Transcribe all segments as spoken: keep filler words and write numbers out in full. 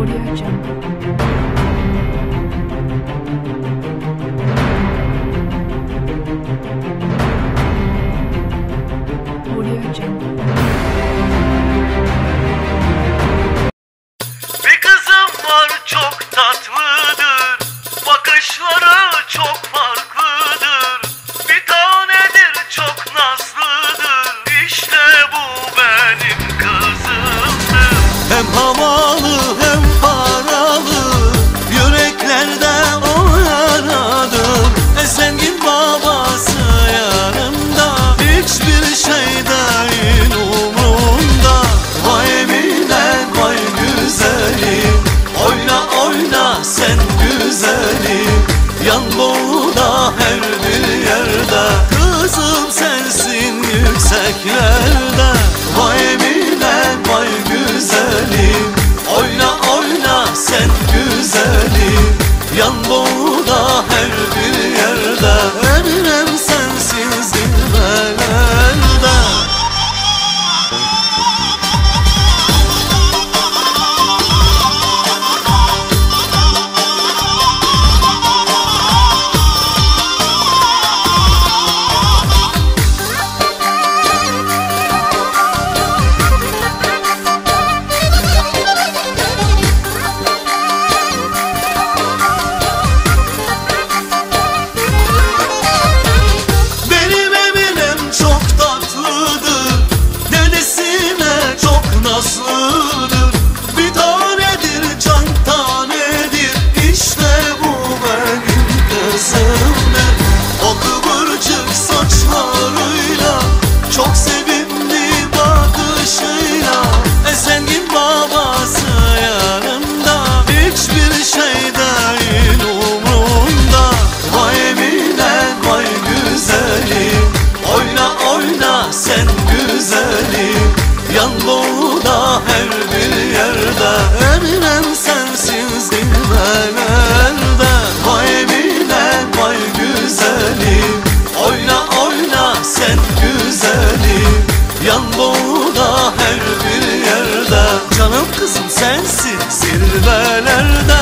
Audio Jungle. Audio Jungle. Bir kızım var çok tatlıdır, bakışları çok farklıdır. Bir tanedir çok nazlıdır, işte bu benim kızımdır. Hem havalı hem paralı, yüreklerde o yaradır. E zengin babası yanında, hiçbir şey değil umrunda. Vay Emine vay güzelim, oyna oyna sen güzelim. Yan boğda her bir yerde, kızım sensin yükseklerde. Vay Emine vay güzelim, oyna oyna sen güzelim. Yan boğda her bir yerde, Eminem sensin zirvelerde. Nazlıdır, bir tanedir can tanedir, işte bu benim kızımdır. O kıvırcık saçlarıyla, çok sevimli bakışıyla, e zengin babası yanında, hiçbir şey değil umrunda. Vay Emine vay güzelim, oyna oyna sen güzelim. Yan boğda her bir yerde, Eminem sensin zirvelerde. Vay Emine vay güzelim, oyna oyna sen güzelim. Yan boğda her bir yerde, canım kızım sensin zirvelerde.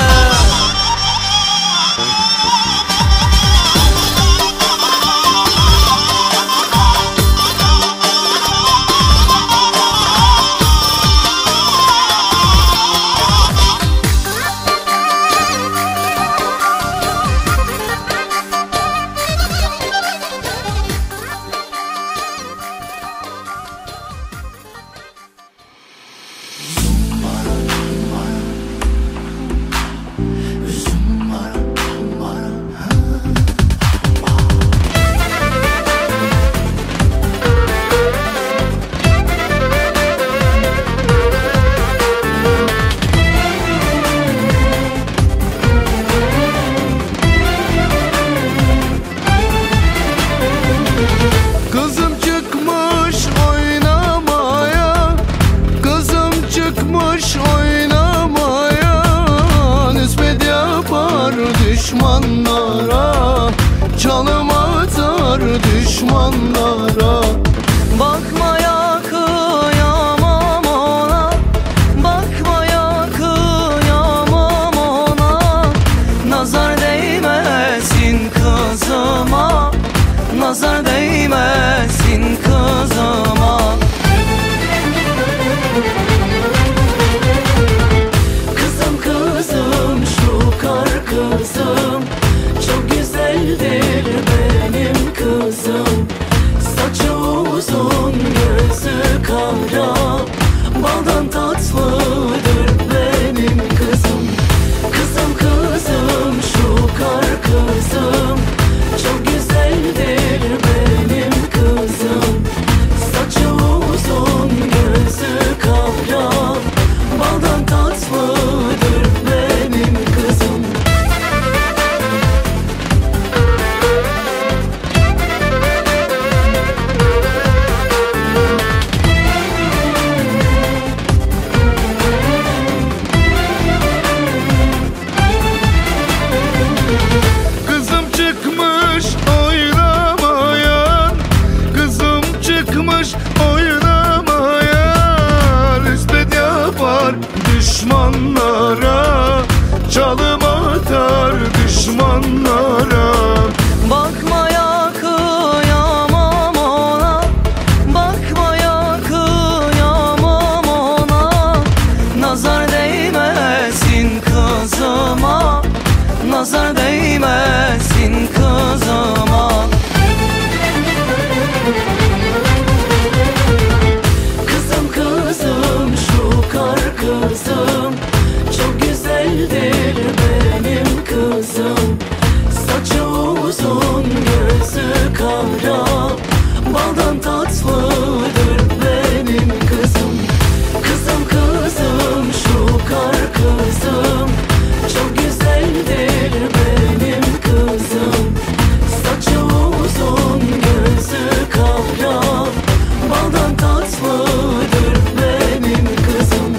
Düşmanlara, canım atar düşmanlara. Bakmaya kıyamam ona, bakmaya kıyamam ona. Nazar değmesin kızıma, nazar değmesin kızıma. Kızım kızım şu kar kızım, çok güzeldir benim kızım. Saçı uzun gözü kara, baldan tatlıdır benim kızım. Kızım kızım şu kar kızım, çok güzeldir benim kızım. Saçı uzun gözü kara, baldan tatlıdır benim kızım. düşmanlara, çalım atar düşmanlara. Bakmaya kıyamam ona, bakmaya kıyamam ona. Nazar değmesin kızıma, nazar değmesin kızıma. Kızım kızım şu kar kızım, çok güzeldir benim kızım. Saçı uzun gözü kara, baldan tatlıdır benim kızım. Kızım kızım şu kar kızım, çok güzeldir benim kızım. Saçı uzun gözü kara, baldan tatlıdır benim kızım.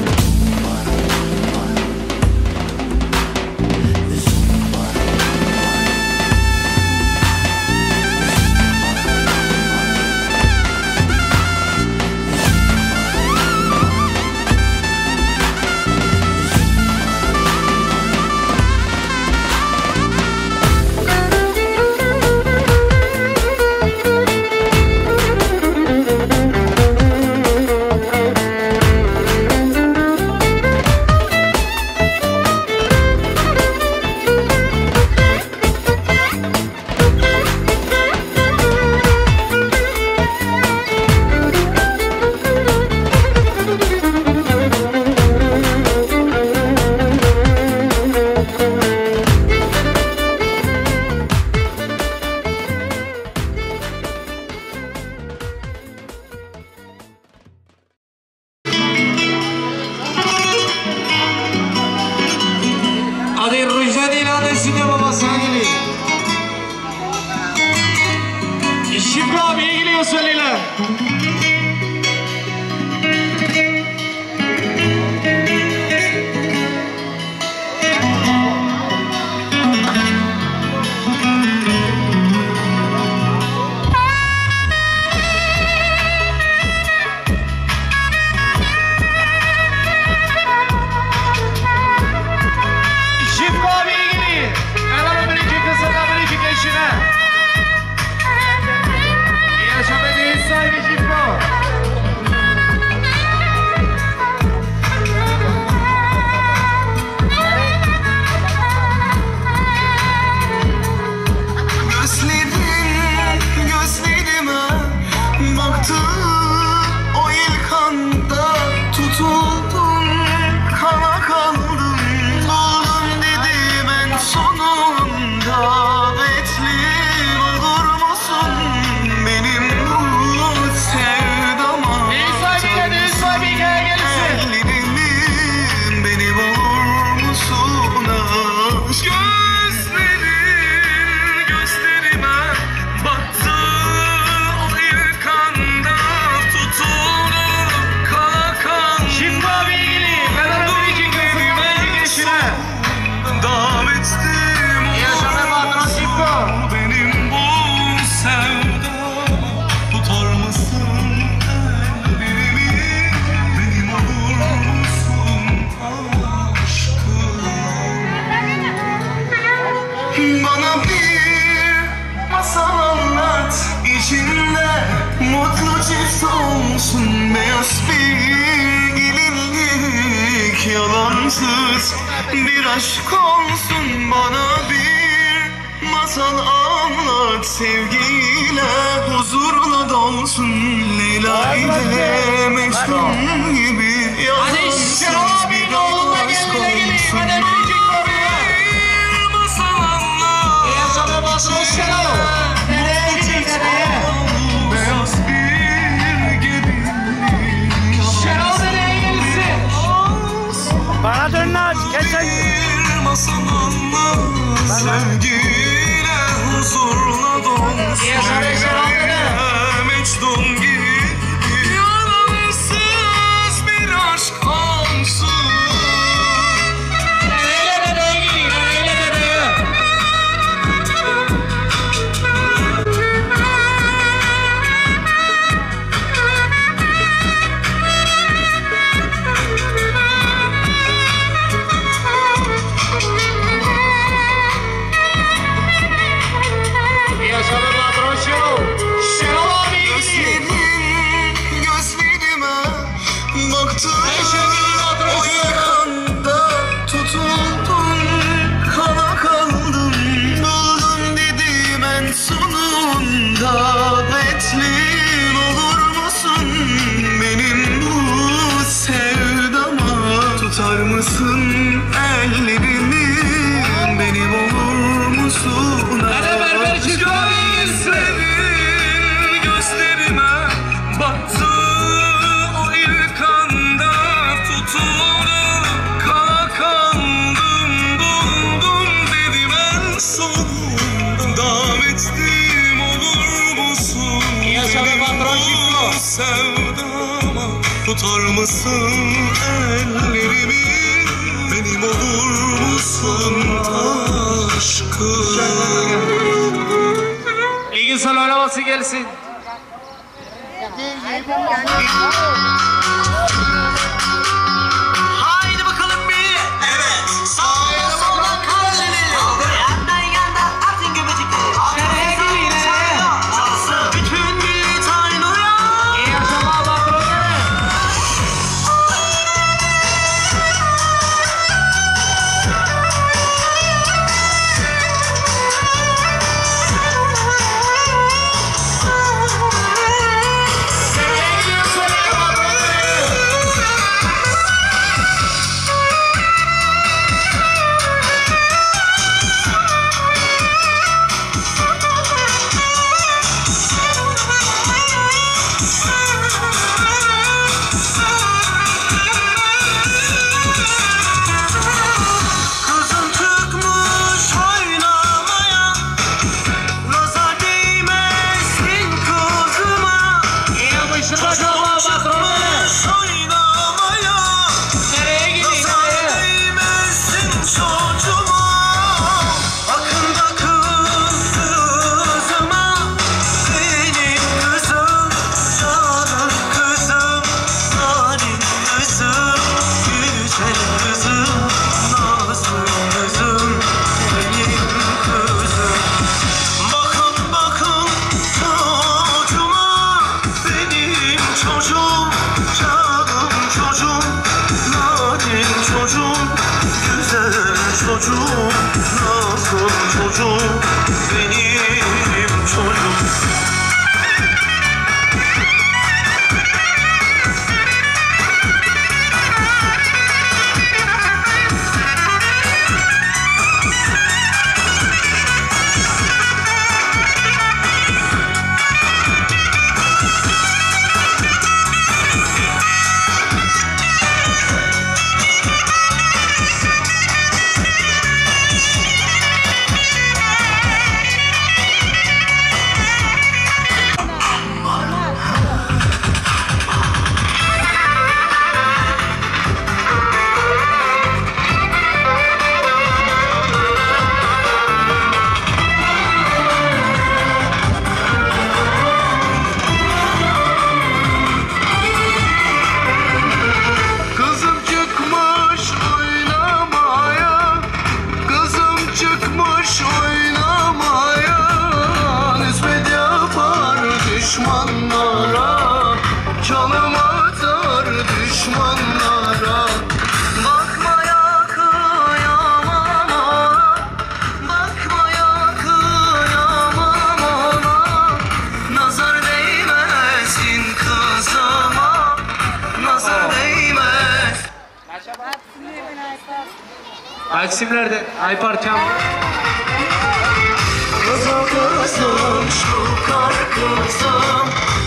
Hadi Rüjde'nin annesine babasına gelin. Şükrü abiye geliyor söyleyle. Şükrü abiye gelin. Hemen öbür iki kızın öbür iki gençine. Yaşamadığın sahibi Şükrü. Gözlerin gözlerime baktı, o ilk anda tutuldum, kana kaldım. Oğlum dedi ben sonunda, bekli olur musun benim bu sevdama? Neyi sahibi geldi, neyi sahibi hikaye gelirsin. Ellerim benim olur musun aşk? Gözlerin gözlerime baktı, o ilk anda tutuldu, kana kaldım. Şükrü abiye gelin. Hemen öbür iki kızın öbür iki gençine. Davetim Yaşamaya patron Şükrü. benim bu sevda, tutar mısın ellerimi, benim olur musun aşkım? Bana bir masal anlat, içinde mutlu çift olsun, beyaz bir gelinlik, yalansız bir aşk olsun. Bana bir masal anlat, sevgiyle huzurla dolsun, Leyla ile Mecnun gibi Hadi yalansız Şenol abinin bir oğlunla aşk geldiğine gelin. olsun. Hadi öbür iki abiye. Bir masal anlat, Yaşamaya patron Şenol. Nereye gidecek nereye? beyaz bir gelinlik, Şenol nereye gelirsin? Bana dön lan, geçen bir masal anlat, sevgiyle huzurla dolsun, Yaşamaya Şenol nereye? Mecnun gibi yalansız bir aşk olsun. Nereye nereye gelin? Nereye nereye? Tutar mısın ellerimi, benim olur musun? Hadi berber çıkıyor. Gözlerin gözlerime baktı o ilk anda, tutuldum kalkandım, buldum dedim en sonunda. Davetlim olur musun? Bu sevdama tutar mısın ellerimi, benim olur musun aşkım? Ligin son oynaması gelsin. Haydi bakalım bir. Evet. Sağdan soldan kalbini. Yandan yandan atın göbecikleri. Nereye gidiyor? Çalsın bütün millet aynı uyan. İyi akşamlar patronlar. Kızım çıkmış oynamaya, nazar değmesin kızıma. İyi yapıştır bakalım patronlar. Çıkmış oynamaya, Nereye gidiyor? nazar değmesin çocuğuma. Bakın da kızıma, benim kızım, canım kızım, narin kızım, güzel kızım, nazlı kızım, benim kızım. Bakın bakın çocuğuma, benim çocuğum, canım çocuğum, narin çocuğum, güzel çocuğum, nazlı çocuğum, benim çocuğum. Kızım çıkmış oynamaya, kızım çıkmış oynamaya, nispet yapar düşmanlara, canım atar düşmanlara. Bakmaya kıyamam ona, bakmaya kıyamam ona. Nazar değmesin kızıma, nazar değmez. Aksim nerede? Ay parçam. Kızım kızım şu kar kızım.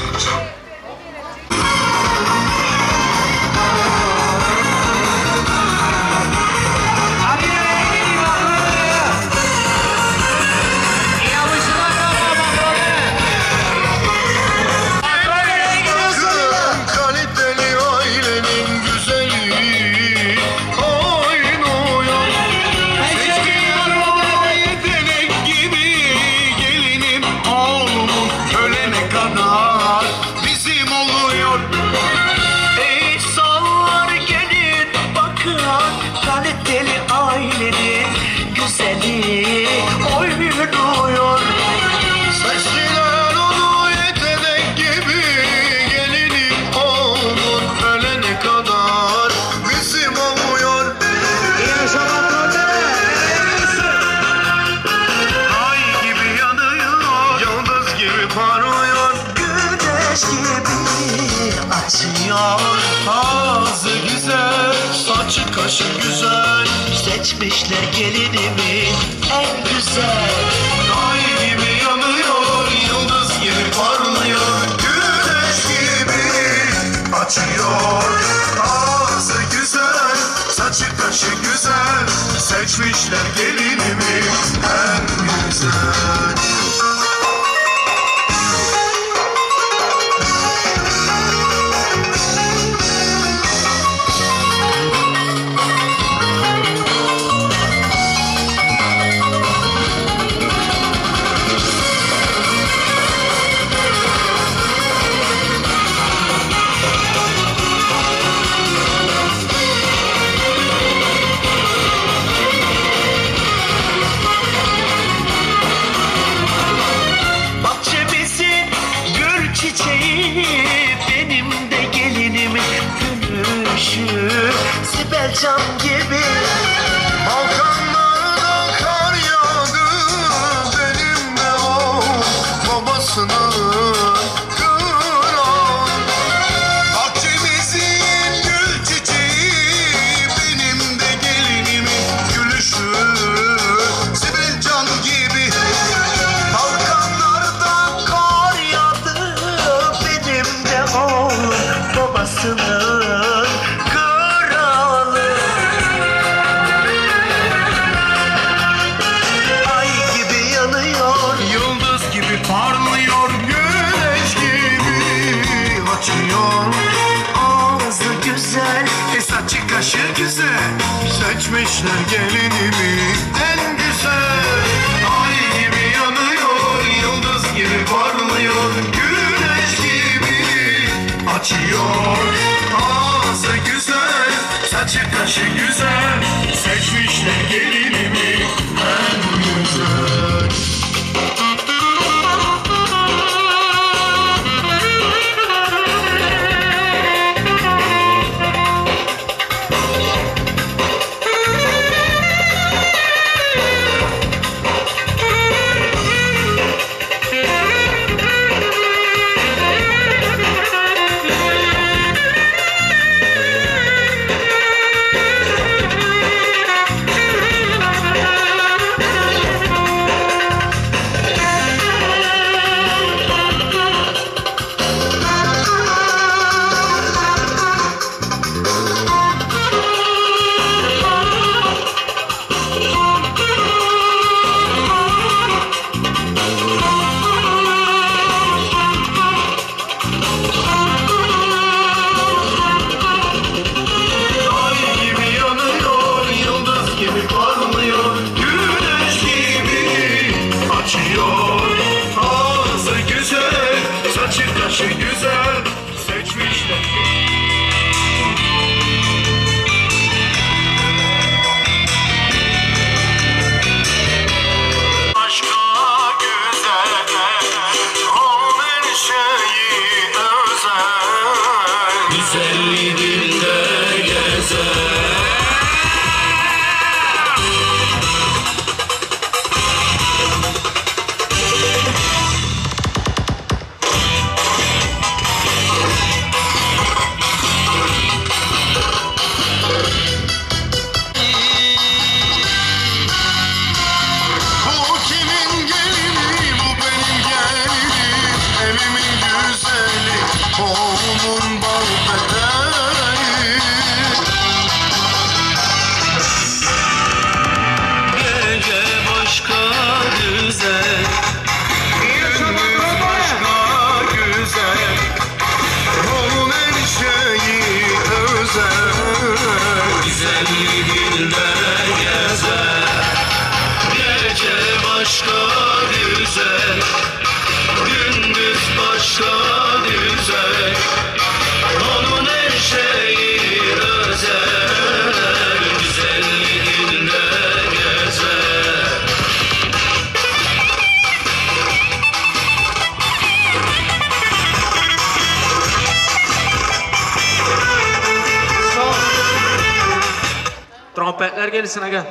Hadi nereye gidiyor patronlar? İyi yapıştır bakalım patronlar. Patron nereye gidiyorsun? Kaliteli ailenin güzeli oynuyor. Yetenek gibi gelinim oğlum, ölene kadar bizim oluyor. Ey sallar gelin bakın, kaliteli ailenin güzeli oynuyor. Saçlılar onu yetenek gibi gelinim oğlum, ölene kadar bizim oluyor. İyi akşamlar patronlar. Ay gibi yanıyor, yıldız gibi parlıyor. Güneş gibi açıyor. Ağzı güzel, saçı kaşı güzel. Seçmişler gelinimi en güzel. Ay gibi yanıyor, yıldız gibi parlıyor, güneş gibi açıyor. Ağzı güzel, saçı kaşı güzel. Seçmişler gelinimi en güzel. Benim de gelinimin gülüşü Sibel Can gibi. Balkanlardan kar yağdı, benim de o babasının kralı. Bahçemizin gül çiçeği, benim de gelinimin gülüşü Sibel Can gibi. Balkanlardan kar yağdı, benim de o babasının kralı. Ay gibi yanıyor, Yıldız gibi parlıyor, güneş gibi açıyor. ağzı güzel, E saçı kaşı güzel, seçmişler gelinimi en güzel. Ay gibi yanıyor, yıldız gibi parlıyor, güneş gibi açıyor. Ağzı güzel, saçı kaşı güzel, seçmişler gelinimi en güzel. Saçı güzel, seçmişler. Başka güzel, onun her şeyi özel. Güzelliği dilde gezer. Oğlumun bal bedeyi. Gece başka güzel, gündüz başka güzel. Onun her şeyi özel. Güzelliği dilde gezer. Gece başka güzel, gündüz başka güzel. Onun her şeyi özel. Güzelliği dilde gezer. Trompetler gelsin aga.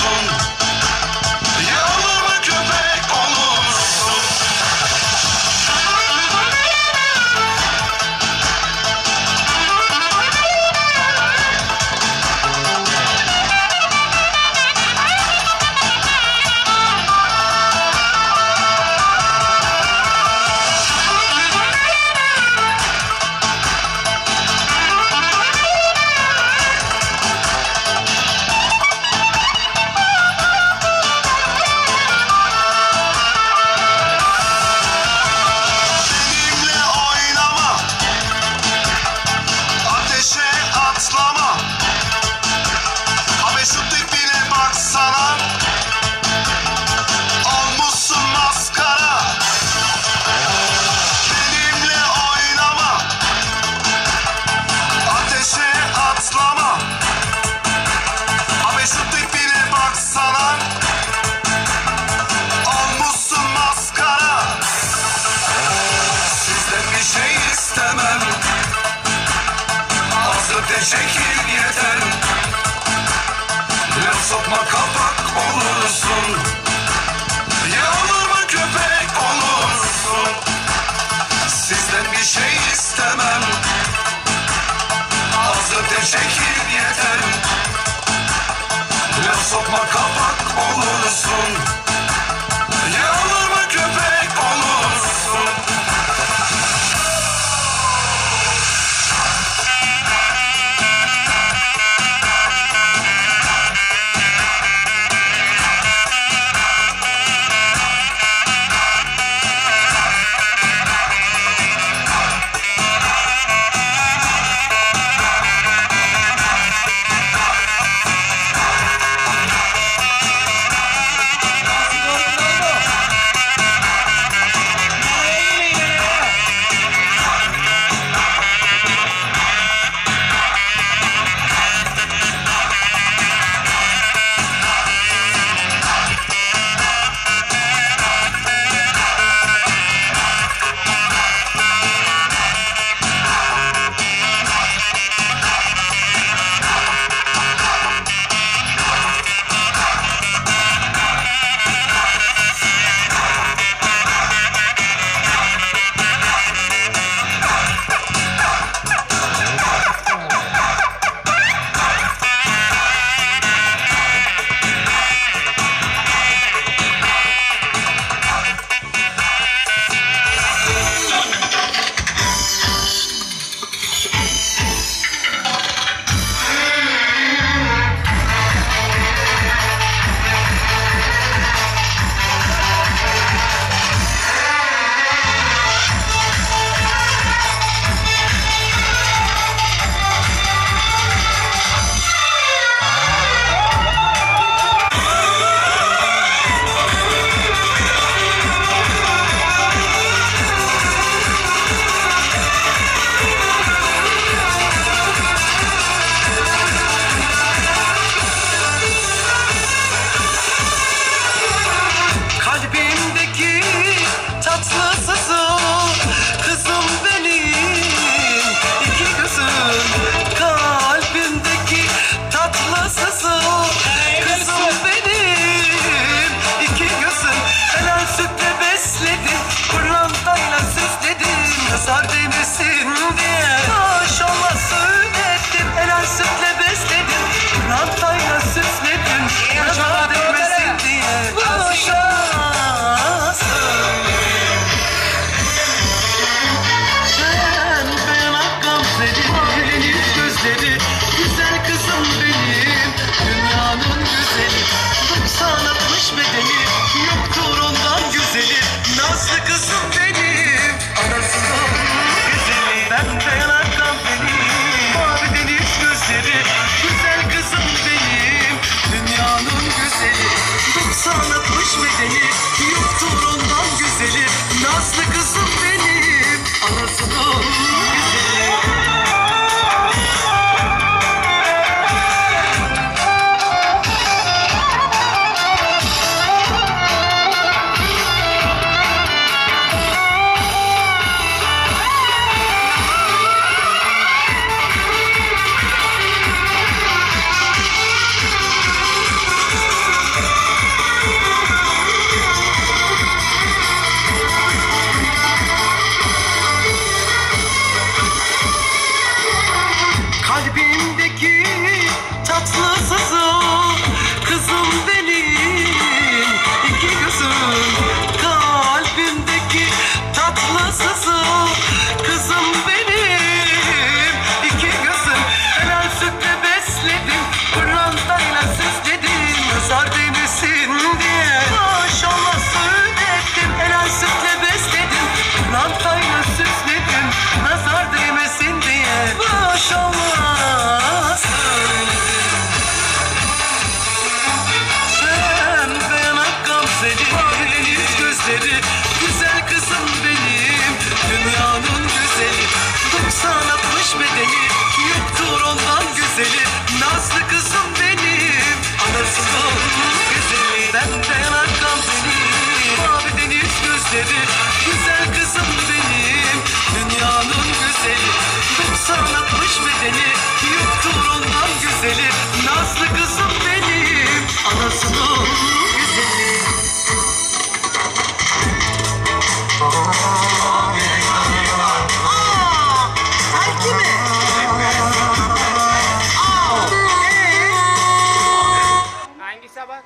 olursun. Yağlı mı köpek olursun. Benimle oynama, ateşe atlama. Abi şu tipine baksana, olmuşsun maskara. Benimle oynama, ateşe atlama. Abi şu tipine baksana, olmuşsun maskara. Sizden bir şey istemem, azı teşekkür yeter. Laf sokma kapak olursun. Yağlı mı köpek olursun. Sizden bir şey istemem, azı teşekkür yeter. Laf sokma kapak olursun. Yağlı mı köpek olursun. tatlısısın. Kızım benim, iki gözüm helal sütle besledim. Pırlantayla süsledim, nazar değmesin diye. Maşallah söyledim, helal sütle besledim. Pırlantayla süsledim, nazar değmesin diye. Maşallah söyledim. Pembe yanak gamzeli, deniz gözleri, güzel kızım benim, dünyanın güzeli. Doksan altmış bedeni, yoktur ondan güzeli. Nazlı kızım benim, anasının güzeli. Pembe yanak gamzeli, mavi deniz gözleri, güzel kızım benim, dünyanın güzeli. Doksan altmış bedeni, yoktur ondan güzeli. Nazlı kızım benim, anasının güzeli. Aa, belki mi? Aa, ee? Hangi sabah?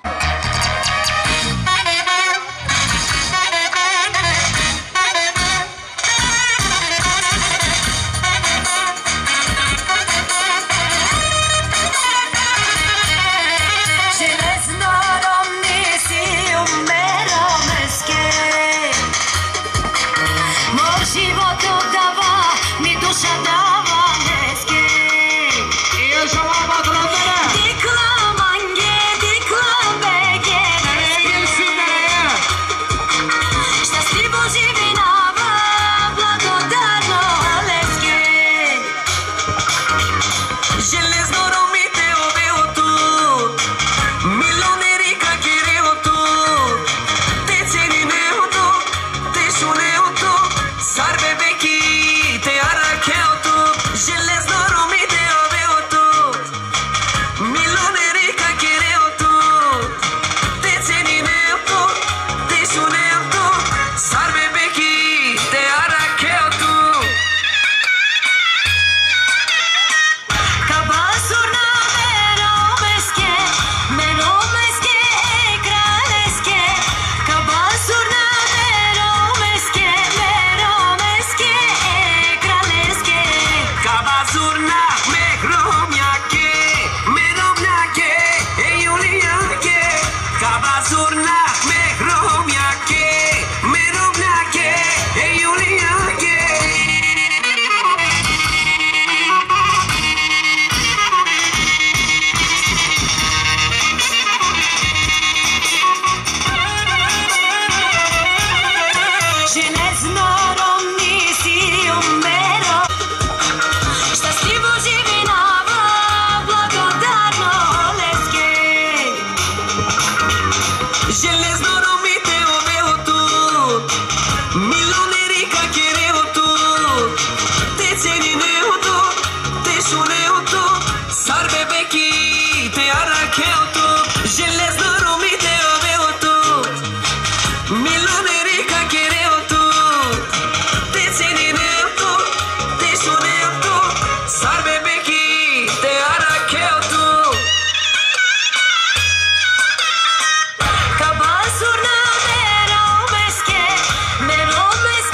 Kabazurna me romeske, me romeske.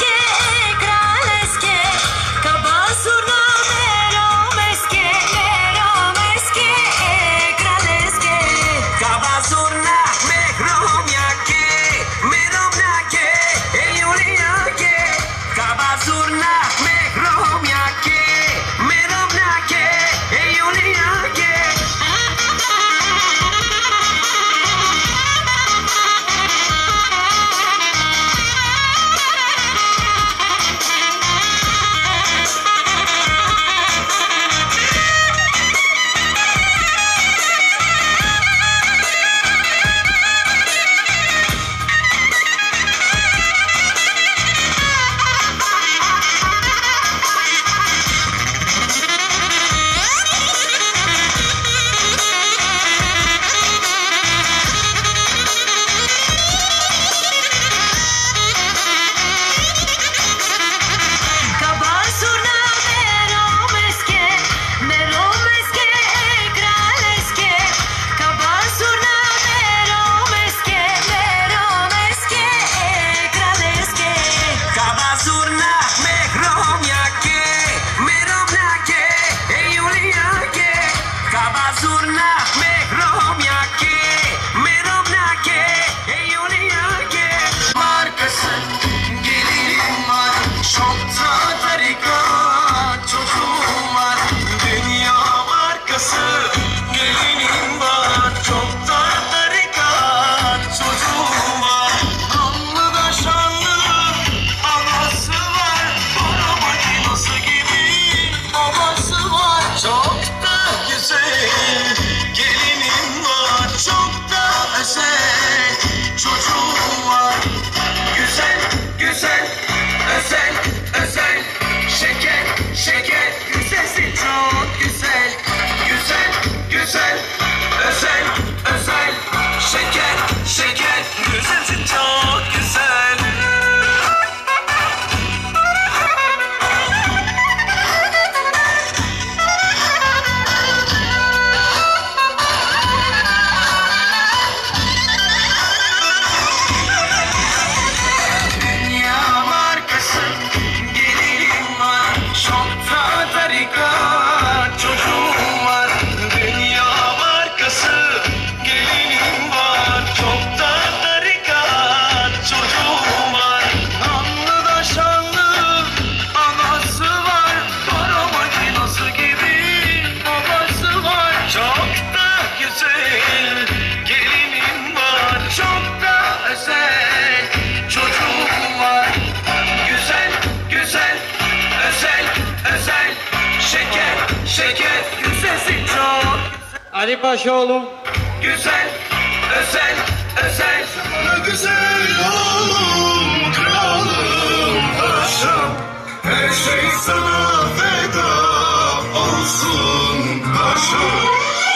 Hadi paşa oğlum. Güzel, özel, özel. Güzel oğlum, kralım, paşam. Her şey sana feda olsun paşam.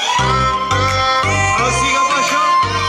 Asiye paşa.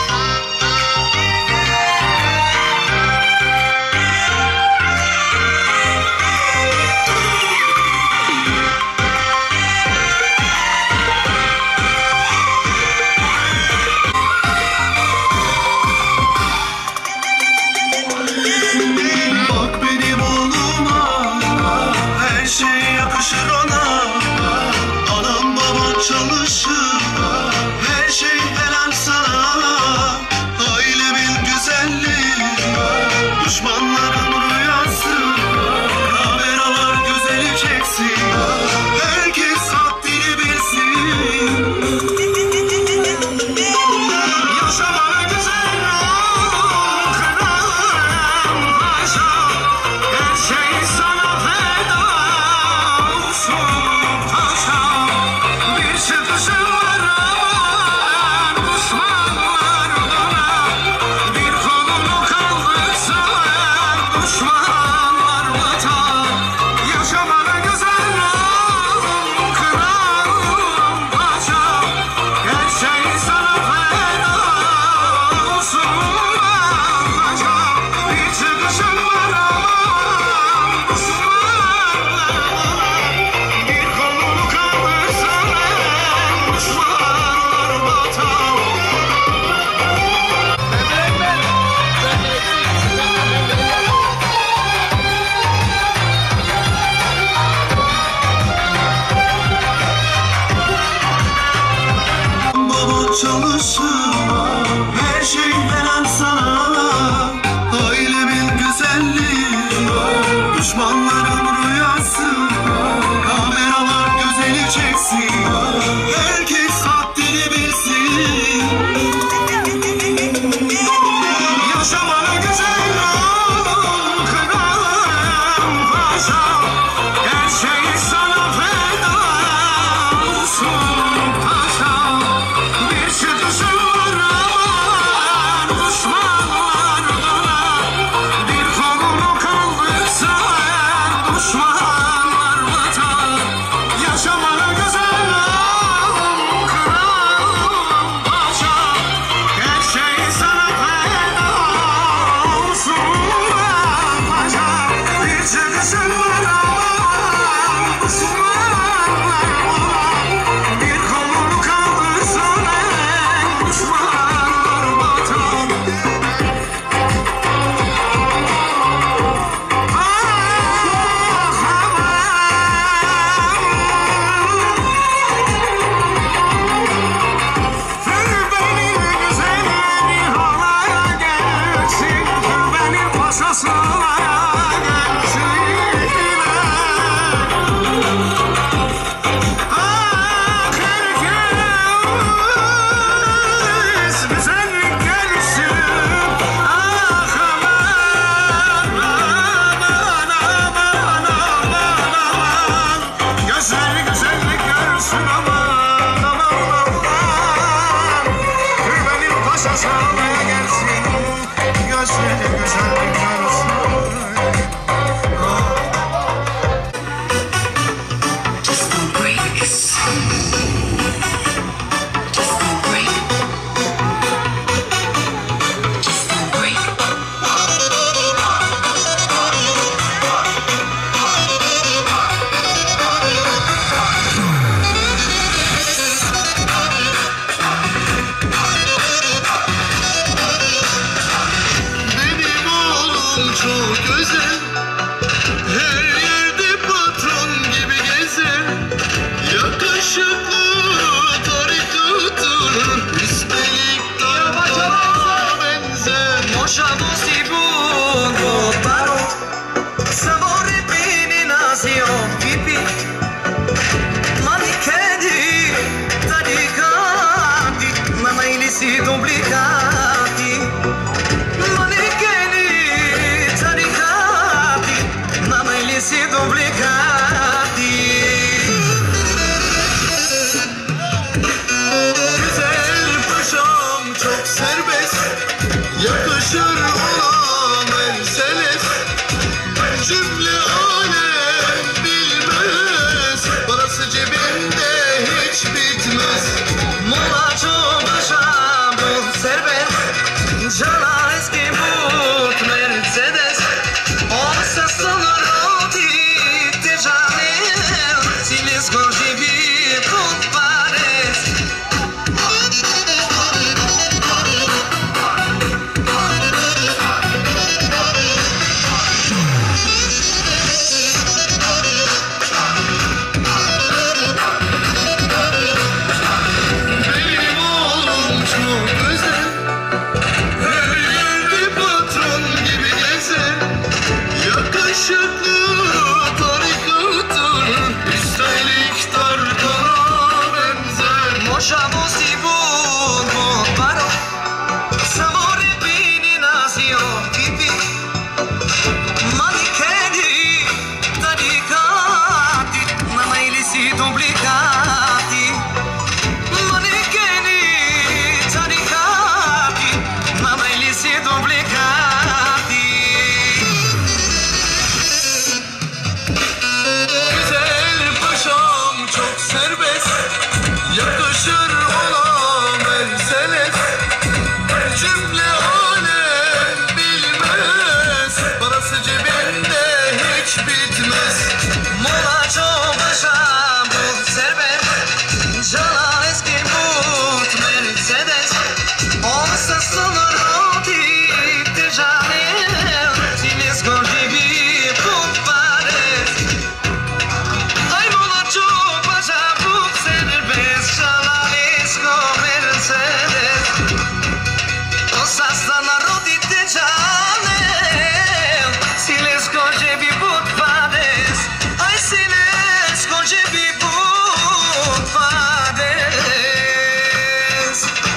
Bak benim oğluma, her şey yakışır ona. Anam babam çalışır, her şey helal sana. Ailemin güzelliği, düşmanların rüyası. Kameralar güzeli çeksin, herkes haddini bilsin. Yaşamanı güzel oğlum, kralım, paşam. Her şey sana feda olsun paşam. Bir çıkışım var aman, düşmanlar bana. Bir kolunu kaldırsalar, düşmanlar batar. Yaşamanı güzel oğlum, kralım, paşam. Her şey sana feda olsun paşam. Bir çıkışım var aman, düşmanlar bana. Bir kolunu kaldırsalar, düşmanlar batar. Baba çalışır, her şey helal sana. Ailemin güzelliği, düşmanların rüyası. Kameralar güzeli çeksin, herkes haddini bilsin. Yaşamanı güzel oğlum, kralım, paşam. Her şey sana feda olsun paşam. Bir çıkışım var aman, düşmanlar bana. Bir kolunu kaldırsalar, düşmanlar batar. Yaşamanı güzel oğlum, kralım, paşam. Her şey sana feda olsun paşam. Bir çıkışım var aman, düşmanlar bana. Bir kolunu kaldırsalar, düşmanlar batar. Benim güzelleri halaya gelsin, benim paşasılara gelsinler. Ah herkes güzellik gelsin. Ah aman aman aman aman aman. Gözleri güzellik görsün aman aman aman. Benim paşasılara gelsin, gözleri güzellik görsün. Just don't break. Just don't break. Just don't break. Benim oğlum çok özel, her yerde patron gibi gezer. Yakışıklı tarikatır, üstelik dağlara benzer. Mocha doce bugo paro, sabore bene nasio pipi. Mani kedi, tadikati, mama ilisi duplicati. Mani kedi, tadikati, mama ilisi duplicati. se sono roti te janel, si le scorgevi con pares. Benim oğlum çok güzel, her yerde patron gibi gezer. Yakışıklı tarikatır, üstelik tartana benzer. Možemo si bun, bun paro, samo repini nasio tipi. Manikeni, tarikati, nama illiciti obbligati. Manikeni, tarikati, nama illiciti obbligati. Güzel paşam çok serbest, yakışır ona Mercedes. Cümle alem bilmez, parası cebinde hiç bitmez. Molačo bašam bud serbest, žala eski put Mercedes. On se sono roti te janel, si ne scorgevi put pares. Aj molačo bašam bud serbest, žala esko Mercedes. On se sono roti te janel, si ne scorgevi put pares. Aj si ne scorgevi put pares.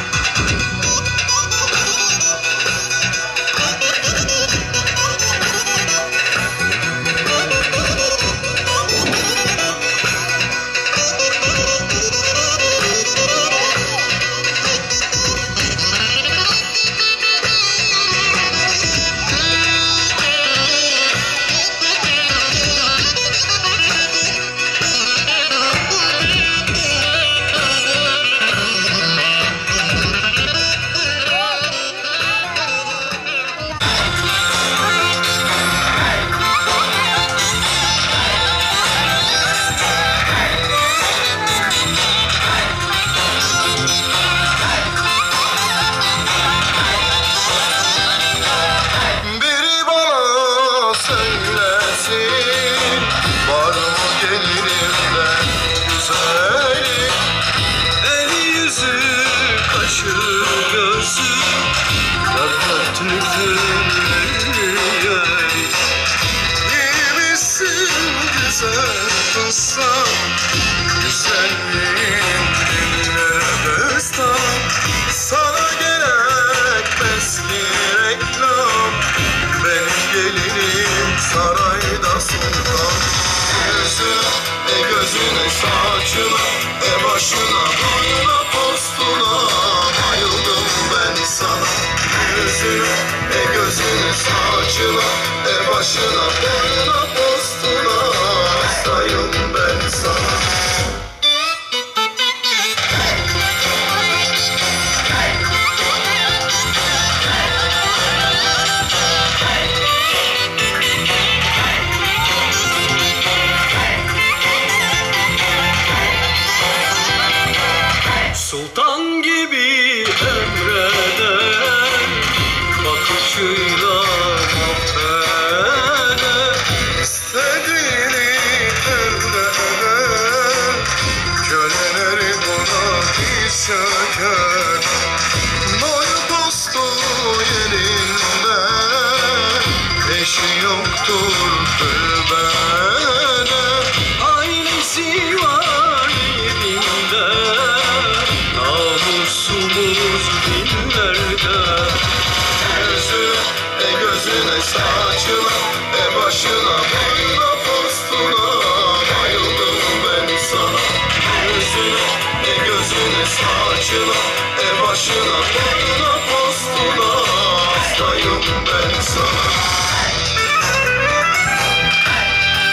Biri bana söylesin, var mı gelirimden güzeli? Eli yüzü, kaşı, gözü, dörtlüktür. İyi misin güzel kızım? Güzelliğin dillere destan. Sana gerekmez ki reklam, benim gelinim sarayda sultan. Yüzüne, e gözüne, saçına, e başına, boyuna, postuna bayıldım ben sana. Yüzüne, e gözüne, saçına, e başına, boyuna, postuna hastayım ben sana. Sultan gibi emreder, bakışıyla affeder. İstediğini elde eder, köleleri buna diz çöker. Boyu postu yerinde, eşi yoktur gülbede. Ailesi var yerinde, namusumuz dillerde. Yüzüne, e gözüne, saçına, e başına, boyuna, postuna bayıldım ben sana. Yüzüne, e gözüne, saçına, e başına, boyuna, postuna hastayım ben sana.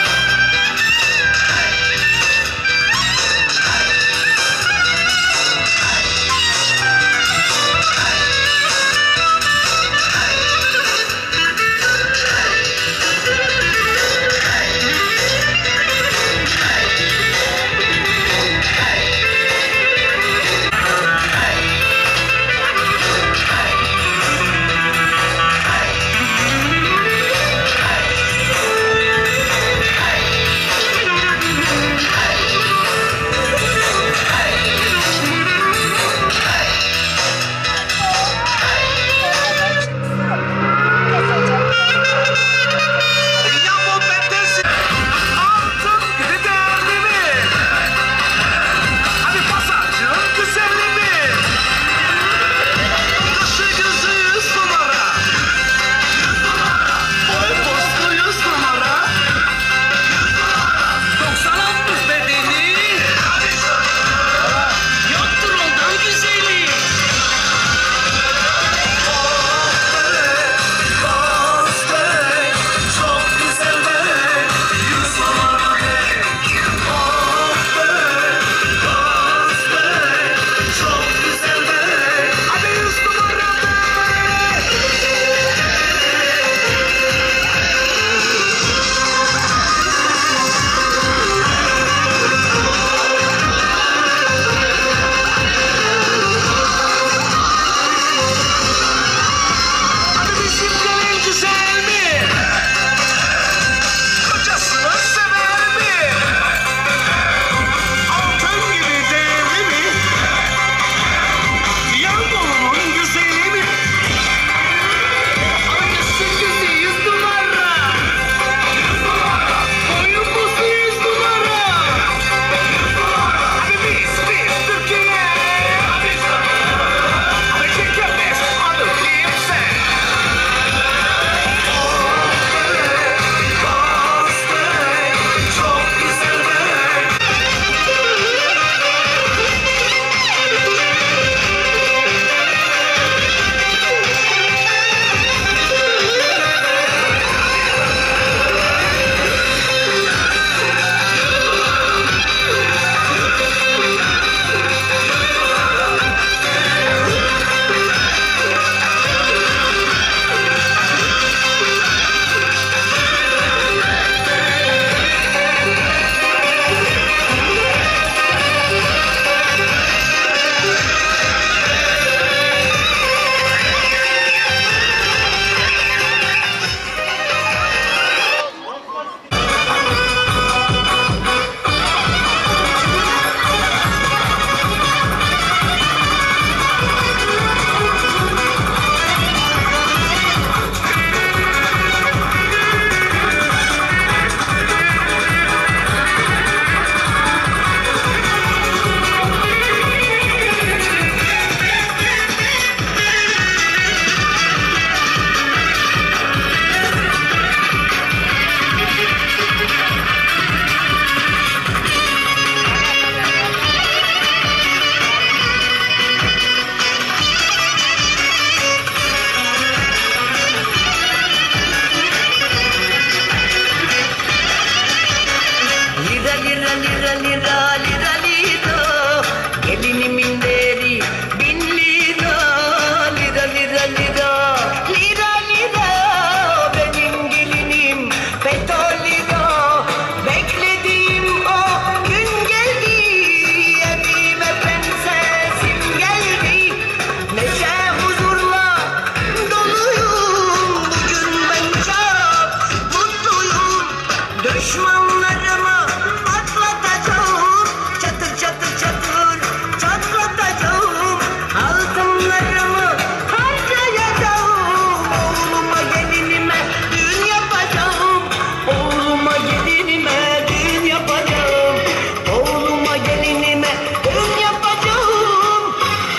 lira lira lira lira lira. Gelinimin değeri bin lira. Lira lira lira lira lira. Benim gelinim petrol lira. Beklediğim o gün geldi. Evime prensesim geldi. Neşe huzurla doluyum. Bugün ben çok mutluyum. Düşmanlarımı patlatacağım. Çatır çatır çatır çatlatacağım. Altınlarımı harcayacağım. Oğluma gelinime düğün yapacağım. Oğluma gelinime düğün yapacağım. Oğluma gelinime düğün yapacağım.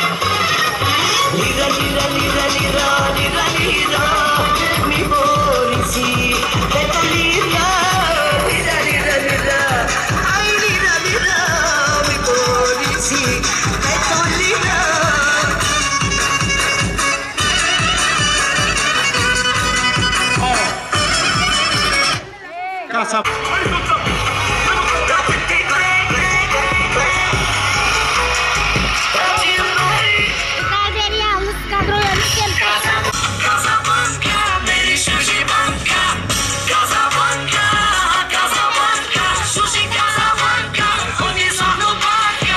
Lira lira lira lira lira lira. Mi vorresti peto lira. Lira lira lira. Ay lira lira. Mi vorresti peto lira. Kasap. Siberia, los cadrones siempre. Casablanca, beni sushi banka. Casablanca, Casablanca, sushi Casablanca, ogni giorno banca.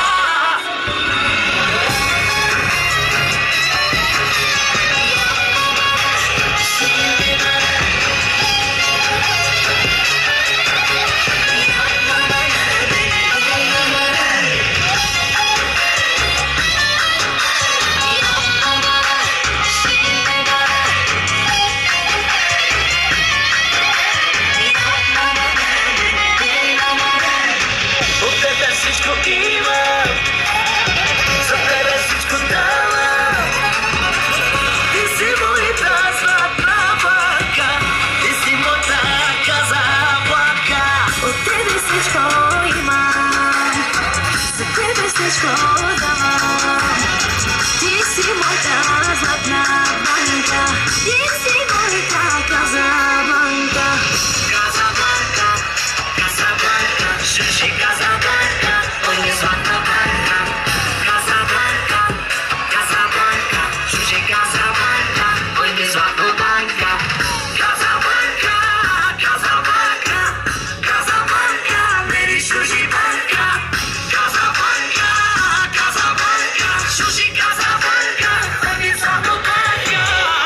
O tebe всичко има, за тебе всичко давам. Ти си моята златна банка, ти си моята Казабланка. От тебе всичко имам, за тебе всичко давам. Ти си моята златна банка, ти си моята Казабланка. Casablanca, Casablanca, sushi Casablanca, ogni złotna banka. Casablanca, Casablanca, sushi Casablanca, ogni złotna banka. Casablanca, Casablanca, Casablanca, beni sushi banka. Casablanca, Casablanca, sushi Casablanca, ogni złotna banka.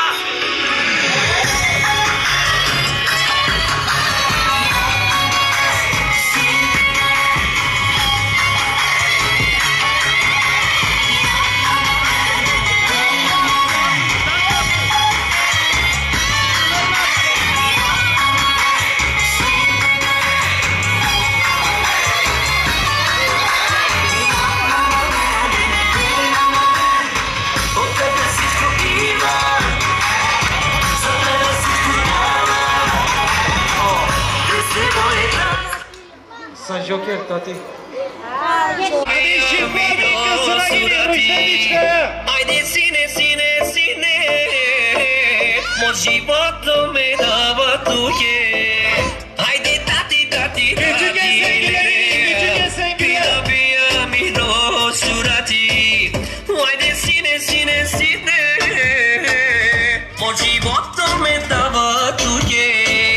O tebe всичко има, за тебе всичко давам. Ти си моята. Sa Joker, tati. Hadi şimdi kızına geliyor Rüşteniçka'ya. Haydi sine sine sine. Moj životo me dava tuđe. Haydi tati tati Küçük tati. sevgileri, küçük sevgiler. Pida pia miro surati. Haydi sine sine sine. Moj životo me dava tuđe.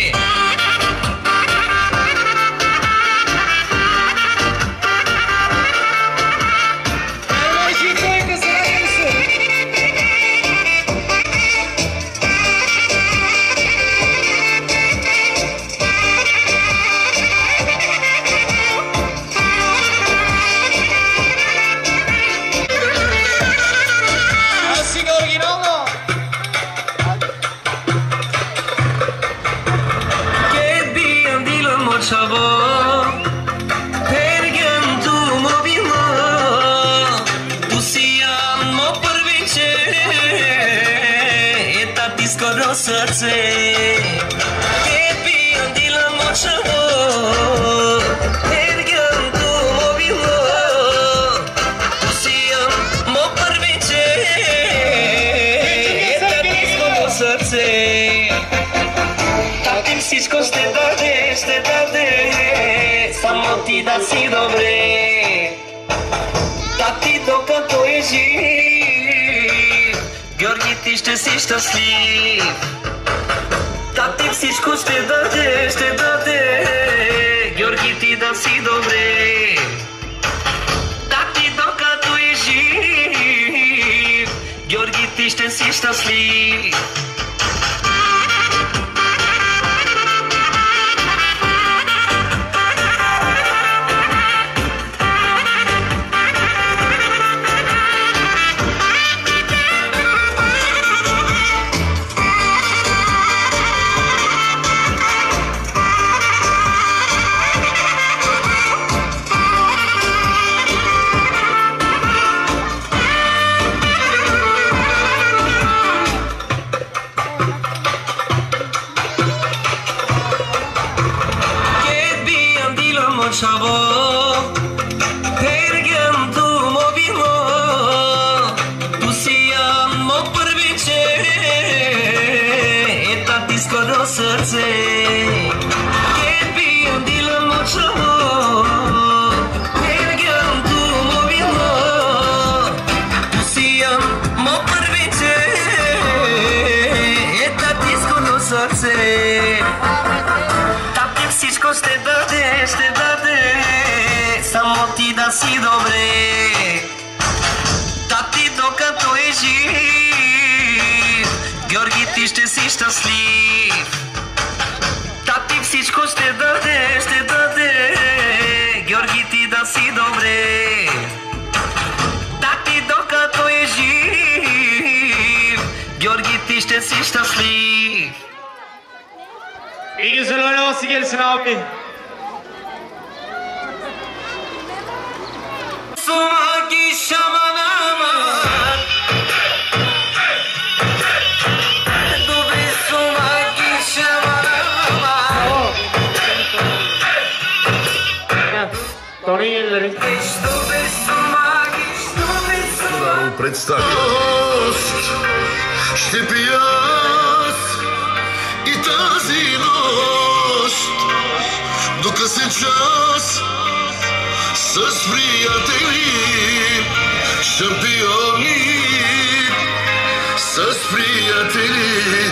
Erman Şinko'ya kızına gelsin. Así que original. Che biandilo moçavo. Pergantumo bilo. Tu siamo prvice. E tati skoro srce. Che biandilo moçavo. Pergantumo bilo. Tu siamo prvice. E tati skoro srce. Tatim всичко ще даде, ще даде. Само Samo ti da si dobre, da ti dокато е жив, Георги ти ще си щастлив. Да ти всичко ще даде, ще даде, Георги ти да си добре. Да ти докато е жив, Георги ти ще си щастлив. Srce, tebi ondilom očavo, Ergam tu mobilo, tu si jam mo prviče, eta ti skoro srce. Da ti всичко ще даде, ще даде, само ти да си добре. Да ти докато е жив, Георги ти ще си щастлив. Всичко ще даде, ще даде, Георги ти да си добре. Да ти докато е жив, Георги ти ще си щастлив. İyi güzel oynaması gelsin abi. Sumaki şaman aman, Dubi sumaki şaman aman. Tony elleri. Народ представя. Ще пия аз и тази нощ до късен час с приятели, шампиони, с приятели,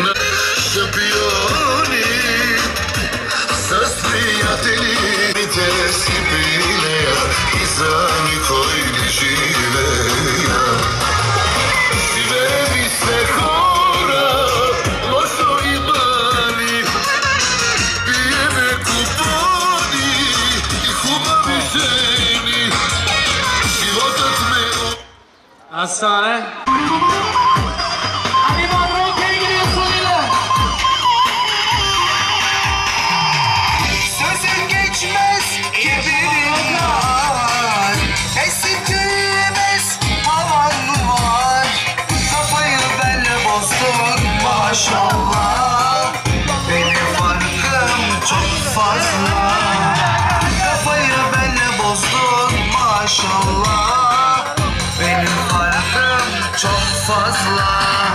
шампиони, с приятели. Те си пилея и за никой не живея. Живеем и сме хора, лошо и мали, пиеме купони и хубави жени. Животът ме... Asane. Hadi Badron geri gidiyorsun ile. Sözün geçmez kibirler, esintiriz havan var. Kafayı benle bozdun maşallah, benim farkım çok fazla. Kafayı benle bozdun maşallah, benim farkım çok fazla.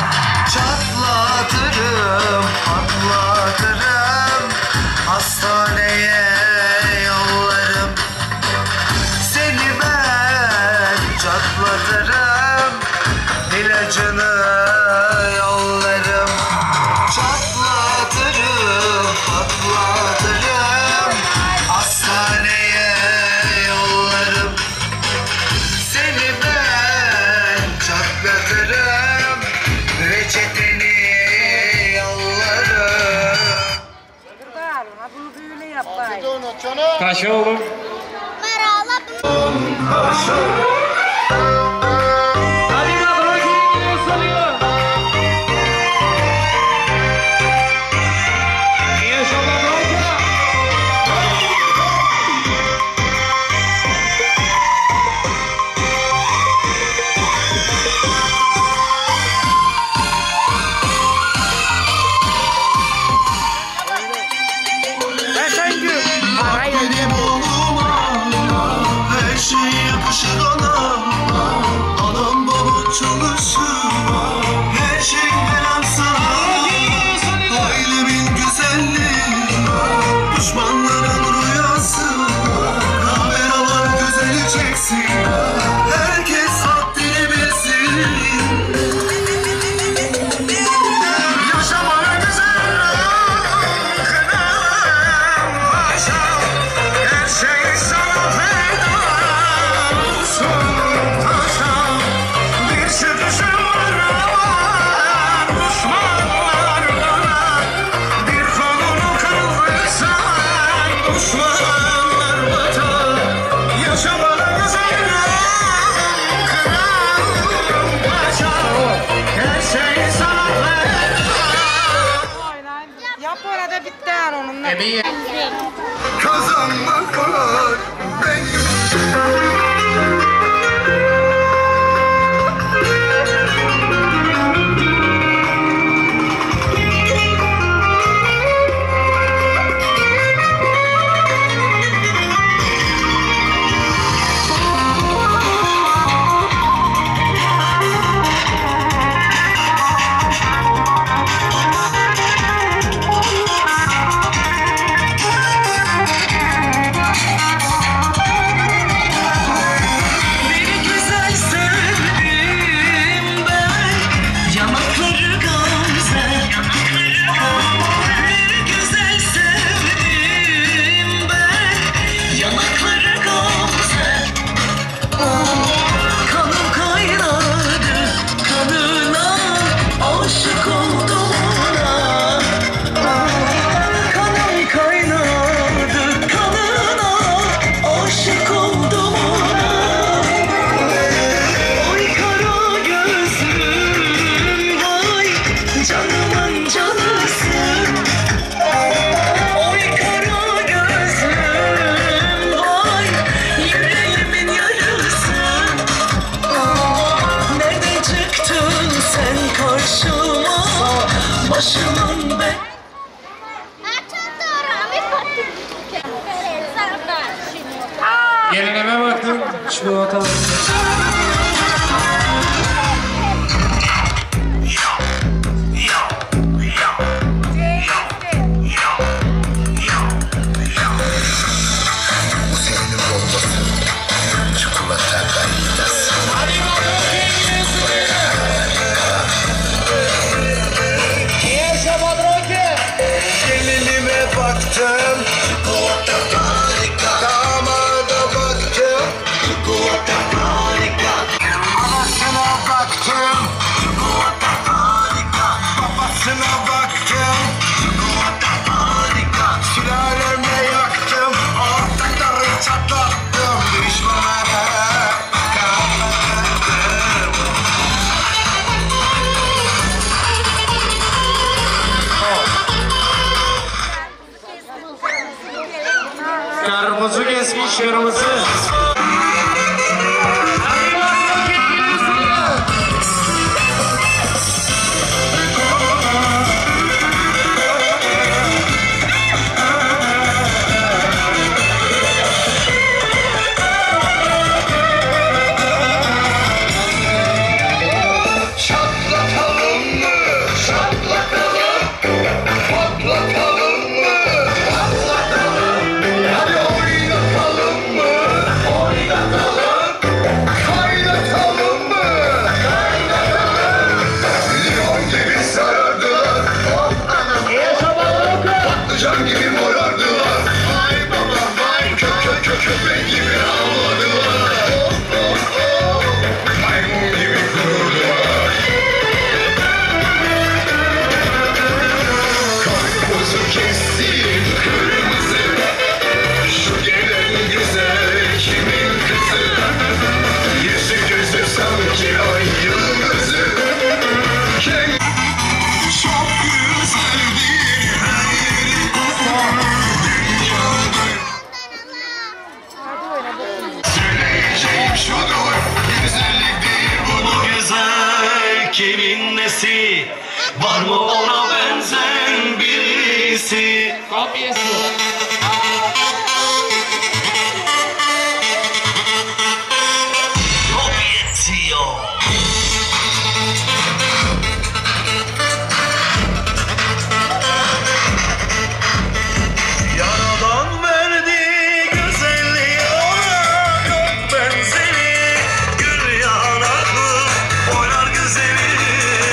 Çatlatırım, patlatırım, hastaneye yollarım. Seni ben çatlatırım, ilacını yollarım. Çatlatırım, patlatırım, hastaneye yollarım. Seni ben çatlatırım, reçeteni yollarım. Kaç oğlum? Hadi Badron geri gidiyorsun ile. İyi yaşamlar Badron. Benim oğluma her şey yakışır ona. şey sana feda olsun paşam. Bir çıkışım var ama düşmanlar bana. Bir kolunu kırırsan düşmanlar bana. Yaşa bana güzelim kralım paşam. Her şey sana feda. Yap orada bitti yani onunla. Kazanmak var benim. Bir güzel sevdim ben, yanakları gamze. Bir güzel sevdim ben, yanakları gamze. Kanım kaynadı kanına, aşık oldum ona. Kanım kaynadı kanına, aşık oldum ona. Oy kara gözlüm vay, canımın canısı. Oy kara gözlüm vay, yüreğimin yarısı. Nereden çıktın sen karşıma, başımın be. Gelinime baktım. Şu atalım. Bu senin olmasın. Çikolata kaynasın. Gelinime baktım. Çikolata harika. Damada baktım. Çikolata harika. Anasına baktım. Çikolata harika. Babasına baktım. Çikolata harika. Sülaleme yaktım. Ortakları çatlattım. Düşmana kalmadım. Karpuzu kesmiş kırmızı. Çatlatalım mı? Çatlatalım. Patlatalım mı? Patlatalım. Hadi oynatalım mı? Oynatalım. Kaynatalım mı? Kaynatalım. Limon gibi sarardılar. Hop anam. Patlıcan gibi morardılar. Vay baba vay. Kök kök kök köpek gibi avladılar. Hop hop hop. Maymun gibi kururdular. Karpuzu kestim kırmızı. Şu gelen güzel kimin kızı? Yüzü gözü sanki ay yıldızı. Kim? Çok güzeldir her yeri. Dünyada söyleyeceğim şudur. Güzellik değil bu. Bu güzel kimin nesi? Var mı ona benzer birisi? Kopyası. Çok yetiyor. Yaradan verdiği güzelliği ona yok benzeri. Gül yanaklı oynar güzeli.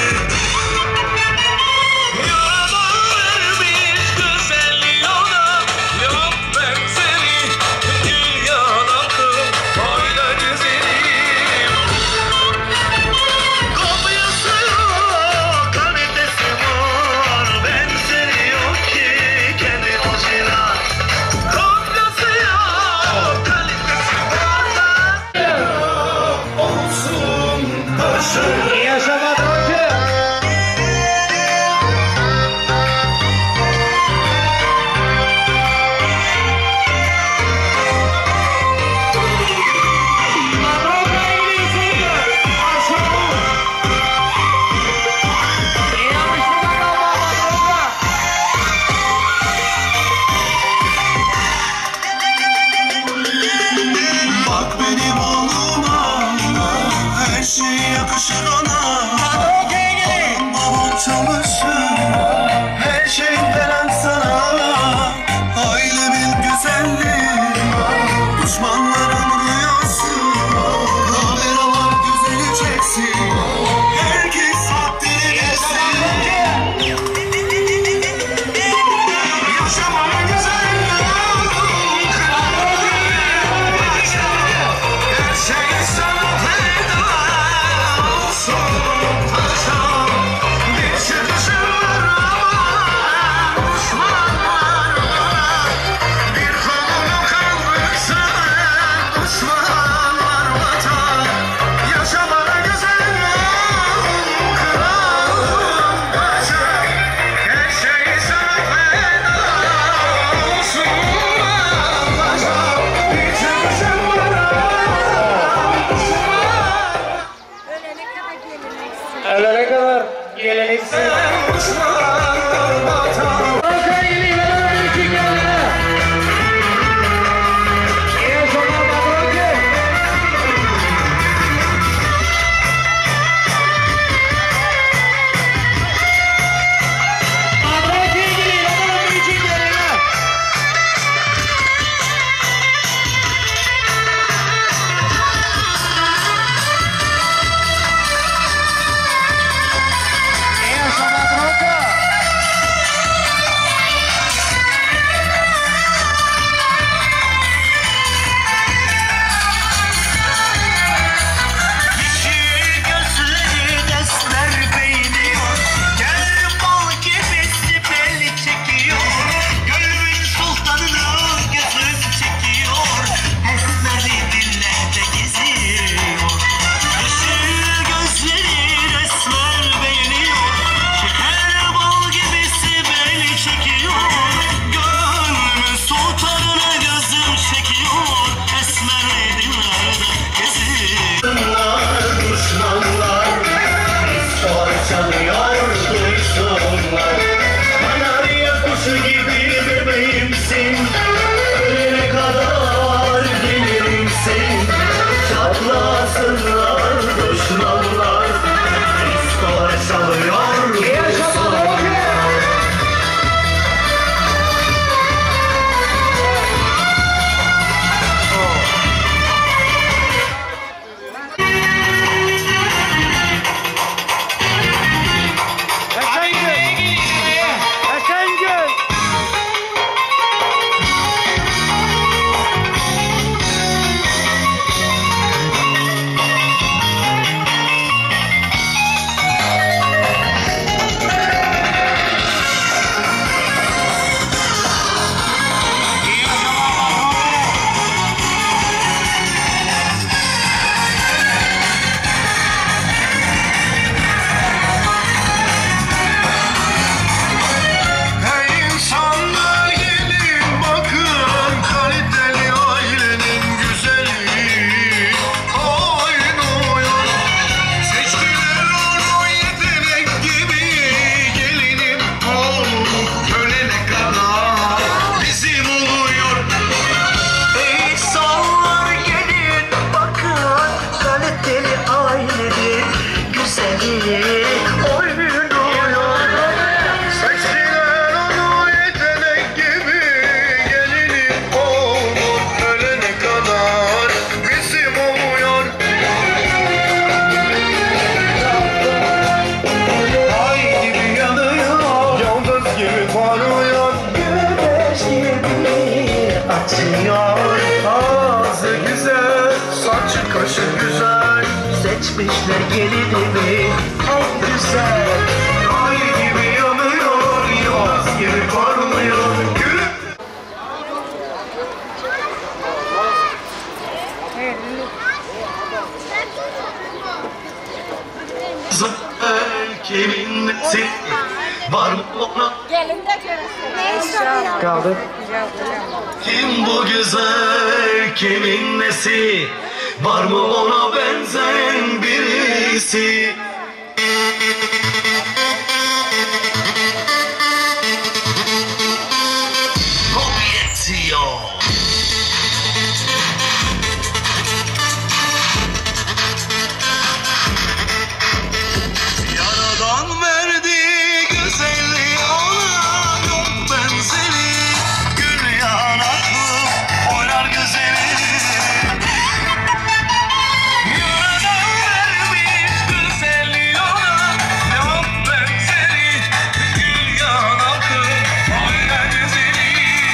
Yaradan vermiş güzelliği ona geliyor. Ağzı güzel, saçı kaşı güzel. Seçmişler gelinimi en güzel. Ay gibi yanıyor, yaz gibi parlıyor. Kimin nesi var mı ona? Gelin de görürsün. Kaldı. Kim bu güzel, kimin nesi var mı ona benzeyen birisi? Obyeksiyon. Yaradan verdiği güzelliği ona yok benzeri. Gül yanaklı oynar güzeli. Yaradan vermiş güzelliği ona yok benzeri. Gül yanaklı oynar güzeli.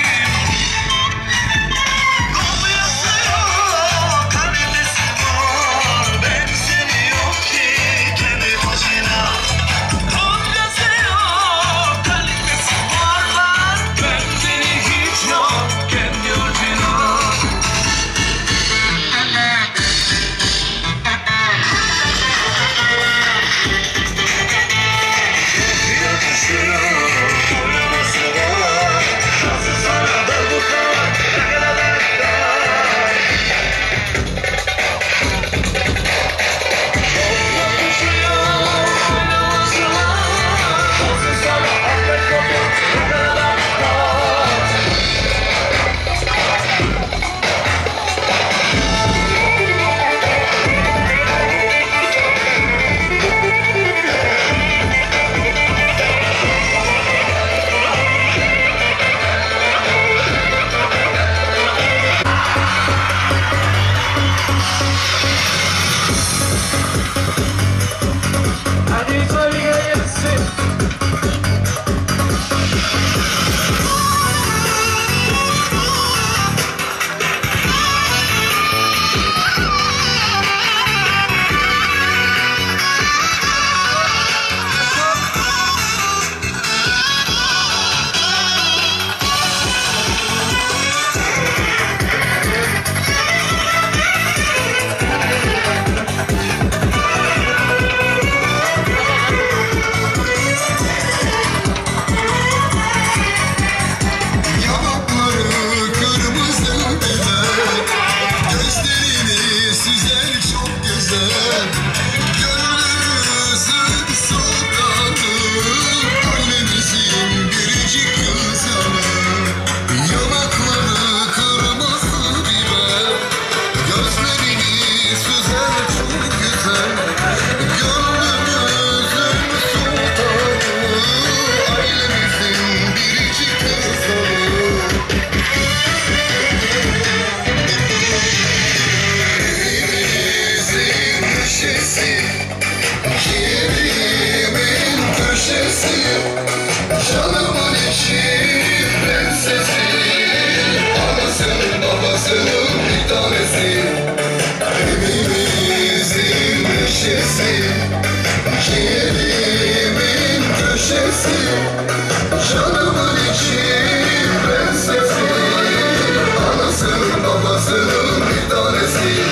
Kol yazıyor, kalemesi var, benzeri yok ki kendi başına. Kol yazıyor, kalemesi var var, benzeri hiç yok kendi ucuna. Yakışıyor, oynaması var, nasıl sana da bu kadar, ne kadar da. Hadi söyle gelsin. Yanakları kırmızı biber, gözlerini süzer çok güzel. Gönlümüzün sultanı, annemizin biricik kızı. Yanakları kırmızı biber, gözlerini süzer çok güzel. Gönlümüzün sultanı, ailemizin biricik kızı. Evimizin köşesi, şehrimin köşesi, canımın içi prensesi, anasının babasının bir tanesi. Evimizin köşesi, şehrimin köşesi, canımın içi prensesi, anasının babasının bir tanesi.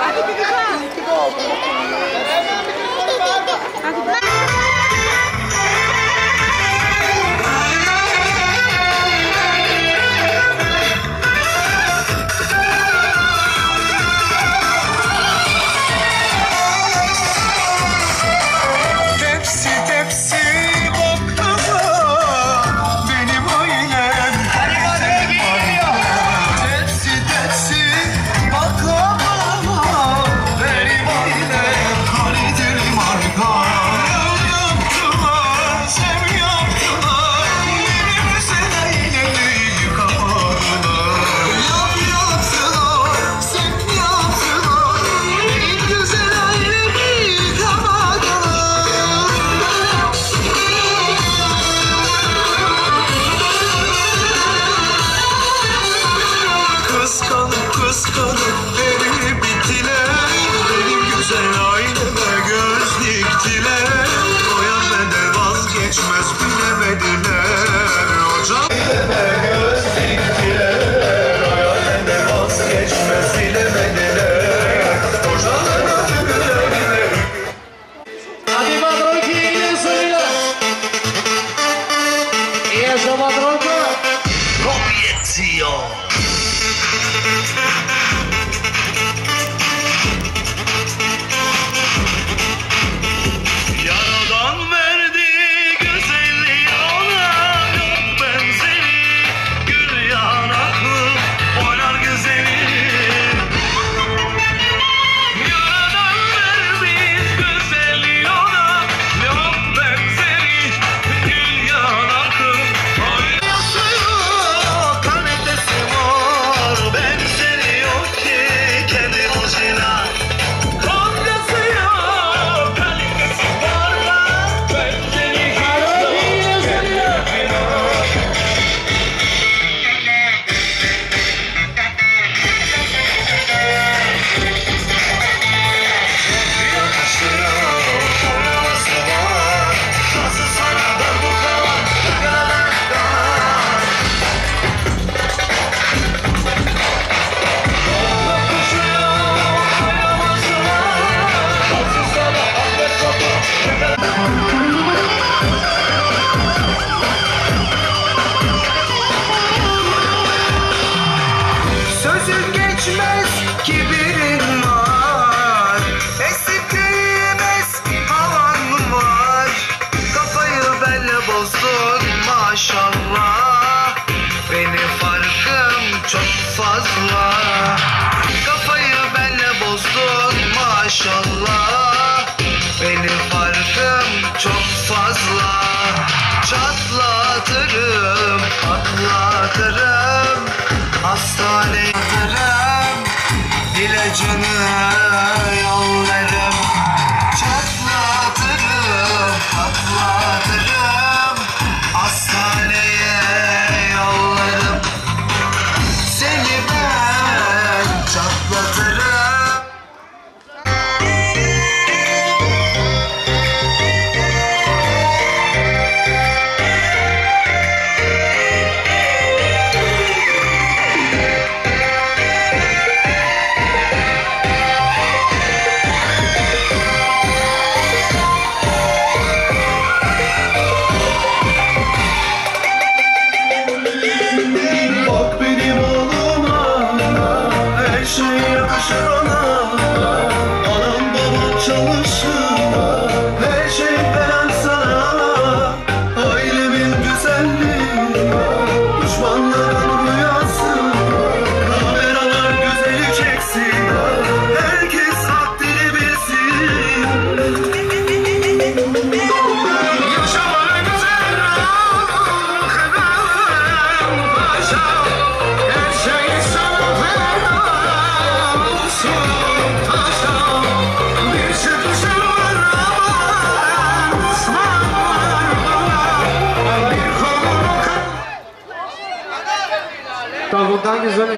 Davuldan güzel.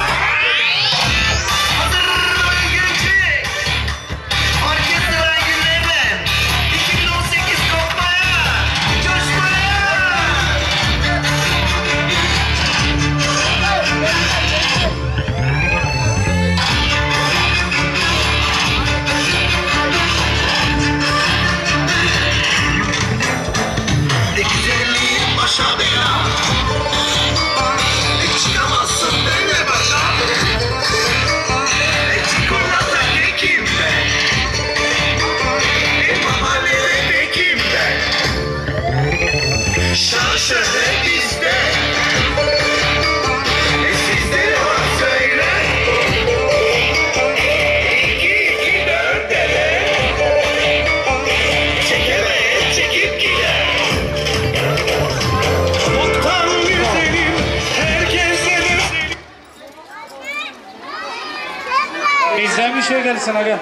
gelsin aga.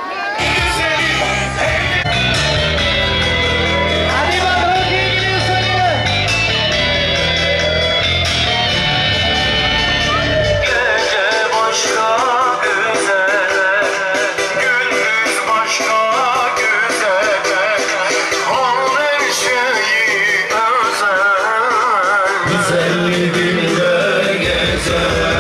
Hadi bakalım kim gidiyor Sonila? Gece başka güzel, gündüz başka güzel, her şeyi özel. Güzel günde gezer.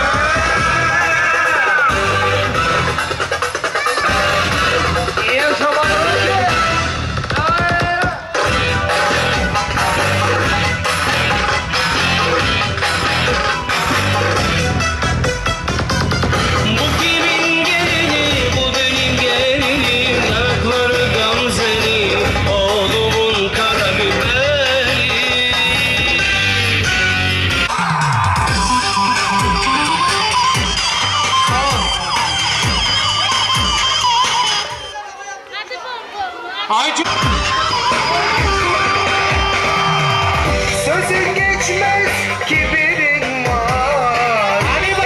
Sözün geçmez, kibirin var.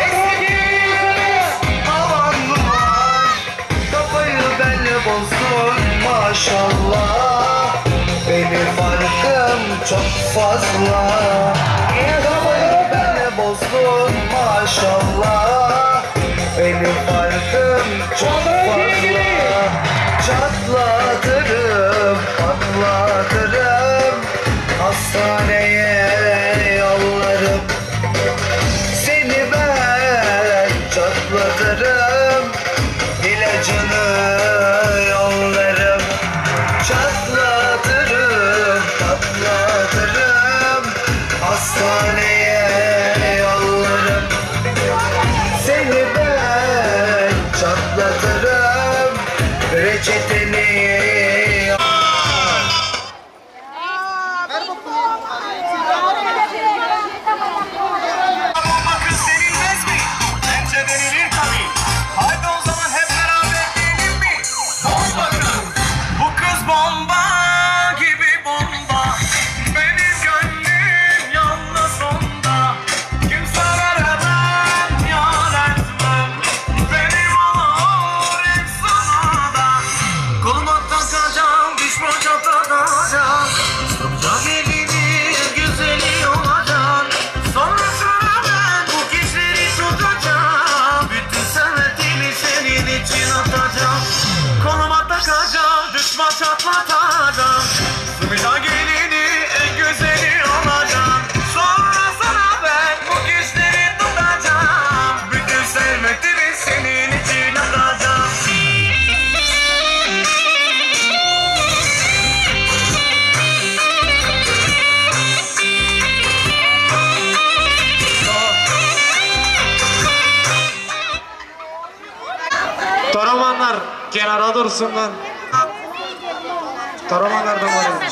Havan var, kafayı benle bozdun maşallah. Benim farkım çok fazla. Kafayı benle bozdun maşallah. Benim farkım çok fazla. Çatlatırım, patlatırım, hastaneye yollarım. Seni ben çatlatırım, ilacını yollarım. Çatlatırım, patlatırım, hastaneye yollarım. Seni ben çatlatırım, reçeteni. Kız denilmez mi? Bence denilir tabii. Haydi o zaman hep beraber diyelim mi? Bomba kız. Bu kız bomba gibi bomba. Benim gönlüm yalnız onda. Kimselere ben yar etmem. Benim olur hep sana da. Koluma takacağım, düşman çatlatacağım. Sıkacağım elini, güzeli olacak. Sonra sana ben bu kişileri tutacağım. Bütün sevdiğimi senin için atacağım. Koluma takacağım, düşman çatlatacağım. Sıkacağım elini, en güzeli olacak. Sonra sana ben bu kişileri tutacağım. Bütün sevdiğimi senin için atacağım. Toromanlar kenara dursunlar. Toromanlar da varmış.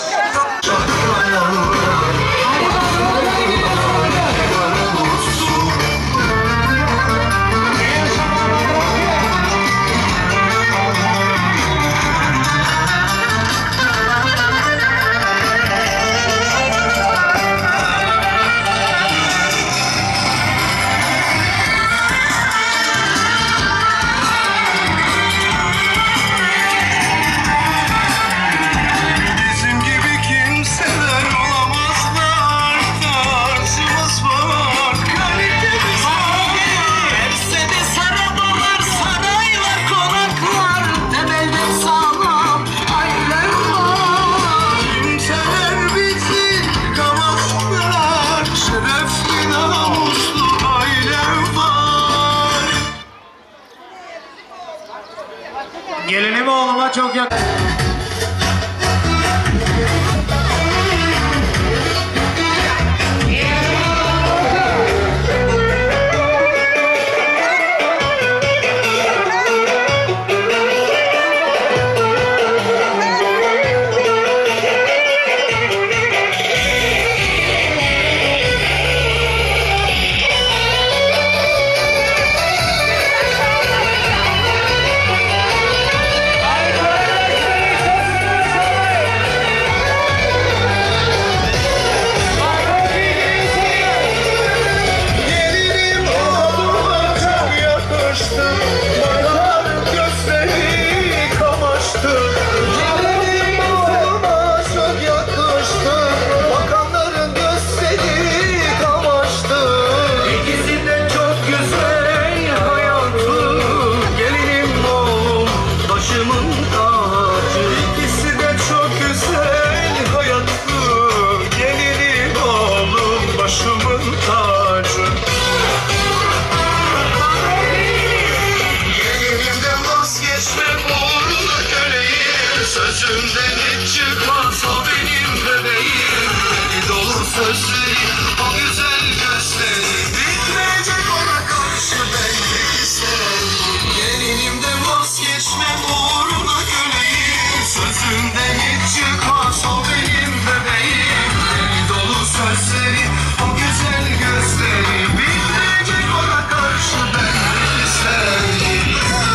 Bizim gibi kimseler olamazlar. Tarzımız var, kalitemiz var. Mercedes arabalar, saraylar, konaklar, temelden sağlam aileler var. Kimseler bizi kamaştılar, şerefli namuslu ailem var. Gelinim oğluma çok yakın. Haydi Sözümden hiç çıkmaz o benim bebeğim. Deli dolu sözleri, o güzel gözleri. Bitmeyecek ona karşı ben de isterim. Gelinimden vazgeçmem, uğruna köleyim. Sözümden hiç çıkmaz o benim bebeğim. Deli dolu sözleri, o güzel gözleri. Bitmeyecek ona karşı ben de isterim.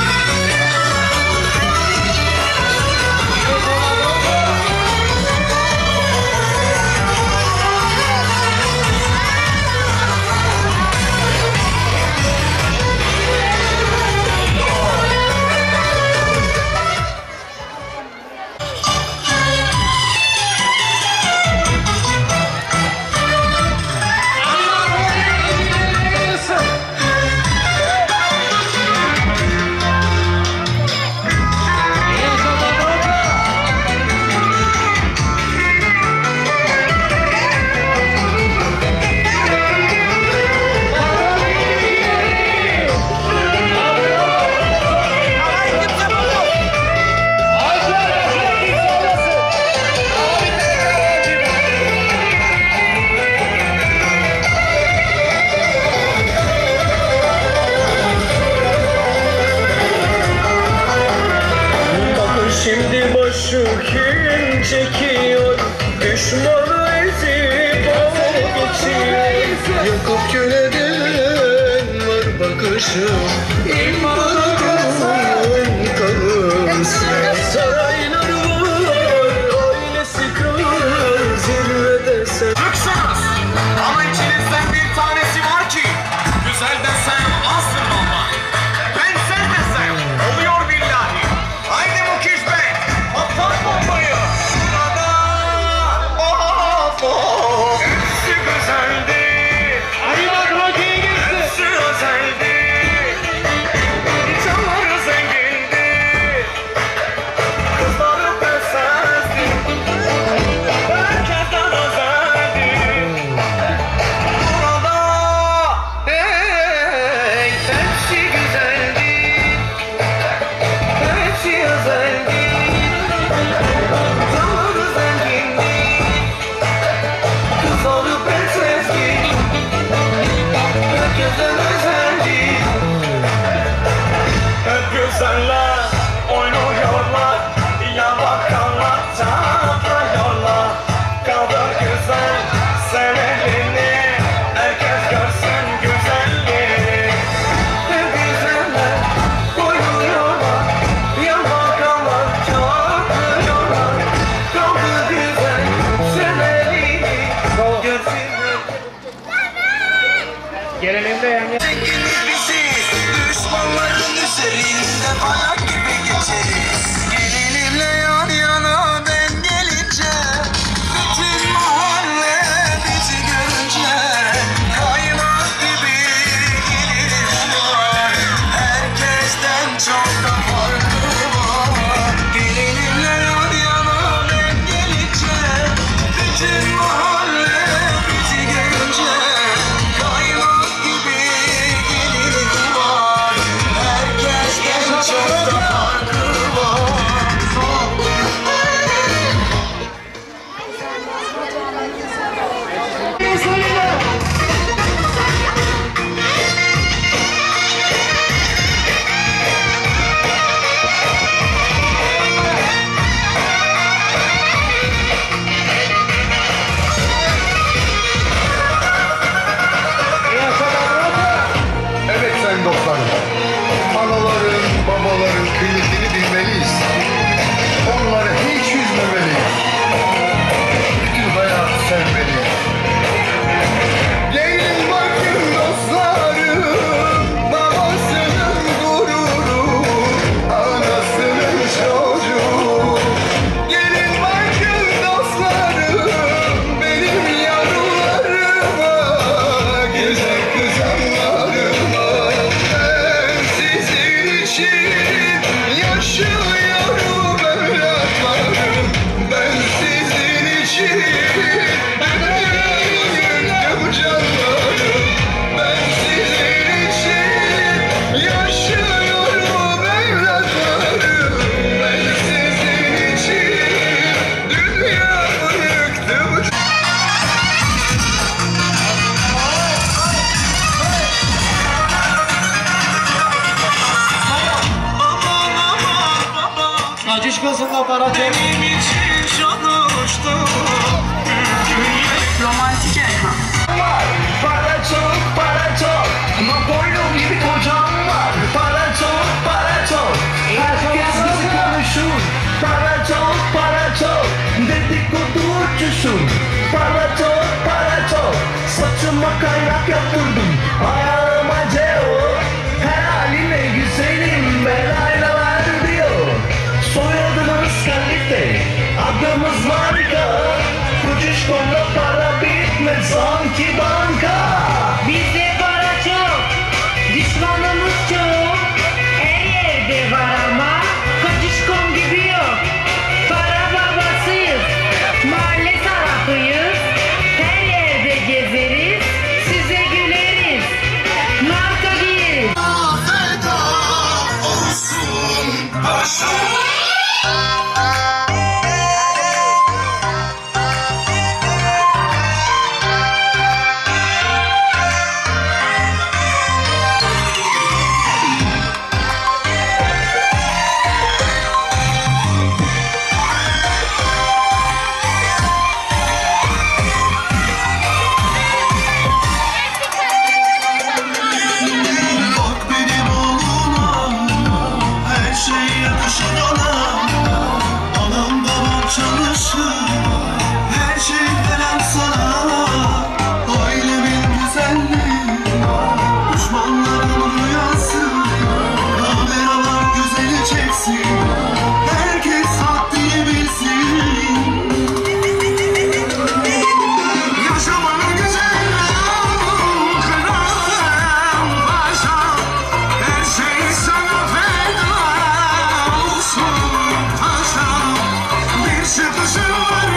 Şimdi başı kim çekiyor, düşmanı ezip o geçiyor. Yakıp köleden var bakışım. İmparatorun karısı. Saraylar var, ailesi kral, zirvede sen. Çıksınız! Ama içinizden bir tanesi var ki güzel desem azdır vallahi. Ben sen desem oluyor billahi. Haydi Mukiş Bey, patlat bombayı. Burada of of. Hepsi güzeldi. Hadi bak Rocky'ye geçti. Hepsi özeldi. Kaçış kızında para çek. Benim için çalıştı. Romantik elma. Para çok, para çok. Napolyon gibi kocam var. Para çok, para çok. Herkes bizi konuşur. Para çok, para çok. Dedikoducusun. Para çok, para çok. Saçıma kaynak yaptırdım. Ayağıma ceo. Her haline güzelim. Belaylalar diyor. Soyadımız kalite. Adımız marka. Kocişkom'da para bitmez sanki banka. Bizde para çok, düşmanımız çok. Her yerde var ama Kocişkom gibi yok. Para babasıyız, mahalle tarafıyız. Her yerde gezeriz, size güleriz. Marka giyeriz. Feda olsun paşa. Bak benim oğluma, her şey yakışır ona. Anam babam çalışır, her şey veren sana. Ailemin güzelliği, düşmanların rüyası. Kameralar güzeli çeksin, herkes haddini bilsin. Yaşamanın güzel kralım paşa. Her şey sana feda olsun paşa. Bir çıkışın var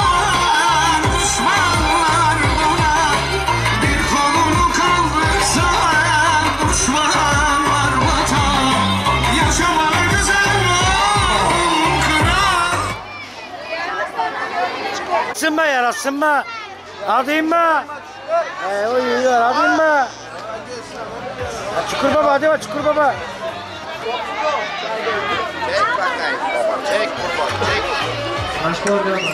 düşmanlar buna. Bir kolunu kaldırsa düşmanlar bata. Yaşamanın güzel kral. Sınma yara sınma. Hadi inme. Ee, uyuyor hadi inme. Çukur baba hadi bak çukur baba. Başka orada mı?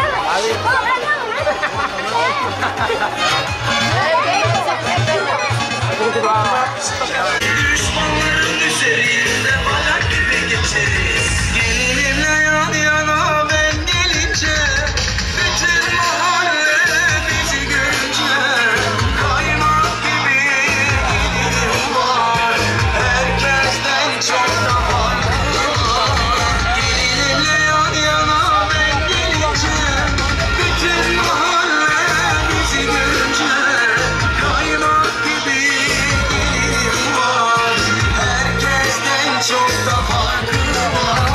Düşmanların üzerinde balak gibi geçeriz. Gelinimle yan yana ben gelince, bütün mahalle bizi görünce kaymak gibi gelirim var. Herkesten çok da farklı var. Gelinimle yan yana ben gelince, bütün mahalle bizi görünce kaymak gibi gelirim var. Herkesten çok da farklı var.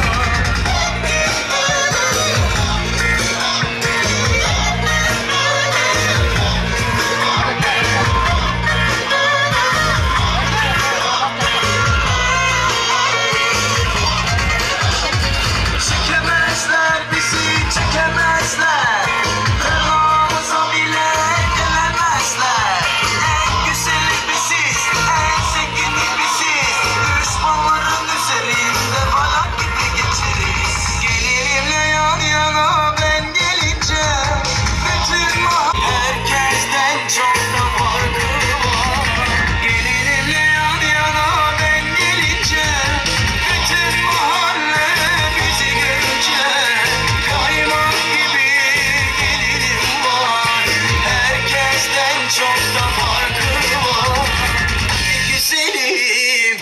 Çekemezler bizi çekemezler. Kırmamıza bile gelemezler. En güzeli biziz, en zengini biziz. Düşmanların üzerinde balak gibi geçeriz. Gelinimle yan yana ben gelince, bütün mahalle herkesten çok da farkı var. Gelinimle yan yana ben gelince, bütün mahalle bizi görünce kaymak gibi gelirim var. Herkesten çok da farkı var. Güzelim,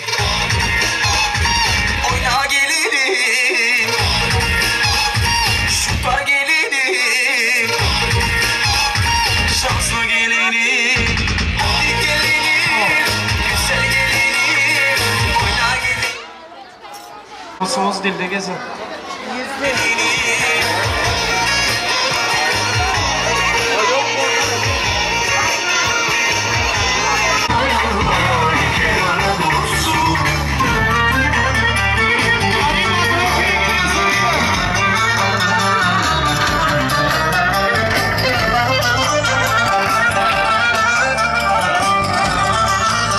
oyna gelirim, süper gelirim, şanslı gelirim, hadi gelirim, güzel gelirim, oyna gelirim. Nasılsınız dilde gezin.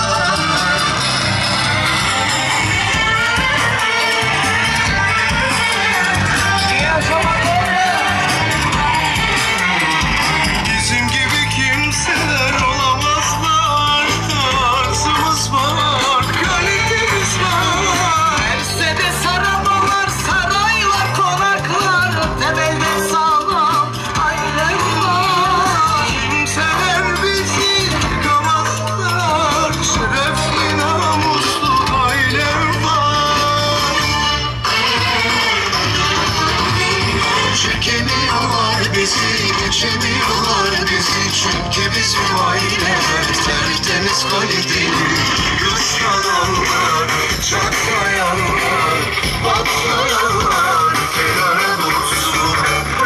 Feda bizi geçemiyorlar bizi. Çünkü biz bir aile, tertemiz kaliteli. Kuşkalanlar, çatlayanlar, patlayanlar kenara dursun.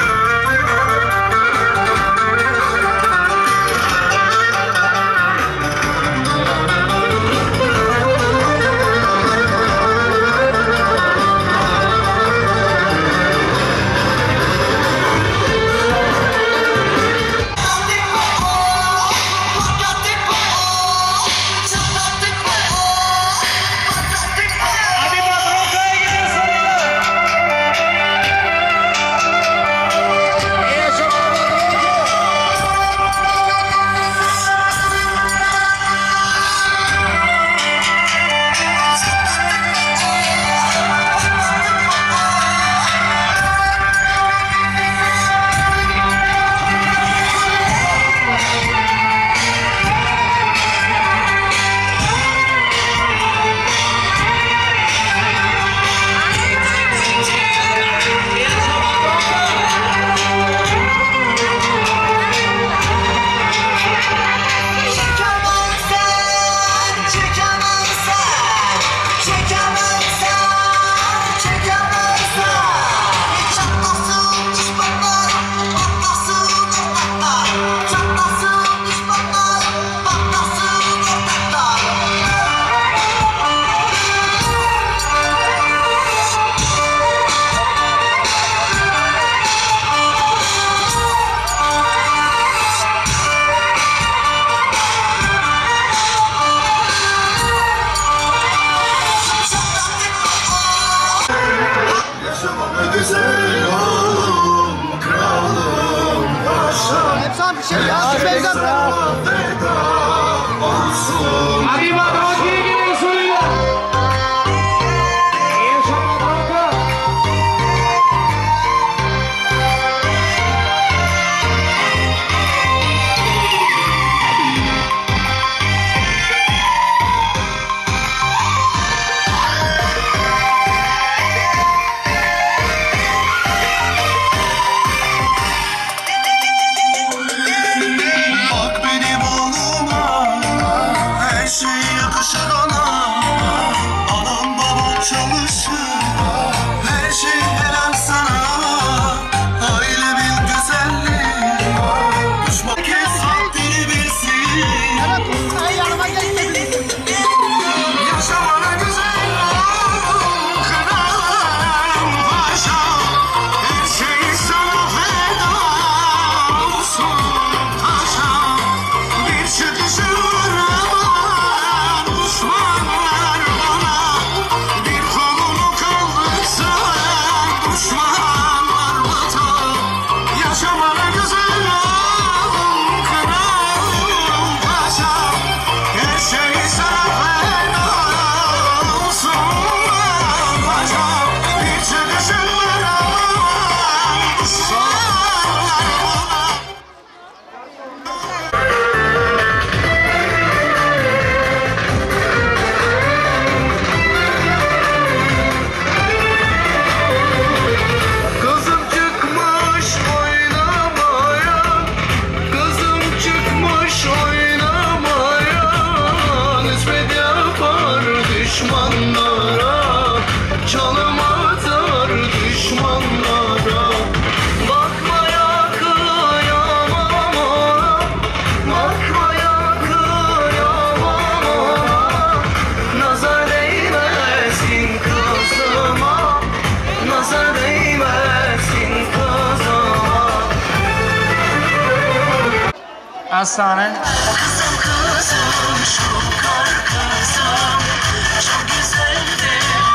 Hastane. Kızım kızım şu kar kızım çok güzeldi.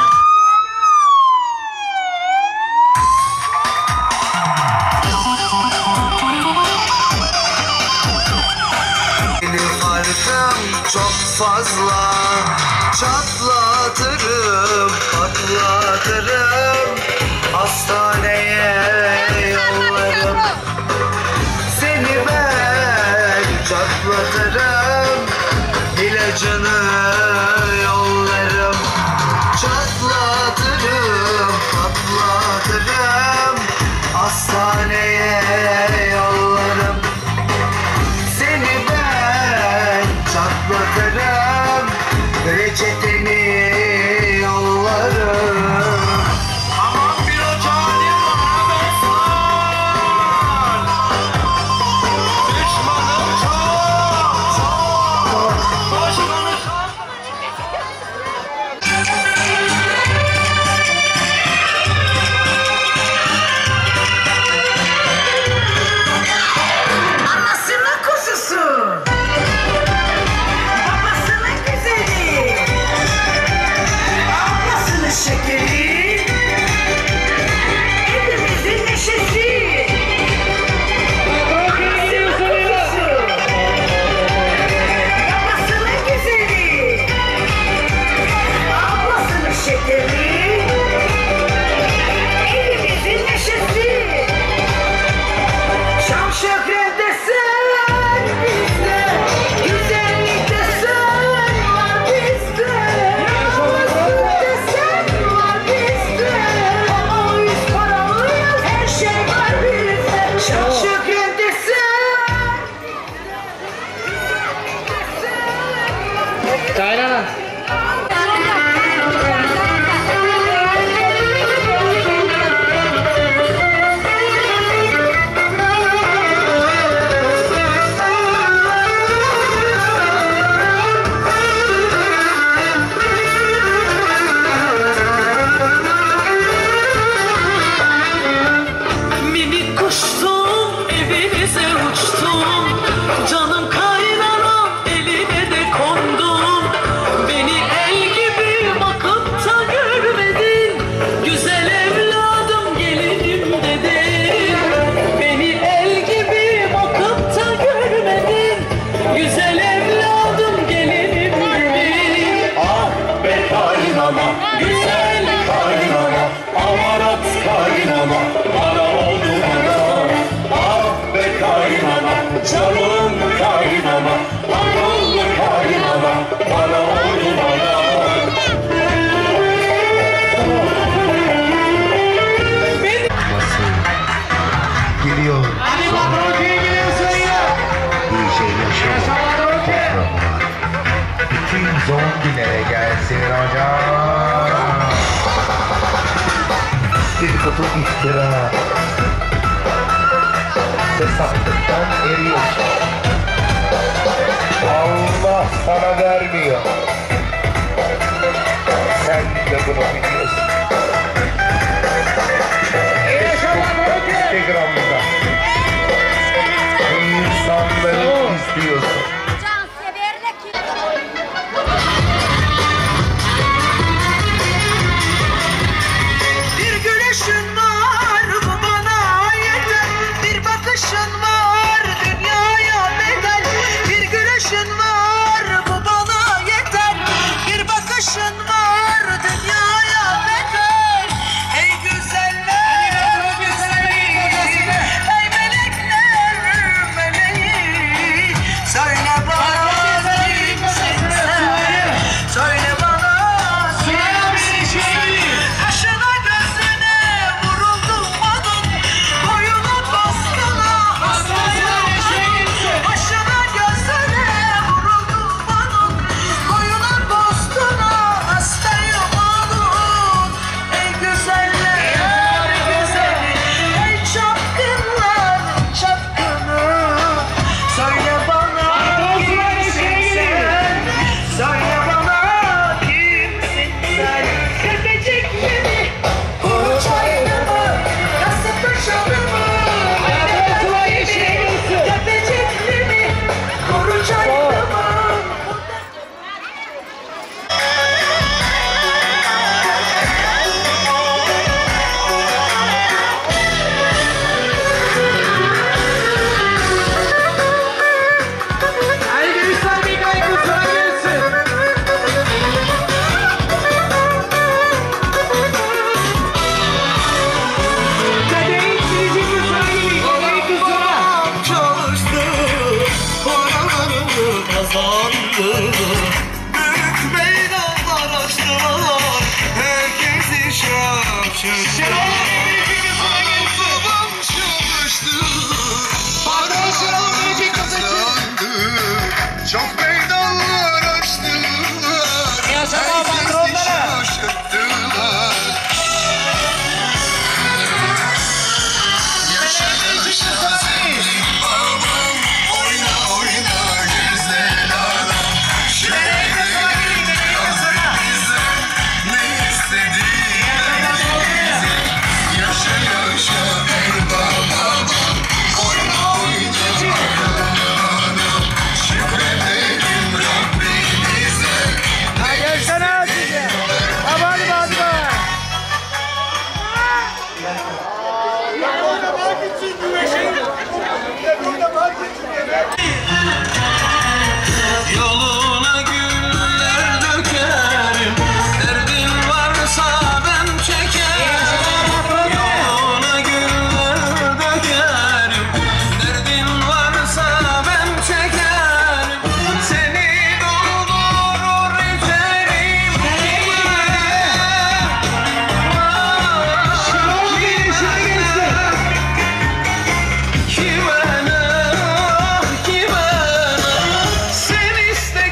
Benim farkım çok fazla, çatlatırım, patlatırım, hastaneye yollarım. Seni ben çatlatırım, ilacını yollarım. Çatlatırım, patlatırım, hastaneye Zombilere gelsin hocam. Dedikodu iftira. Fesatlıktan eriyorsun. Allah sana vermiyor. Sen de bunu biliyorsun. Instagram'da insanları izliyorsun. Bir gülüşün var bu bana yeter. Bir bakışın var dünyaya bedel. Bir gülüşün var bu bana yeter. Bir bakışın var dünyaya bedel. Ey güzeller güzeli, ey melekler meleği. Söyle bana kimsin sen? Söyle bana kimsin sen? Kaşına gözüne vuruldum onun, boyuna bastına hastayım onun. Başına gözüne vuruldum onun, boyuna bastına hastayım onun. Ey güzeller güzeli, ey çapkınlar çapkını. Söyle bana kimsin sen? Söyle bana kimsin sen? Tepecik mi? Kuru çaylı mı? Nasıl taşalı mı? Tepecik mi? Kuru çaylı mı? Haydi Hüsam bir kaygı sana gelsin. Kadehin silecek mi sana geliyor? Kaygı sana. Çalıştı, paralarını kazandı. Büyük meydanlar açtılar, herkesi şaşırttılar. Babam çalıştı, paralarını kazandı. Çok meydanlar açtılar. Herkesi şaşırttılar. Yaşa yaşa sevdim babam. Oyna oyna güzel adam. Şöyle yazık bize ne istediğimizi. Yaşa yaşa ey babam. Oyna oyna adam. Şükredelim Rabbimize. Gelsene Hatice. Hadi hadi hadi. Yoluna güller dökerim. Derdin varsa ben çekerim. Yoluna güller dökerim. Derdin varsa ben çekerim. Seni doldurur içerim. Kime ne, kime ne? Sen iste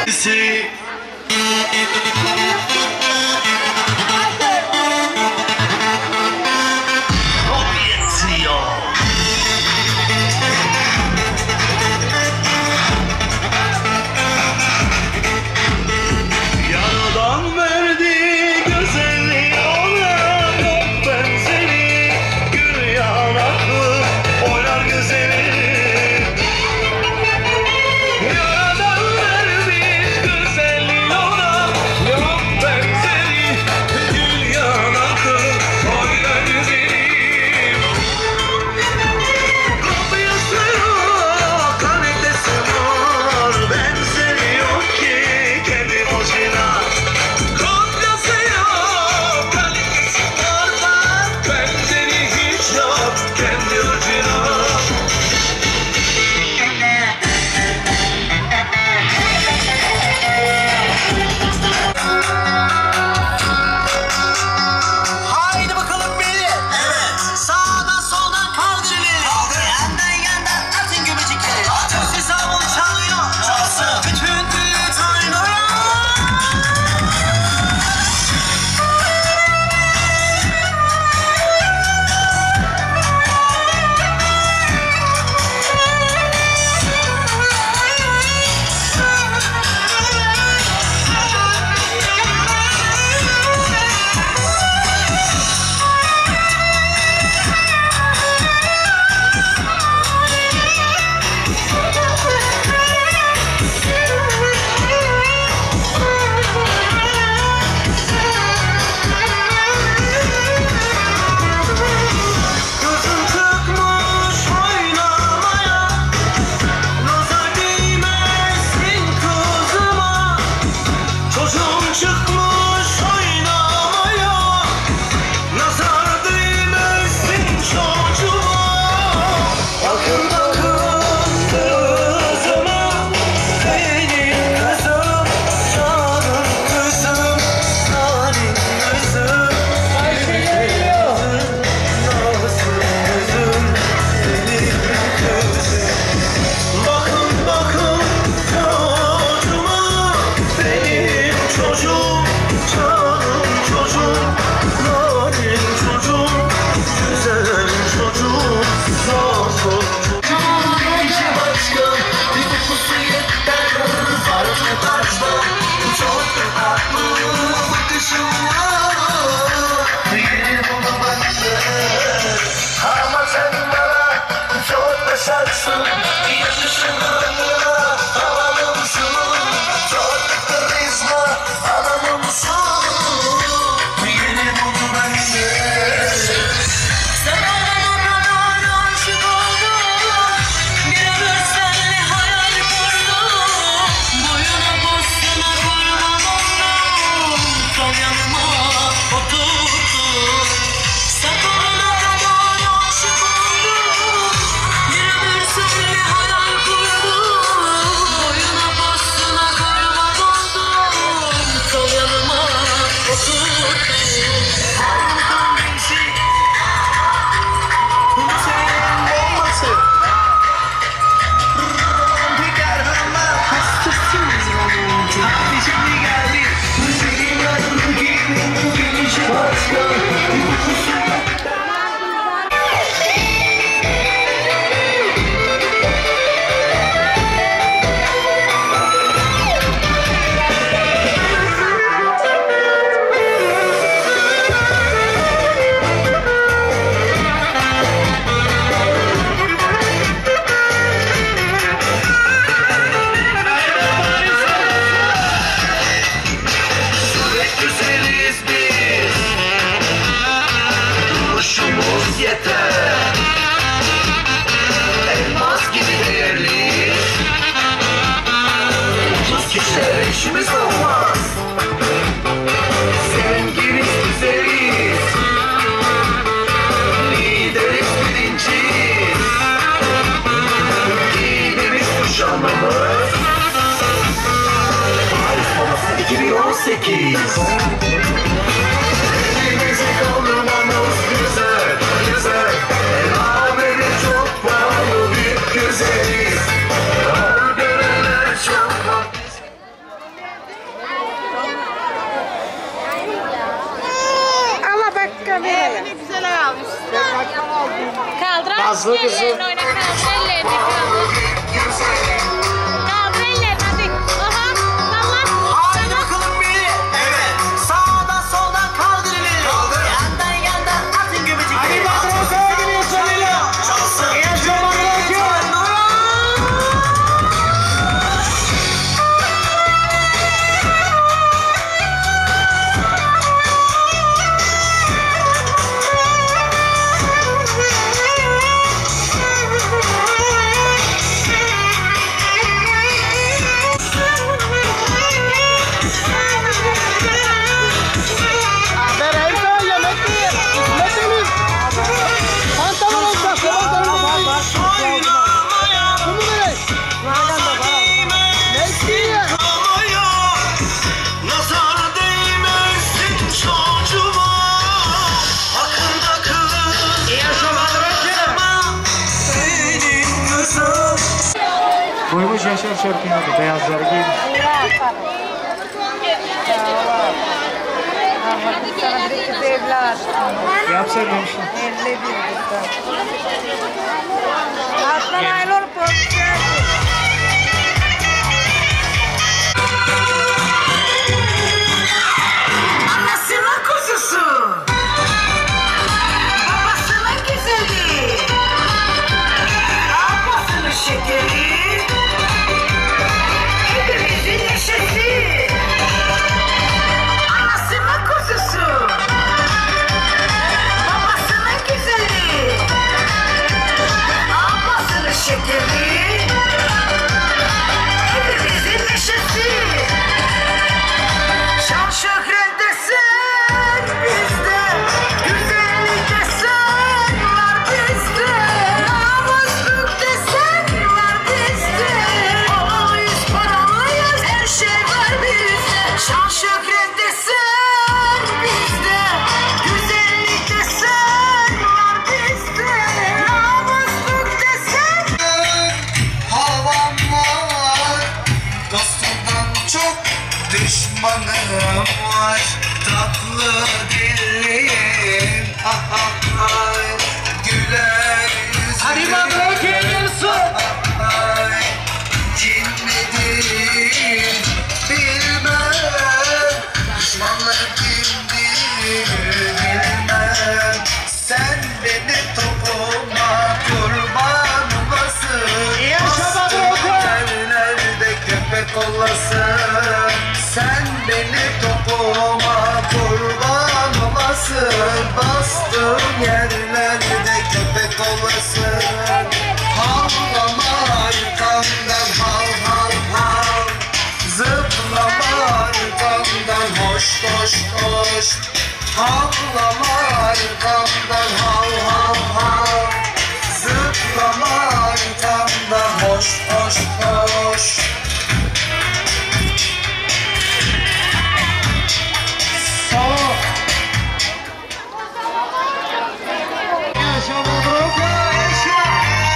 Yaradan verdi güzelliği ona yok benzeri. Gül yanaklı oynar güzeli. Yaradan verdi güzelliği ona yok benzeri. Gül yanaklı oynar güzeli. Kopyası yok, kalitesi var, benzeri yok ki kendi başına. Kopyası yok, kalitesi var da benzeri hiç yok kendi başına. Haydi bakalım beni. Evet. Sağdan soldan kaldır elini. Kaldır. Yandan yandan atın göbecikleri. Atın. Siz havul çalıyor. Çalsın. Bütün düğüt oynuyor. Gözüm çıkmış oynamaya. Nazar değmesin kızıma. Çocuğum çıkmış oynamaya. Nazar değmesin çocuğuma. Bakın bakın kızıma. Benim kızım, canım kızım, narin kızım. Bakın bakın çocuğuma, benim çocuğum, canım çocuğum, narin çocuğum, güzel çocuğum, masum çocuğum. İşe başka bir kokusu yeter, farklı tarzda çok tatlı bakışım var. Yine bunu bende ama sen bana çok başarsın. Yakışın bana alalımsın. Çok karizma adamımsın. Yine bunu bende. Sana kadar aşık oldum. Bir ömür seninle hayal kurdum. Boyuna postuna kurban oldum. Sol yanıma oturttum. Sana kadar aşık oldum. Bir ömür seninle hayal kurdum. Boyuna postuna kurban oldum. Sol yanıma oturttum. Harika gençlik. Bu senin bombası. Romantik kahraman. Hastasınız romantik. Hadi şimdi geldi. Senin yanındaki gelişi başka. Bir kokusu güzeliz biz. Duruşumuz yeter. Elmas gibi değerliyiz. Ucuz kişiler işimiz olmaz. Zenginiz güzeliz. Lideriz birinciyiz. Giydiğimiz kuşanmamız Paris Babası iki bin on sekiz. Elimizi kaldırmamız güzel, güzel. El alemi çok pahalı bir güzeliz. Görenler çok Nazlı kızı. Ellerini oyna, kaldır ellerini, kaldır. Kaldır ellerini hadi. Aha, salla. Haydi bakalım biri. Evet. Sağdan soldan kaldır elini. Kaldır. Yandan yandan atın göbecikleri. Hadi bakalım sağa gidiyorsun Leyla. Çalsın. En son bakıyor. Nazar değmesin çocuğuma. Hakkında kız. İyi senin kızım. Koymuş Yaşar şarkını adı. Beyazları giymiş. Sana bir kız evlat. Yapsa demiştim. elli bir kız. Atlan ayrı olup konuşacak. Anasının kuzusu. Babasının güzeli. Ablasının şekeri. Hepimizin neşesi. Anasının kuzusu. Babasının güzeli. Ablasının şekeri. Hepimizin neşesi. Şan şöhret desen bizde, güzellik desen var bizde, namusluk desen var bizde, olayız paralıyız her şey var bizde. Şan şöhret desen bizde, güzellik desen var bizde, namusluk desen. Havam var, dostumdan çok düşmanım var. Tatlı dilim, ah ah ay, güler yüzlü. Hadi bakalım geliyorsun. Ay, kim nedir bilmem, düşmanlar kimdir bilmem. Sen beni topuma kurban olasın. İyi yaşa baba. Yerlerde köpek olasın. Sen beni topuma kurban olasın. Bastığın yerlerde köpek olasın. Havlama arkamdan hav hav hav. Zıplama arkamdan hoş hoş hoş. Havlama arkamdan hav hav hav. Zıplama arkamdan hoş hoş hoş. Sağ ol. Yaşa Bodrum, yaşa.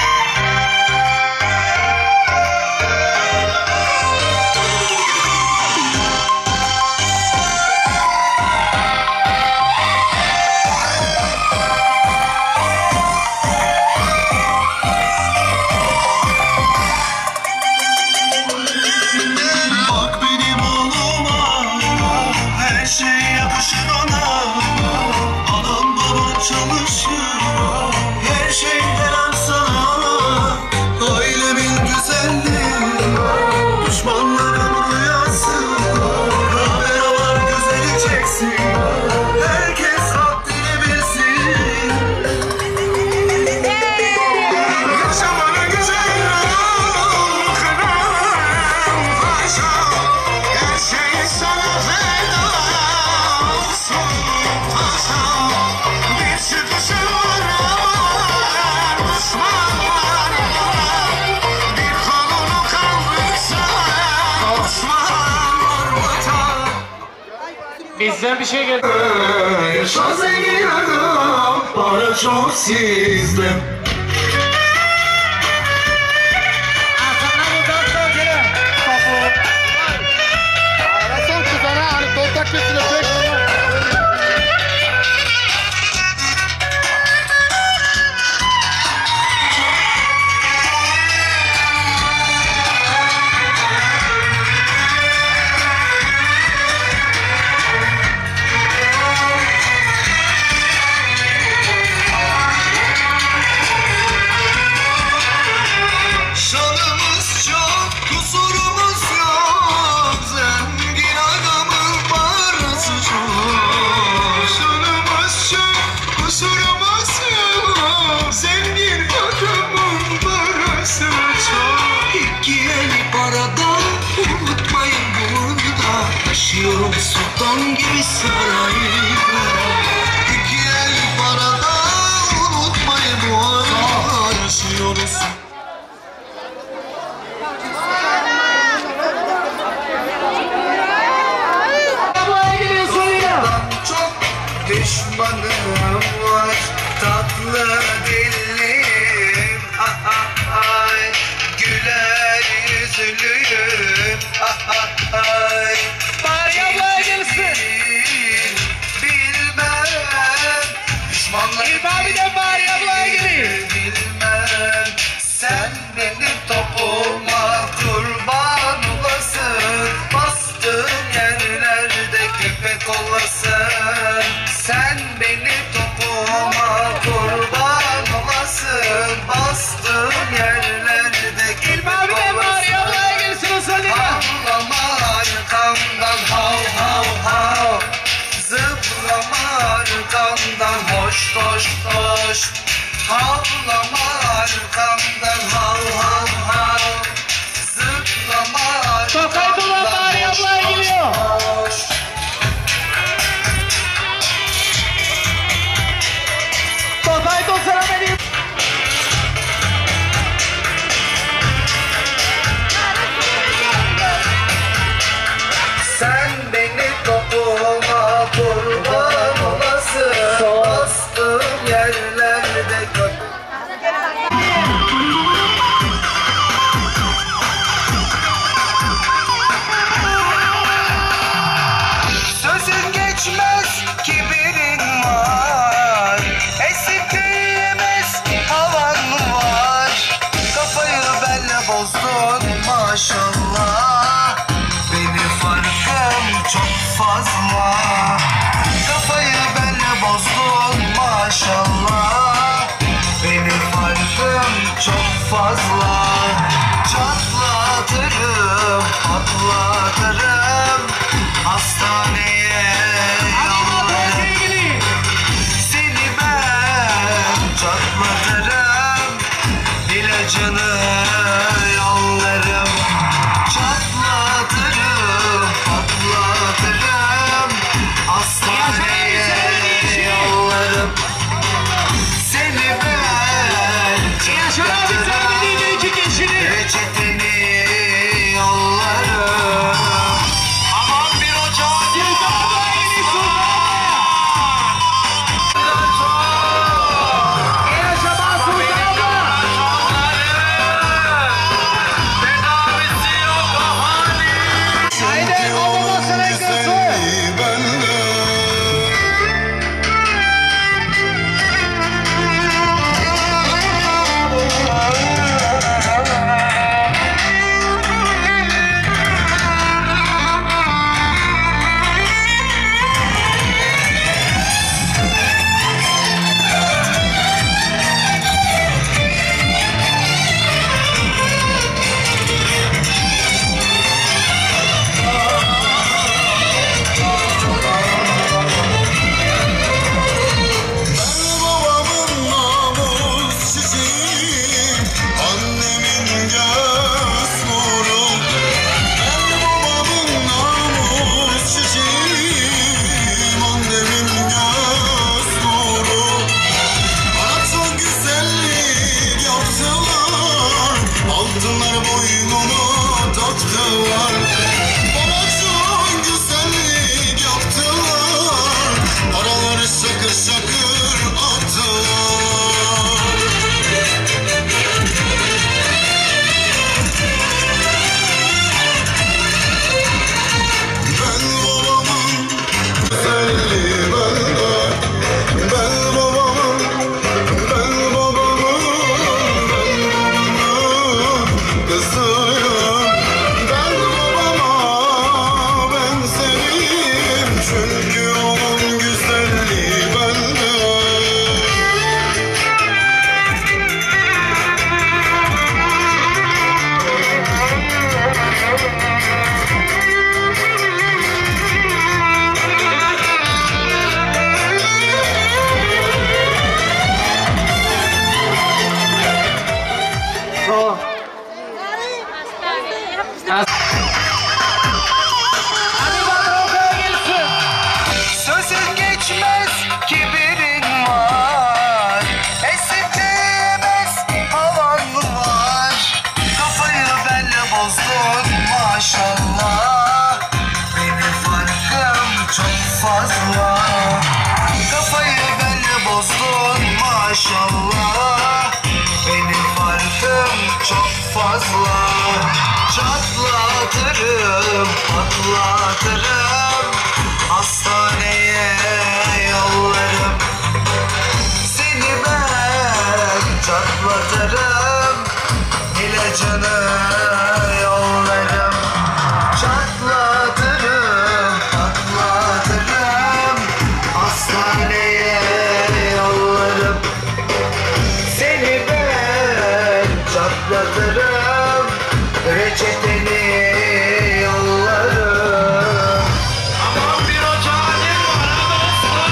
Bak benim oğluma, her şey yakışır ona. Anam baban çalışıyor, her şey helal sana. Ailemin güzelliği, düşmanların rüyası. Kamera var güzeli çeksin, herkes haddini bilsin. Yaşamanın güzel kralım paşa, her şey sana feda olsun paşa. Bir çıkışın var ama düşmanlar var. Bir kolunu kaldırsa Osman Vurmutan. Bizden bir şey geldi. Yaşa zengin adam, para çok sizde. Son gibi sarayda iki el parada unutmayı bu ara yaşıyoruz. Çok düşmanım var, tatlı dillim, ah ah ay, güler yüzlüyüm, ah ah ay. Meryem'le gelsin. Bilmem, düşmanlarım İlmi abi de Meryem'le gelin. bilmem, sen benim topuma kurban olasın, bastığın yerlerde köpek olasın. Sen benim topuma kurban olasın, bastığın yerlerde İlmi abi köpek de olasın. Meryem'le gelsin özellikle. Havlama arkamdan hav hav hav, zıplama arkamdan hoş hoş hoş. Havlama arkamdan hav hav hav, zıplama Kafayı bulan arkamdan hoş Meryem'le hoş geliyor. hoş. Kafayı dostlara vereyim. Sen beni topuma kurban olasın, bastığım yerlerde köpek. Sözün geçmez, kibirin var, esintiyemez havan var. Kafayı benle bozdun maşallah, benim farkım çok fazla. Kafayı benle bozdun maşallah, benim farkım çok fazla. Çatlatırım, patlatırım, hastaneye yollarım. Seni ben çatlatırım, ilacını yollarım. Çatlatırım, patlatırım, hastaneye yollarım. Seni ben çatlatırım, reçeteni yollarım. Aman bir ocağın Haydi babama sana gelsin. Babamın namus çiçeği, annemin göz nuru. Ben babamın namus çiçeği, annemin göz nuru. Bana çok güzellik yaptılar, altınlar boynuma taktılar. Bana çok güzellik yaptılar, paraları şakır şakır attılar. Ben babamın güzelliği bende, ben babamın, ben babamın, ben babamın kızıyım. Ben babama benzerim, çünkü onun güzelliği bende. Hadi bakalım gelsin. bozdun maşallah. Benim farkım çok fazla. Kafayı benle bozdun maşallah. Benim farkım çok fazla. Çatlatırım, patlatırım, hastaneye yollarım. Seni ben çatlatırım, ilacını yollarım. Çatlatırım, patlatırım, hastaneye yollarım. Seni ben çatlatırım, reçeteni yollarım. Aman bir ocağın var dostlar.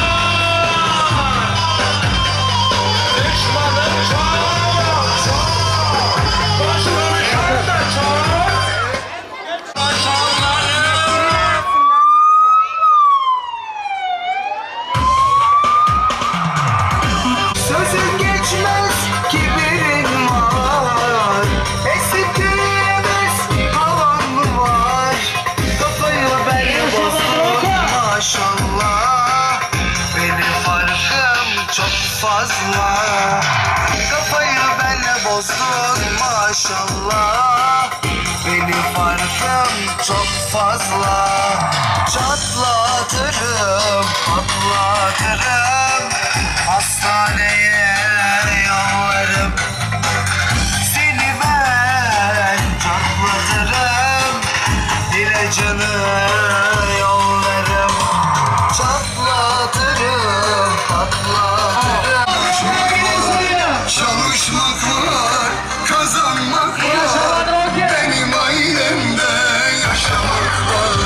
Düşmanım çok çok. Başlarım da çok. Maşallahım. Sözün geçmez, kibirin var. Esitemez, havan var. Kafayı ben bozdum maşallah. Benim farkım çok fazla. Kafayı benle bozdun maşallah. Benim farkım çok fazla. Çatlatırım, patlatırım, hastaneye yollarım. Seni ben çatlatırım, ilacını yollarım. Çatlatırım, patlatırım. Çalışmak var, kazanmak var. Benim ailemde yaşamak var.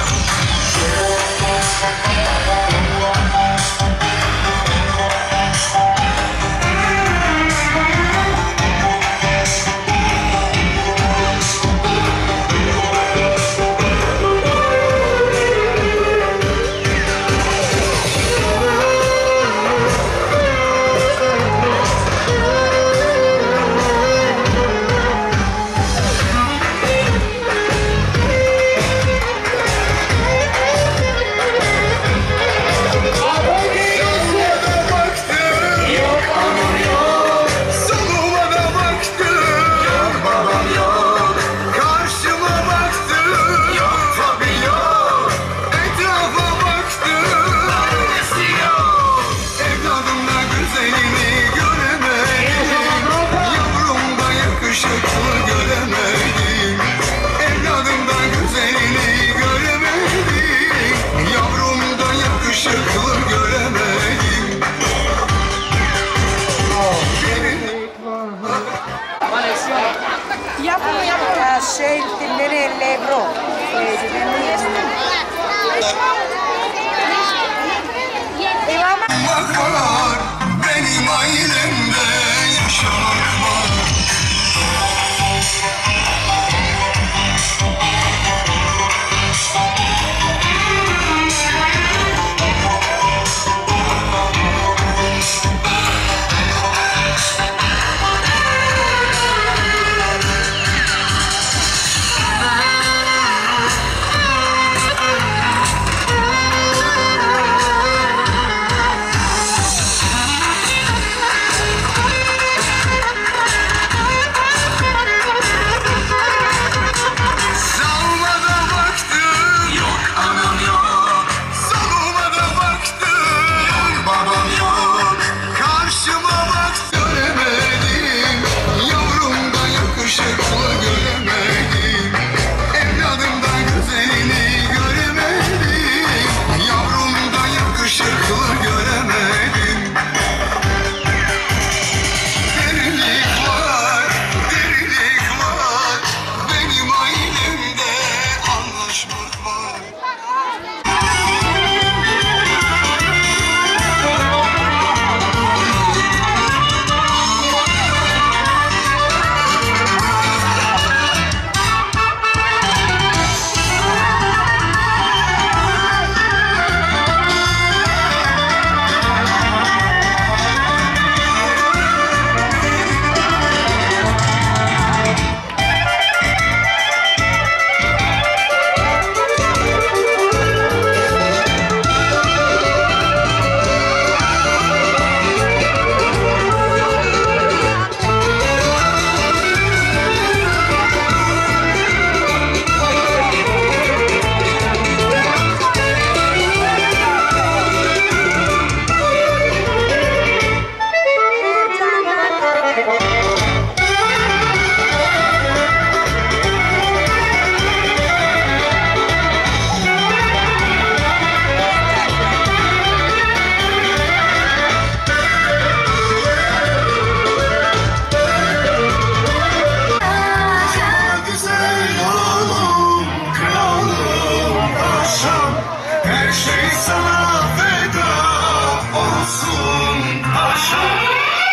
sana feda olsun paşam.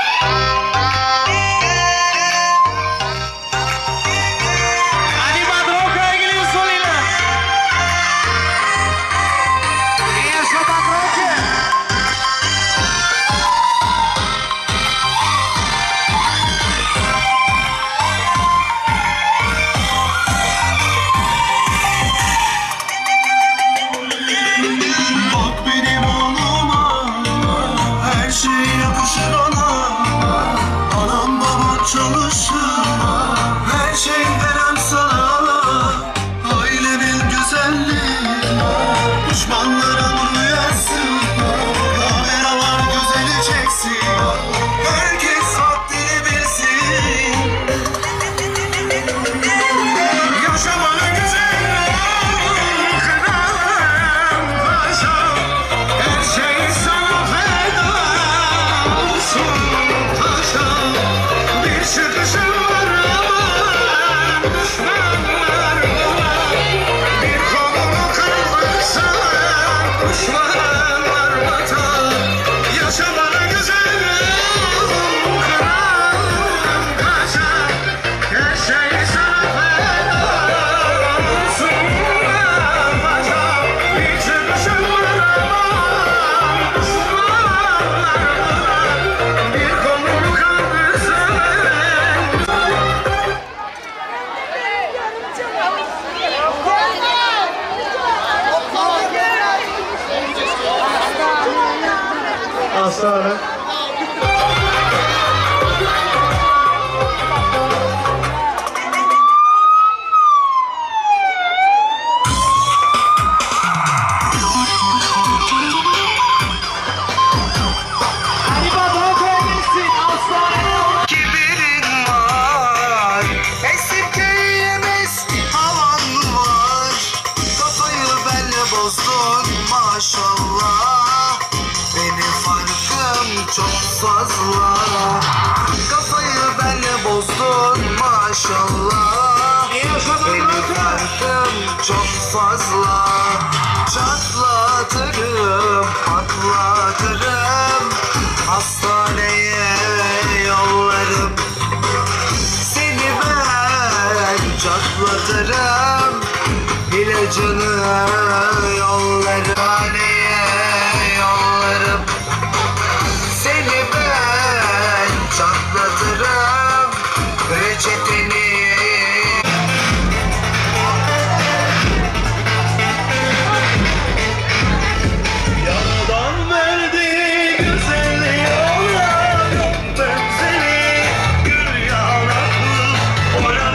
Bak benim oğluma, her şey yakışır ona. Anam babam çalışır, her şey veren sana. Ailenin güzelliği, düşmanların rüyası. Kameralar güzeli çeksin, herkes haddini bilsin. Yaşamanın güzel kralım paşam, her şey sana feda olsun paşam. Bir çıkışım var ama düşmanlar var, bir kolumu kırmışsan düşmanlar batar. Yaşamanın güzel kralım paşam, her şey sana feda olsun paşam. Bir çıkışım var ama düşmanlar var, bir kolumu kırmışsan. Aslanım. Kibirin var, esirgeyim eski havan var. Kafayı benle bozdun maşallah, benim farkım çok fazla. Kafayı benle bozdun maşallah, benim farkım çok fazla. Çatlatırım, patlatırım, hastaneye yollarım. Seni ben çatlatırım, ilacını yollarım. Haneye yollarım, seni ben çatlatırım, reçeteni. Yaradan verdiği güzelliği yolladım ben seni, gül yanaklı boyar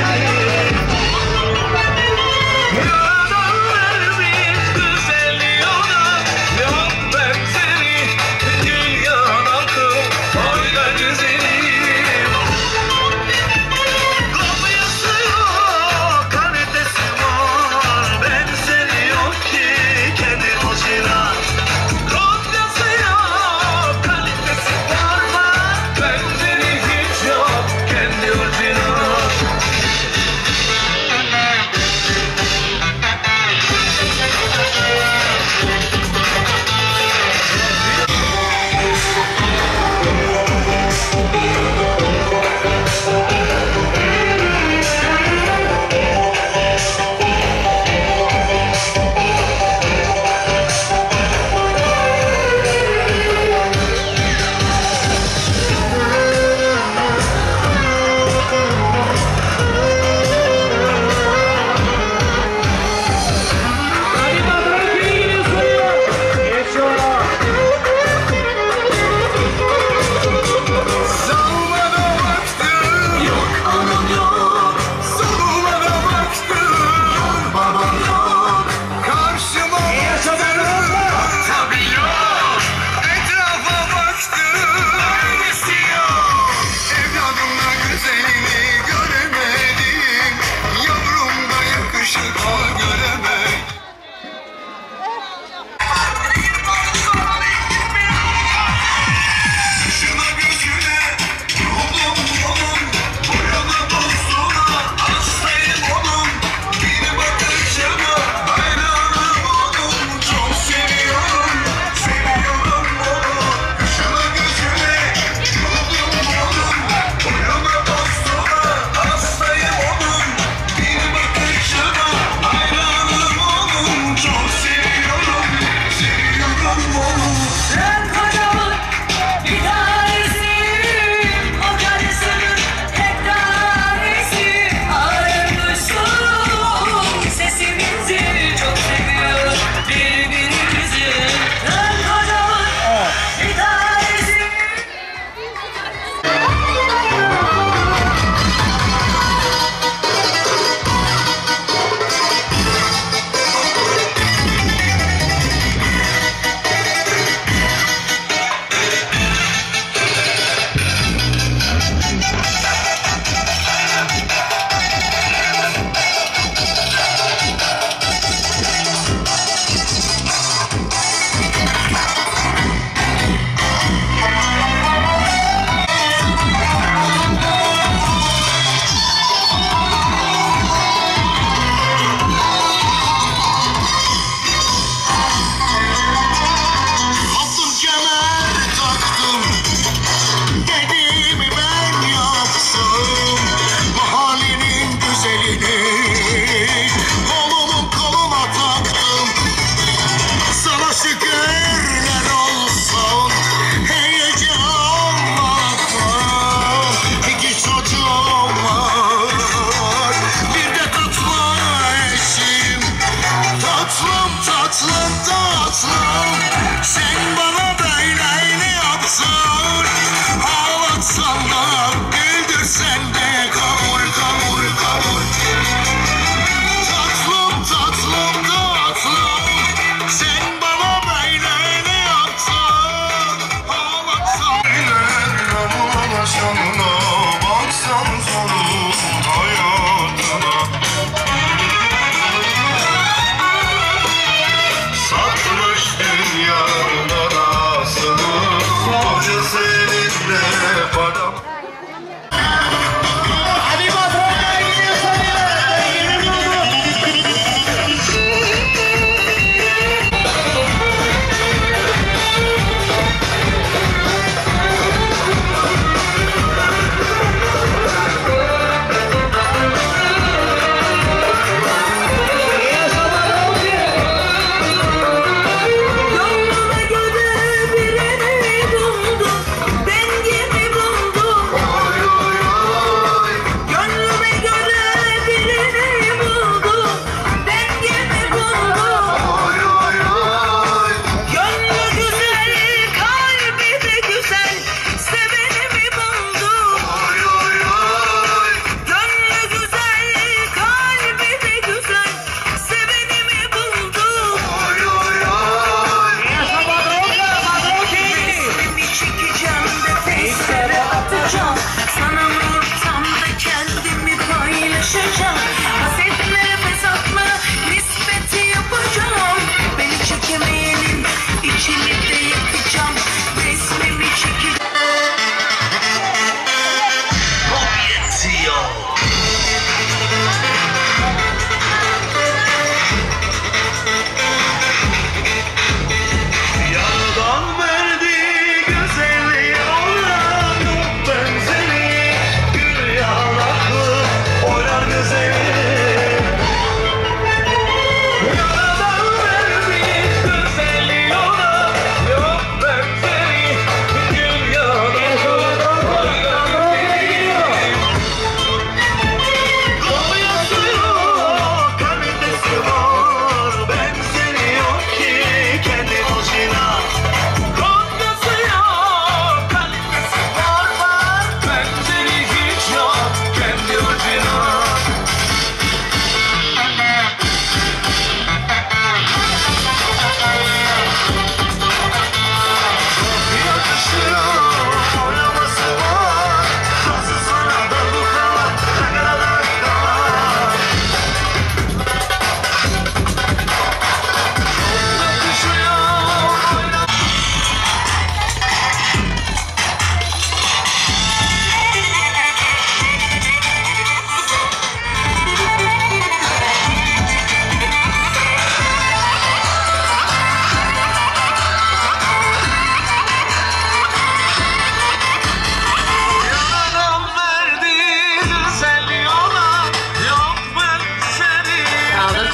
güzelliği. Yaradan verdiği güzelliği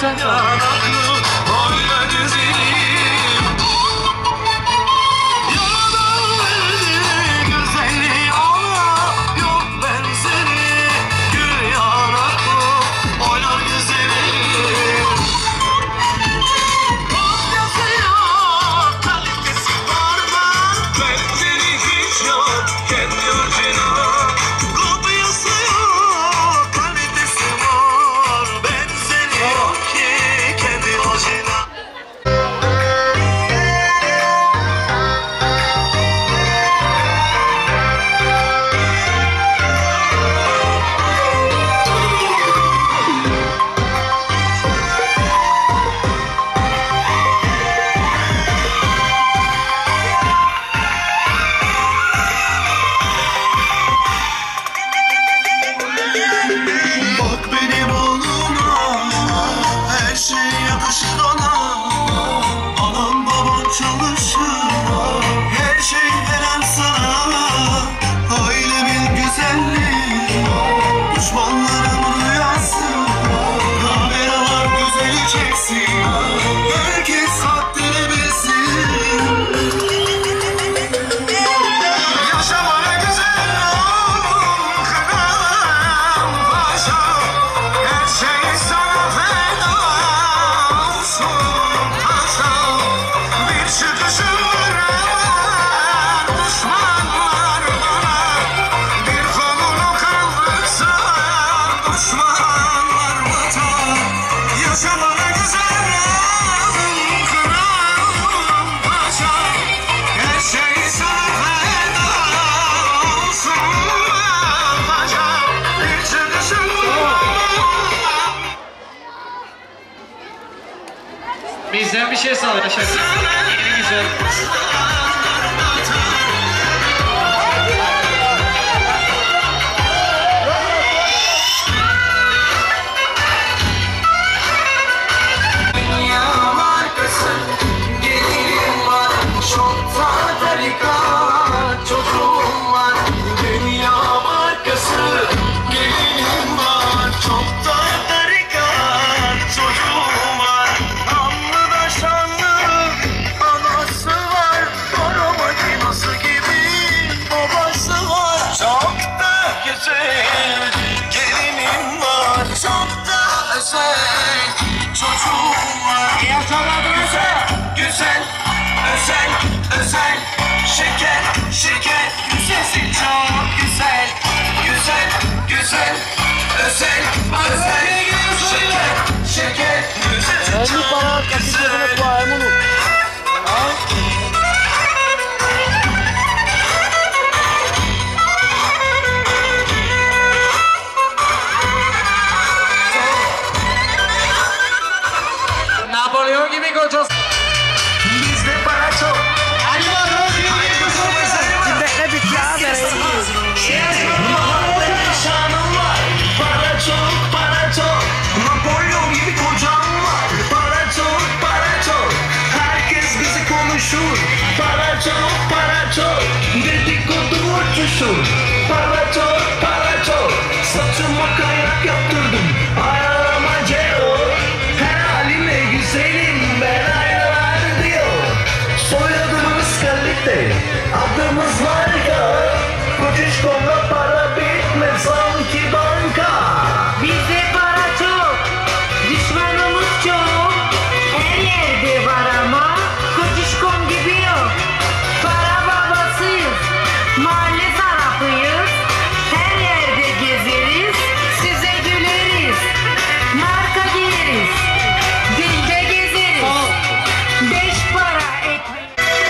sen çal. Oyna güzelim. Yaradan verdi güzelliği ona, yok benzeri. Gül yanaklı oynar güzelim. Kopyası yok, kalitesi var mı? Benzeri hiç yok, kendi orijinal. Kopyası yok, kalitesi var. Benzeri yok ki, kendi orijinal. Bak benim oğluma, her şey yakışır ona. Anam babam çalışır, her şey helal sana. Ailemin güzelliği, düşmanların rüyası. Kameralar güzeli çeksin, herkes haddini bilsin. Yaşamana güzel oğlum, kral paşa. Her şey sana feda olsun paşa. Bir çıkışım var, düşmanlar bana. Bir kolunu kırılırsa düşmanlar batar. Yaşamana güzel oğlum, kral paşa. Her şey sana feda olsun paşa. Bir çıkışım var. Bizden bir şey sağ Yaşar. Ne güzel. Dünya markası gelinim var, çok da tarikat çocuğum var. Dünya markası gelinim var, çok da tarikat çocuğum var. Namlı da şanlı anası var, koruma dinası gibi babası var. Çok da güzel gelinim var, çok da özel çocuğum var. Güzel, güzel, özel, özel, şeker, şeker, sesi çok güzel, güzel, güzel, özel, özel, şeker, şeker, sesi Elli çok para kapitesine güzel. koyayım bunu. Napolyon gibi kocası. Bizde para çok. Bekle bir kağıt Şanım var, para çok, para çok. Napolyon gibi kocam var, para çok, para çok. Herkes bizi konuşur, para çok, para çok. Dedikodu uçuşur, para çok, para çok. Saçıma kayak yaptırdım, ayağıma ceo. Her haline güzelim, ben aynalar diyor. Soyadımız kalite, adımız marka. Kocişkom'da para bitmez sanki banka. Bizde para çok, düşmanımız çok. Her yerde var ama Kocişkom gibi yok. Para babasıyız, mahalle tarafıyız. Her yerde gezeriz, size güleriz. Marka giyeriz, dilde gezeriz. Beş para ekmek.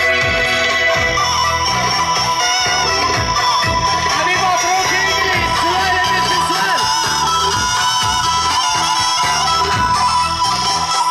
Hadi patron sevgili. Sular edesin sular.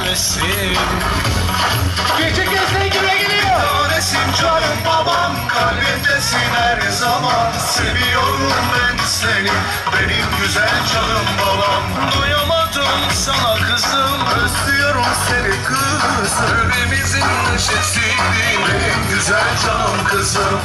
tanesim. Küçük gözle güle geliyor. Tanesin canım babam, kalbimdesin her zaman. Seviyorum ben seni, benim güzel canım babam. Doyamadım sana kızım, özlüyorum seni kız. Evimizin neşesiydin, benim güzel canım kızım.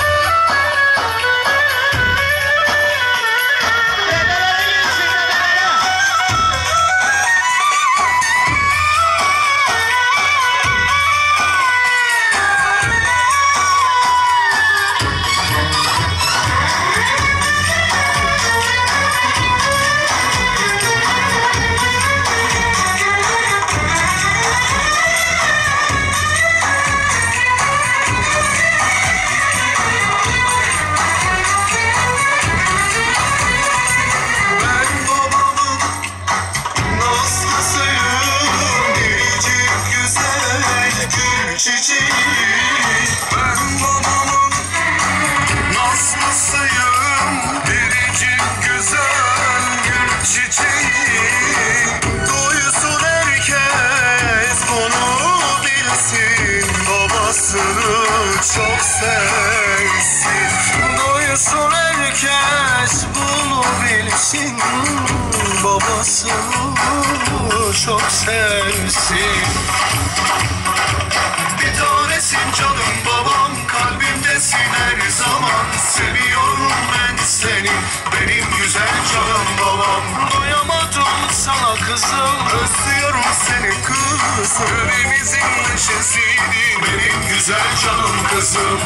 Çok sevsin, duysun herkes bunu bilsin. Babasını çok sevsin. Bir tanesin canım babam, kalbimdesin her zaman. Seviyorum ben seni, benim güzel canım babam. Doyamadım sana kızım, özlüyorum seni kız. Evimizin neşesiydin, benim güzel canım kızım.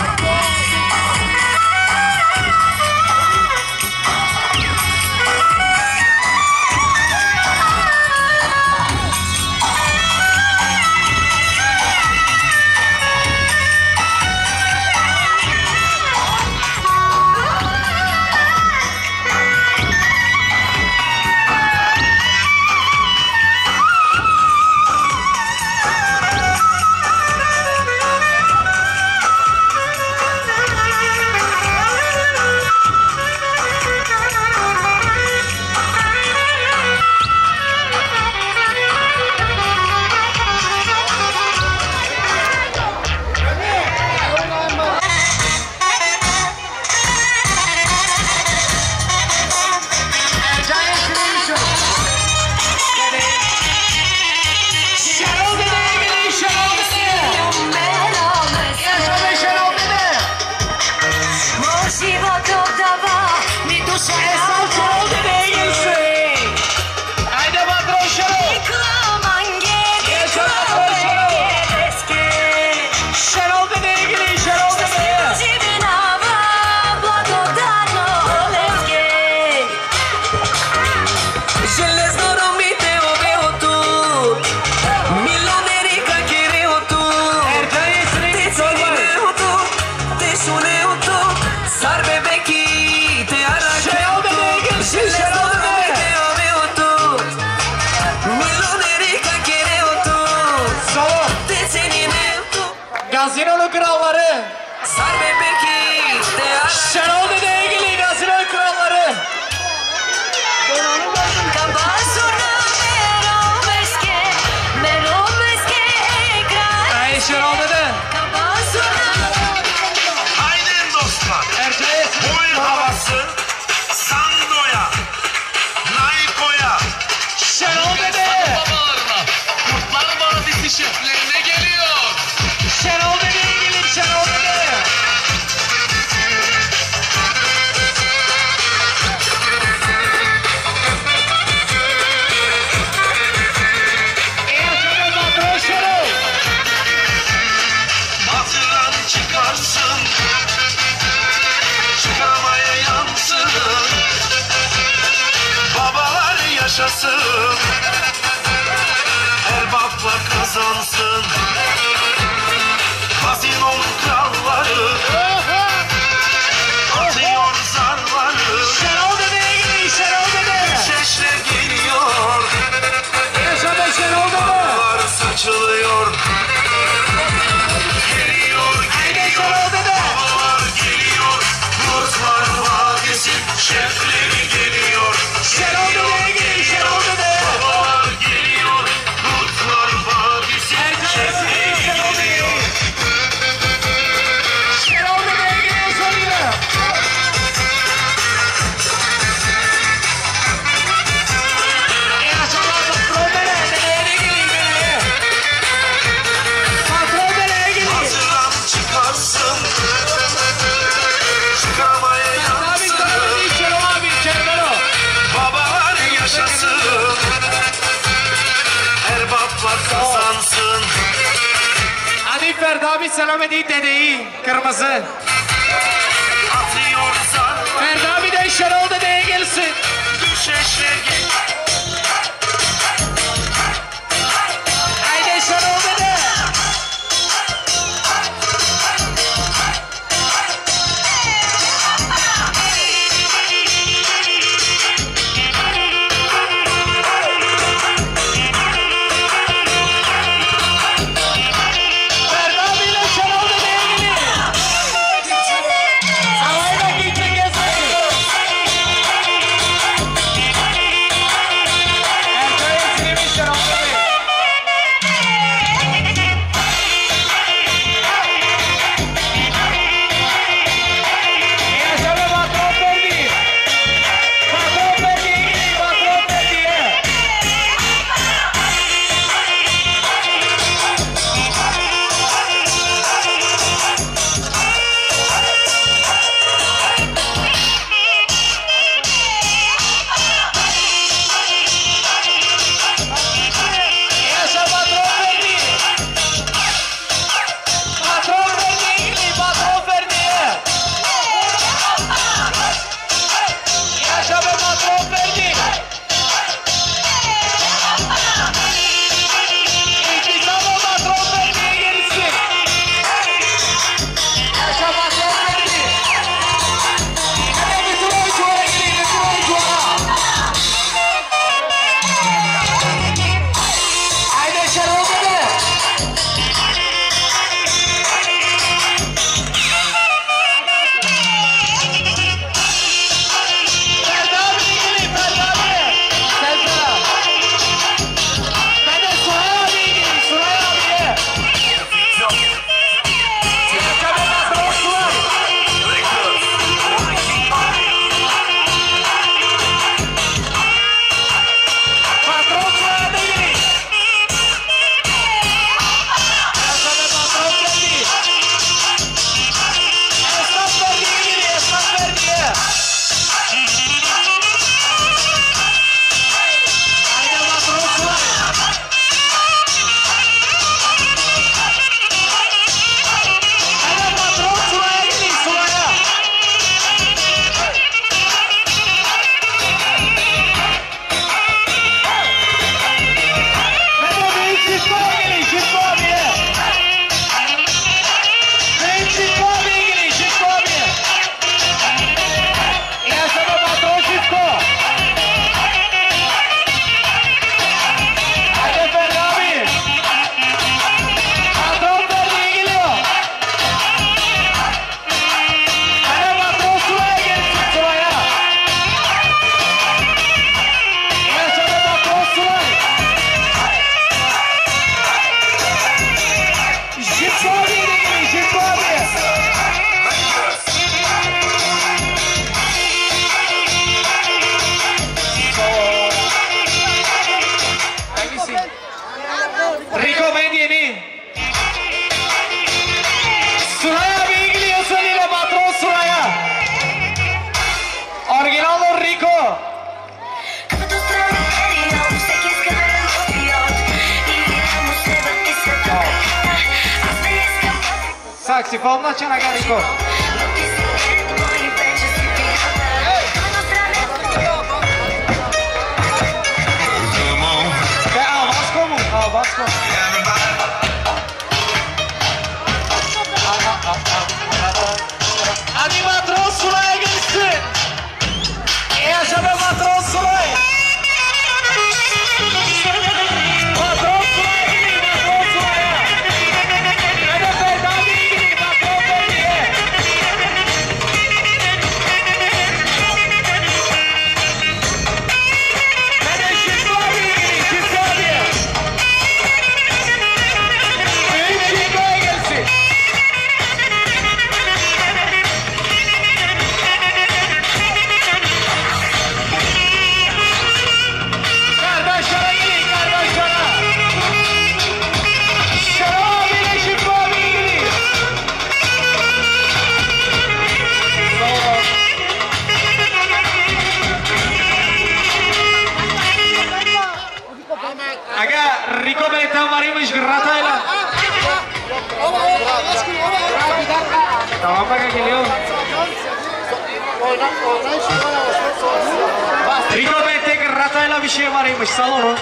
Gazino'nun kralları. Şenol Dede'ye gelin Gazino'nun kralları. Ay Şenol Dede. Haydi dostlar. Erciyes. Boyun havası. Sando'ya. Nayko'ya. Şenol Dede. Kurtlar Vadisi şeflerine geliyor. Şenol Dede'ye gelin Şenol Dede. Batıran çıkarsın. Çıkamaya yansın. Babalar yaşasın. Erbaplar kazansın. Gazinonun kralları atıyor zarları. Şenol Dede'ye gelin Şenol Dede. Şeşler geliyor. Yaşadı Şenol Dede. Babalar saçılıyor. Geliyor geliyor. Babalar geliyor. Kurtlar Vadisi şefleri geliyor. Şenol Dede'ye gelin Şenol Dede. Babalar geliyor. Kurtlar bir selam edeyim dedeyi. Kırmızı. Atıyorsan Ferdi abi de Şenol dedeye gelsin. düşeşe git. Haydi Şenol dede. Ferdi abiyle Şenol dedeye gelin. Havayla gitme gezmeyin. Erkaya sinirmiş Şenol dede. Yaşa be patron Ferdi. Patron Ferdi'ye gelin, patron Ferdi'ye. Yaşa patron Ferdi. Patron Ferdi'ye gelin, patron Ferdi'ye. Yaşa be patron Ferdi. İltisam o patron Ferdi'ye gelsin. Yaşa patron Ferdi. Hadi bütün oyunculara gelin, bütün oyunculara. Haydi Şenol dede. Ferdi abiye gelin, Ferdi abiye. Sen sıra. Ben de Suray abiye gelin, Suray abiye. Yaşa be patron Suray. Patron Suray abiye gelin. Yaşa be patron Ferdi. Esnaf Ferdi'ye gelin, Esnaf Ferdi'ye. Haydi patron Suray. Haydi patron Suray'a gelin, Suray'a. Hadi büyük Şişko'ya gelin, Şişko abiye. Büyük Şişko abiye gelin, Şişko abiye. Yaşa be patron Şişko. Hadi Ferdi abi. Patron Ferdi'ye geliyor. Hadi patron Suray'a gelsin, Suray'a. Yaşa be patron Suray. Şişko abiye de gelin, Şişko abiye. Hangisi? Rico Medieni. Suray abiye gidiyorsun yine patron Suray'a. Original Rico. Saksifon açan aga Rico. Ve al Vasco mu? Al Vasco. Hadi patron Suray'a gelsin. Yaşa be patron Suray. Patron Suray'a gelin, patron Suray'a. Hadi Ferdi abiye gelin, patron Ferdi'ye. Hadi Şişko abiye gelin, Şişko abiye. Büyük Şişko'ya gelsin. Kardeşlere gelin, kardeşlere. Şenol abiyle Şişko abiye gelin. Aga Rico Benetan varıymış, Grata'yla. Tamam bak geliyor. Rico Bente ratayla bir şey varmış salonu.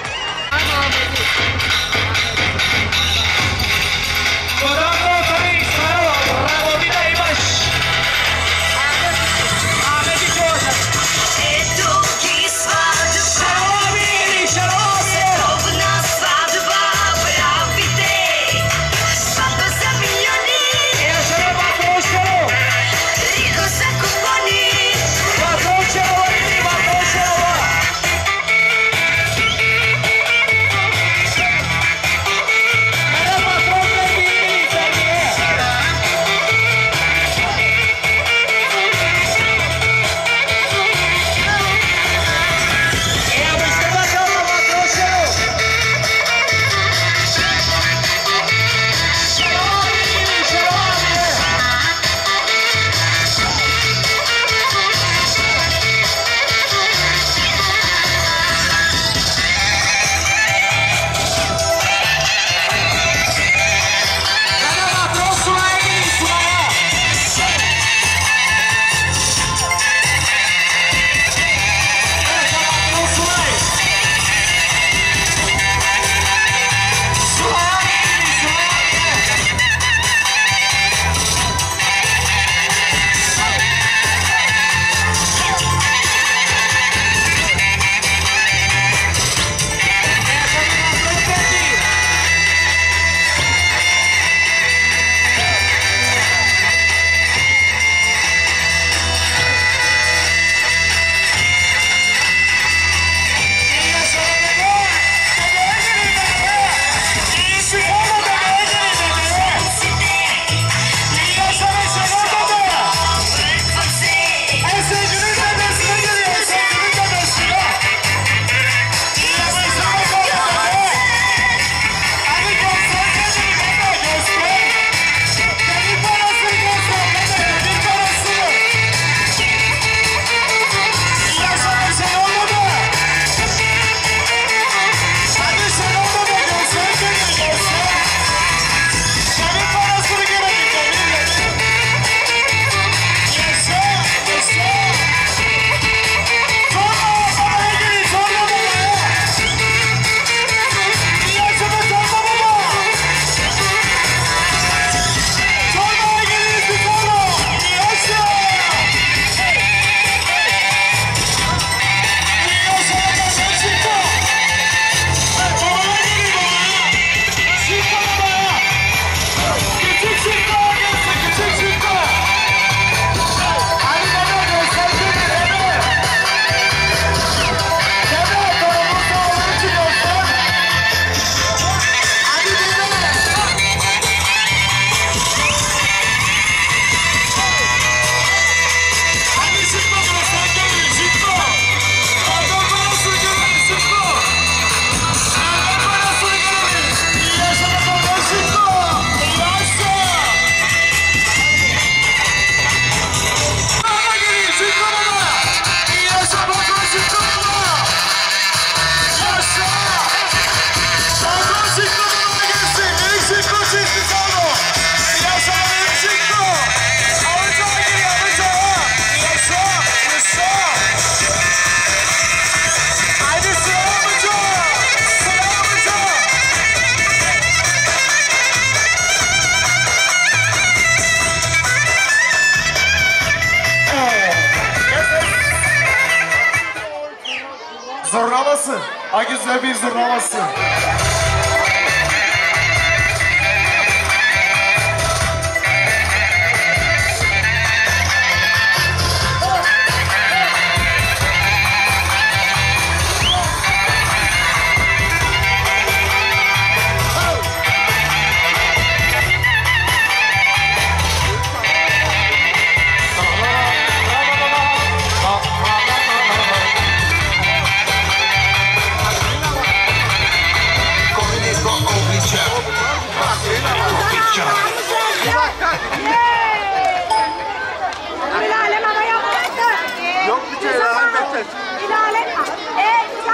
Zurnaması. Agizle bir zurnaması.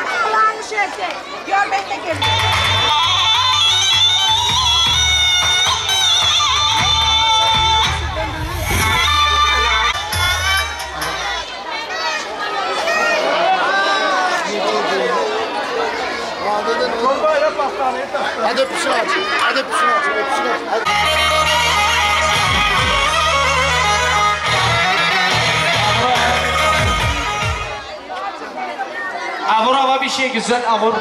Gör ben de geldim. Hadi öpüşünü aç. Hadi öpüşünü aç. Öpüşünü aç. Hadi. Avur hava bir şey güzel avur.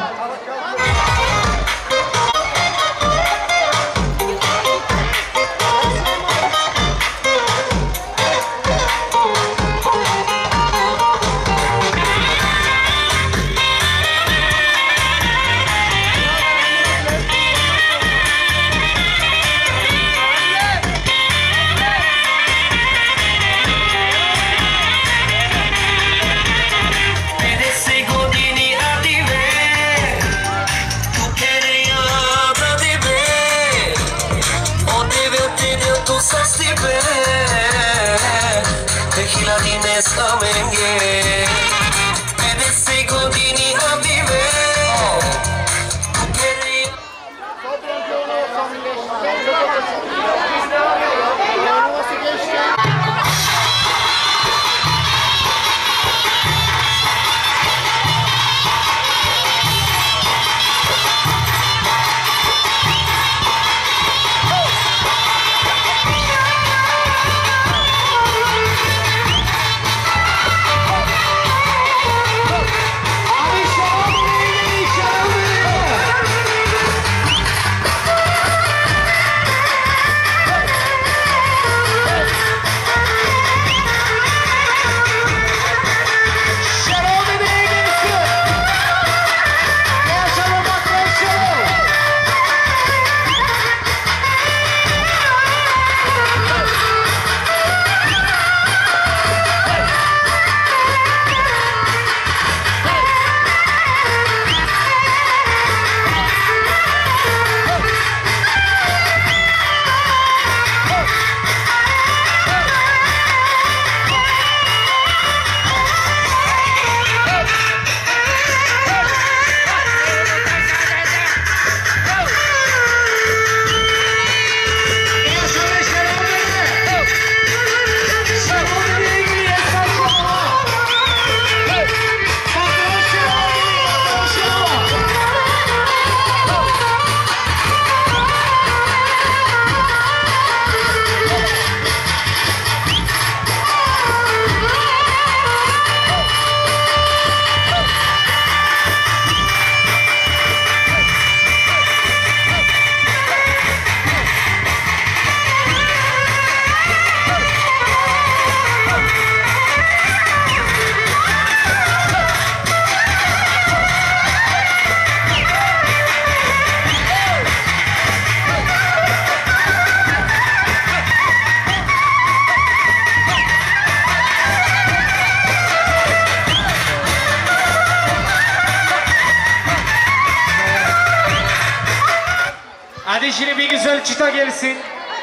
Hadi şimdi bir güzel çıta gelsin.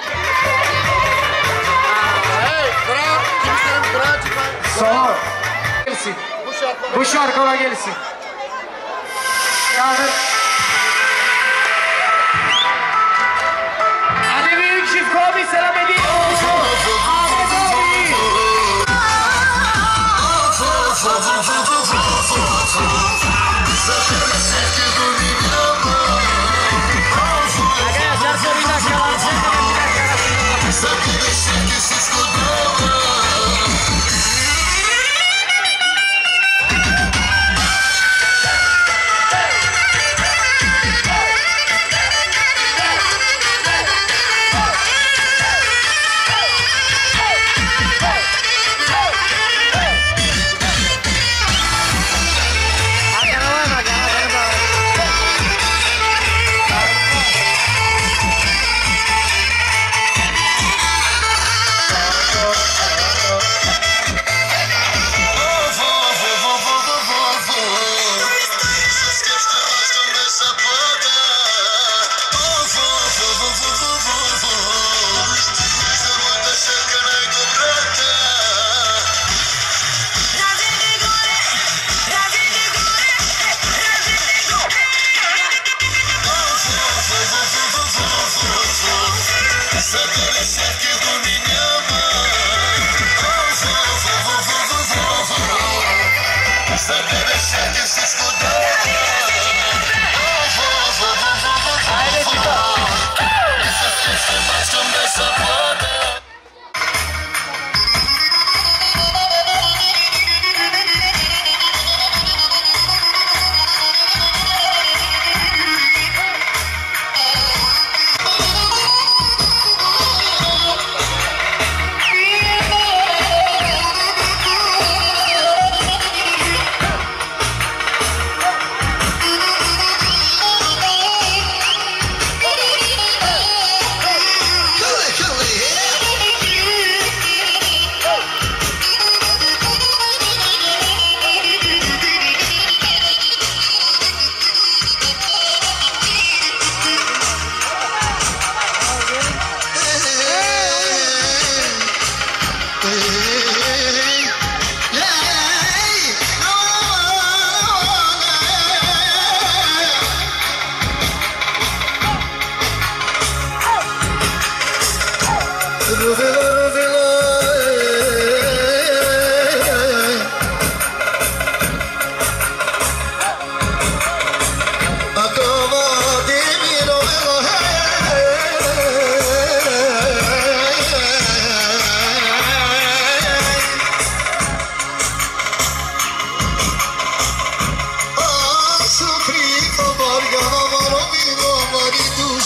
Hey, kral, kimsenin kral çıkar. Sağ ol. Gelsin. Bu şarkılar. Bu şarkılar gelsin. Yani... Hadi büyük çift kobi selam edeyim. Ahmet abi. Hey!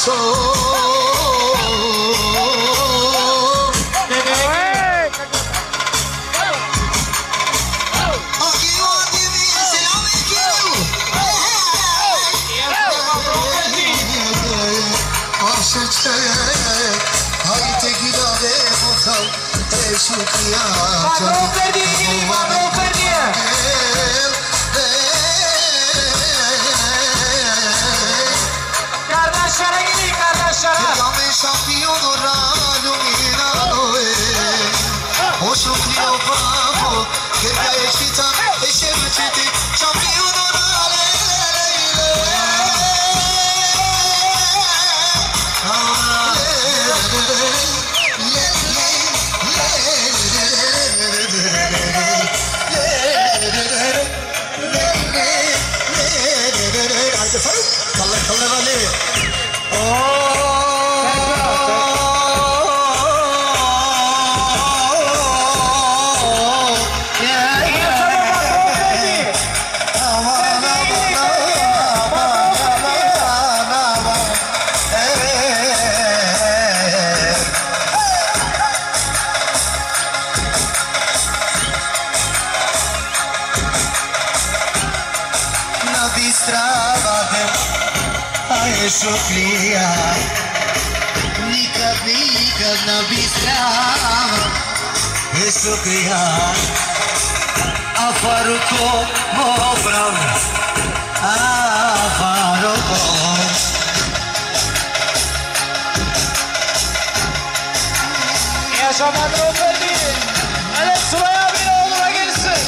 Padrão Ferdinand, Padrão Ferdinand. Kardeşlere gidin kardeşlere. Šuklija, nikad, nikad ne bi strava šuklija, a faruko mobrav, a faruko. Yaşa Padrão Ferdinand. Hele Sunay abinin oğluna gelsin.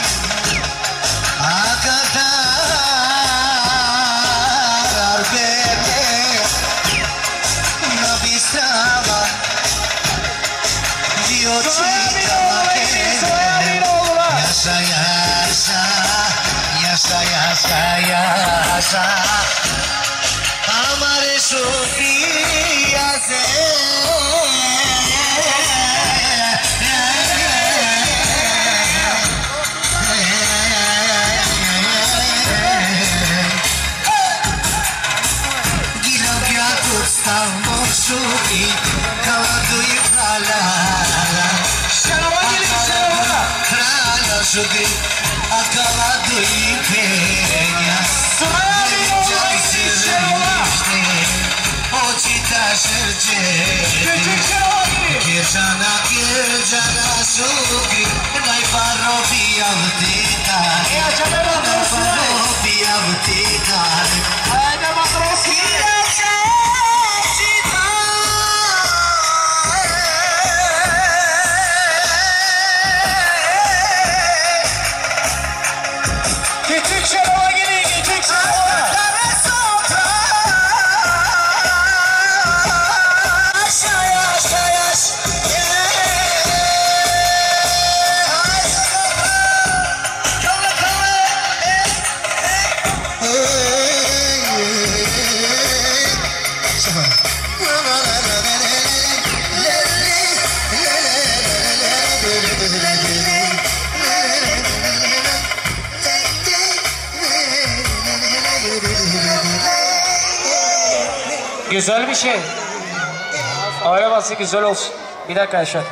Yaşa yaşa yaşa Amare Şükriye Gino ghiato stavo Şükri Kavadu iprala Prala Şükri Akavadu ipenja Očita šrče Kiršana, kiršana šukri Najparo pijav titan Najparo pijav titan Hajde matroski. Küçük şaraba gidin, küçük şaraba. Güzel bir şey. Arabası güzel olsun. Bir dakika Yaşar.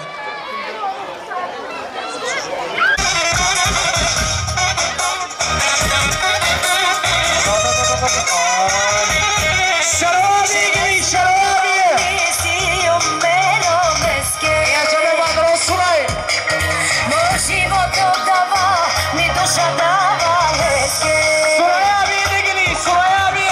Şarap abi gelin, Şarap abi. Yaşar ve Padrão Sunay. Sunay abi de gelin, Sunay abi.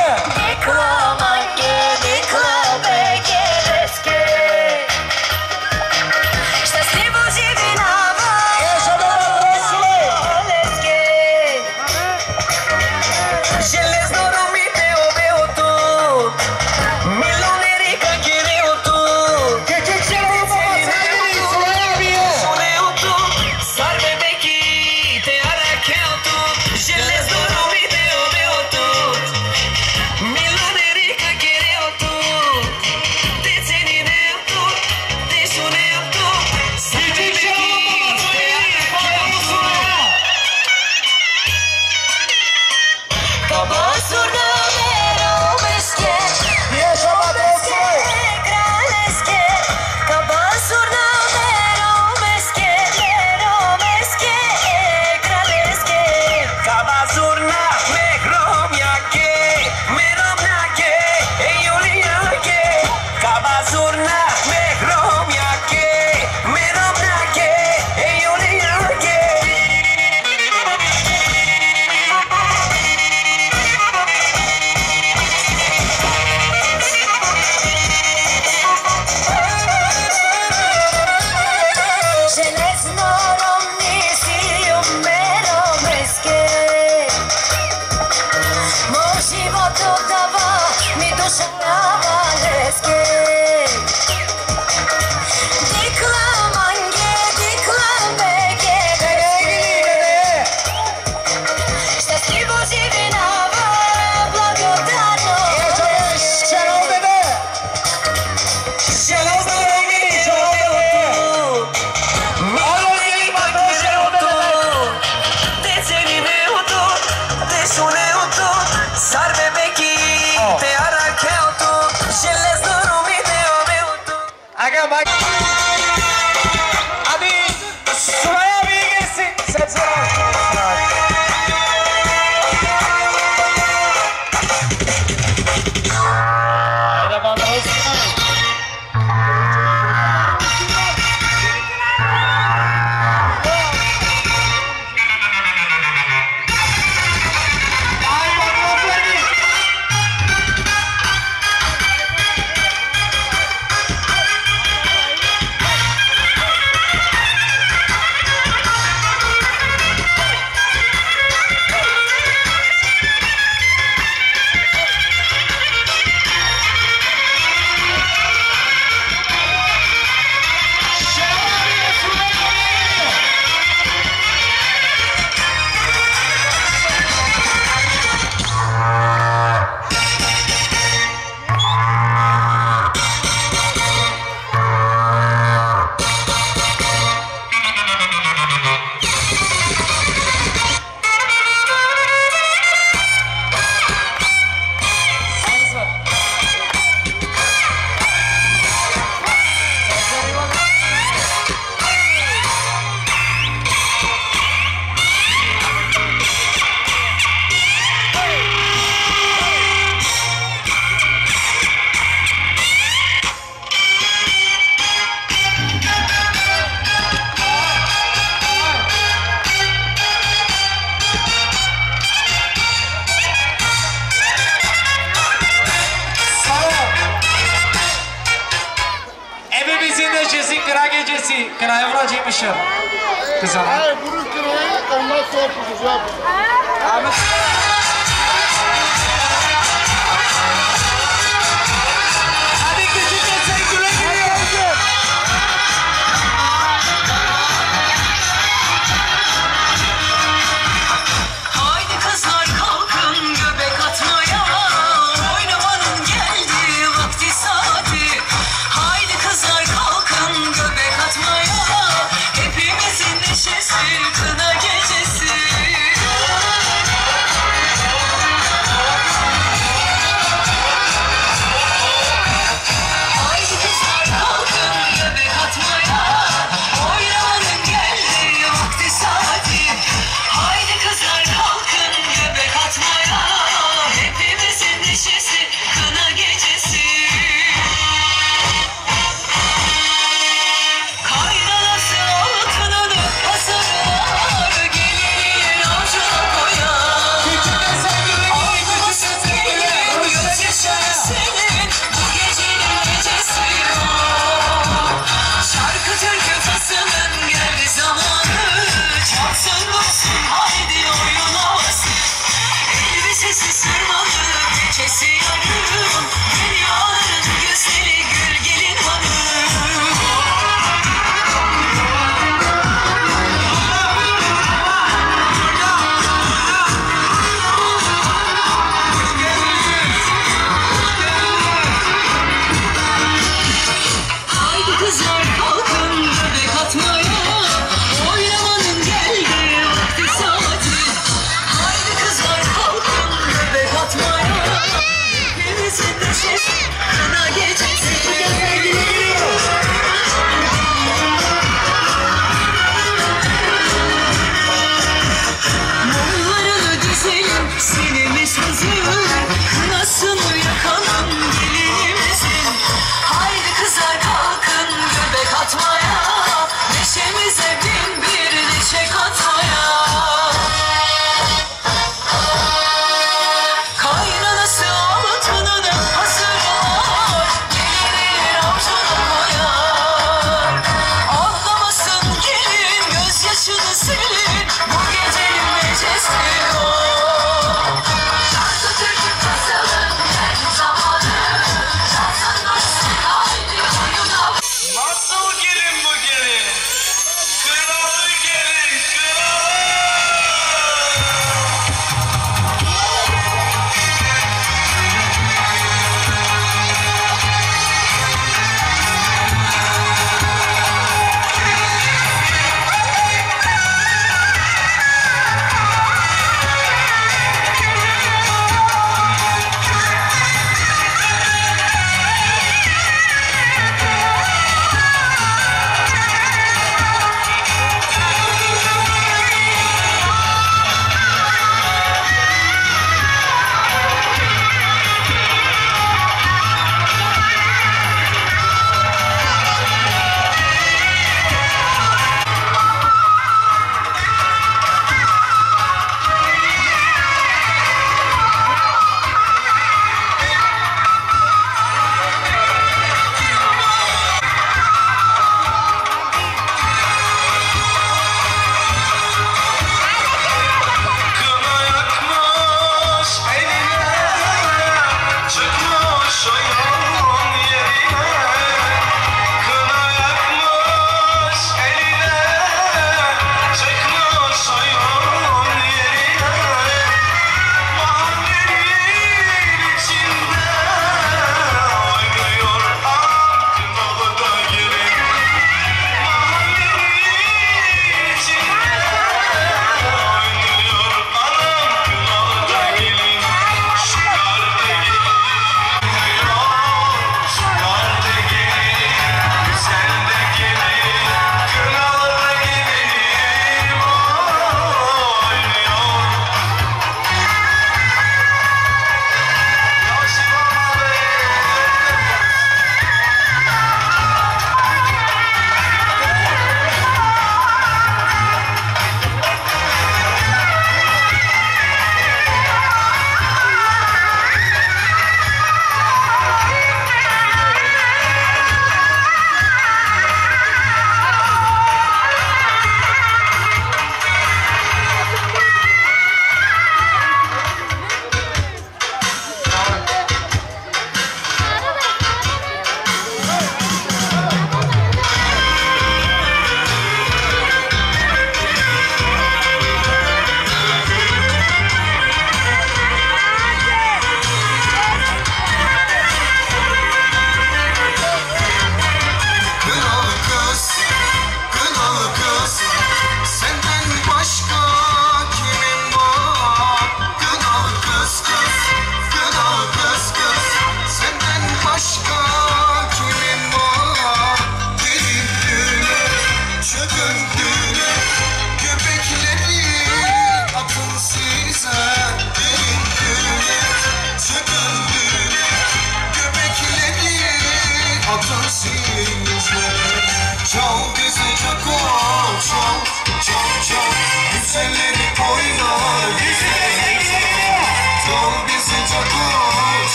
ki kınaya vuracakmışım. Kızana. Hayır, vurun kınayı, ondan sonra tutacağım. Ahmet. Hadi küçük etsen güle gidiyor. Haydi kızlar kalkın göbek atmaya, oynamanın geldi vakti saati. Haydi kızlar kalkın göbek atmaya, hepimizin neşesi kına gecesi.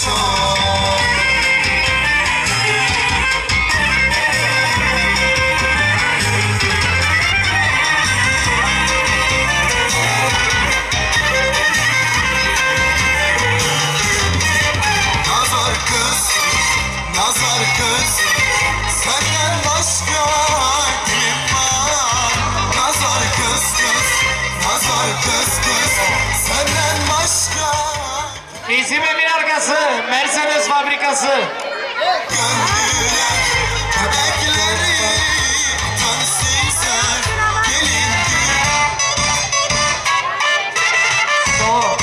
çok. Nazar kız, nazar kız, senden başka kim var? Nazar kız kız, nazar kız kız, senden başka. İzmir'in bir arkası, Mercedes fabrikası. Gönlüne bebekleri dönsün sen gelin gün. Tamam.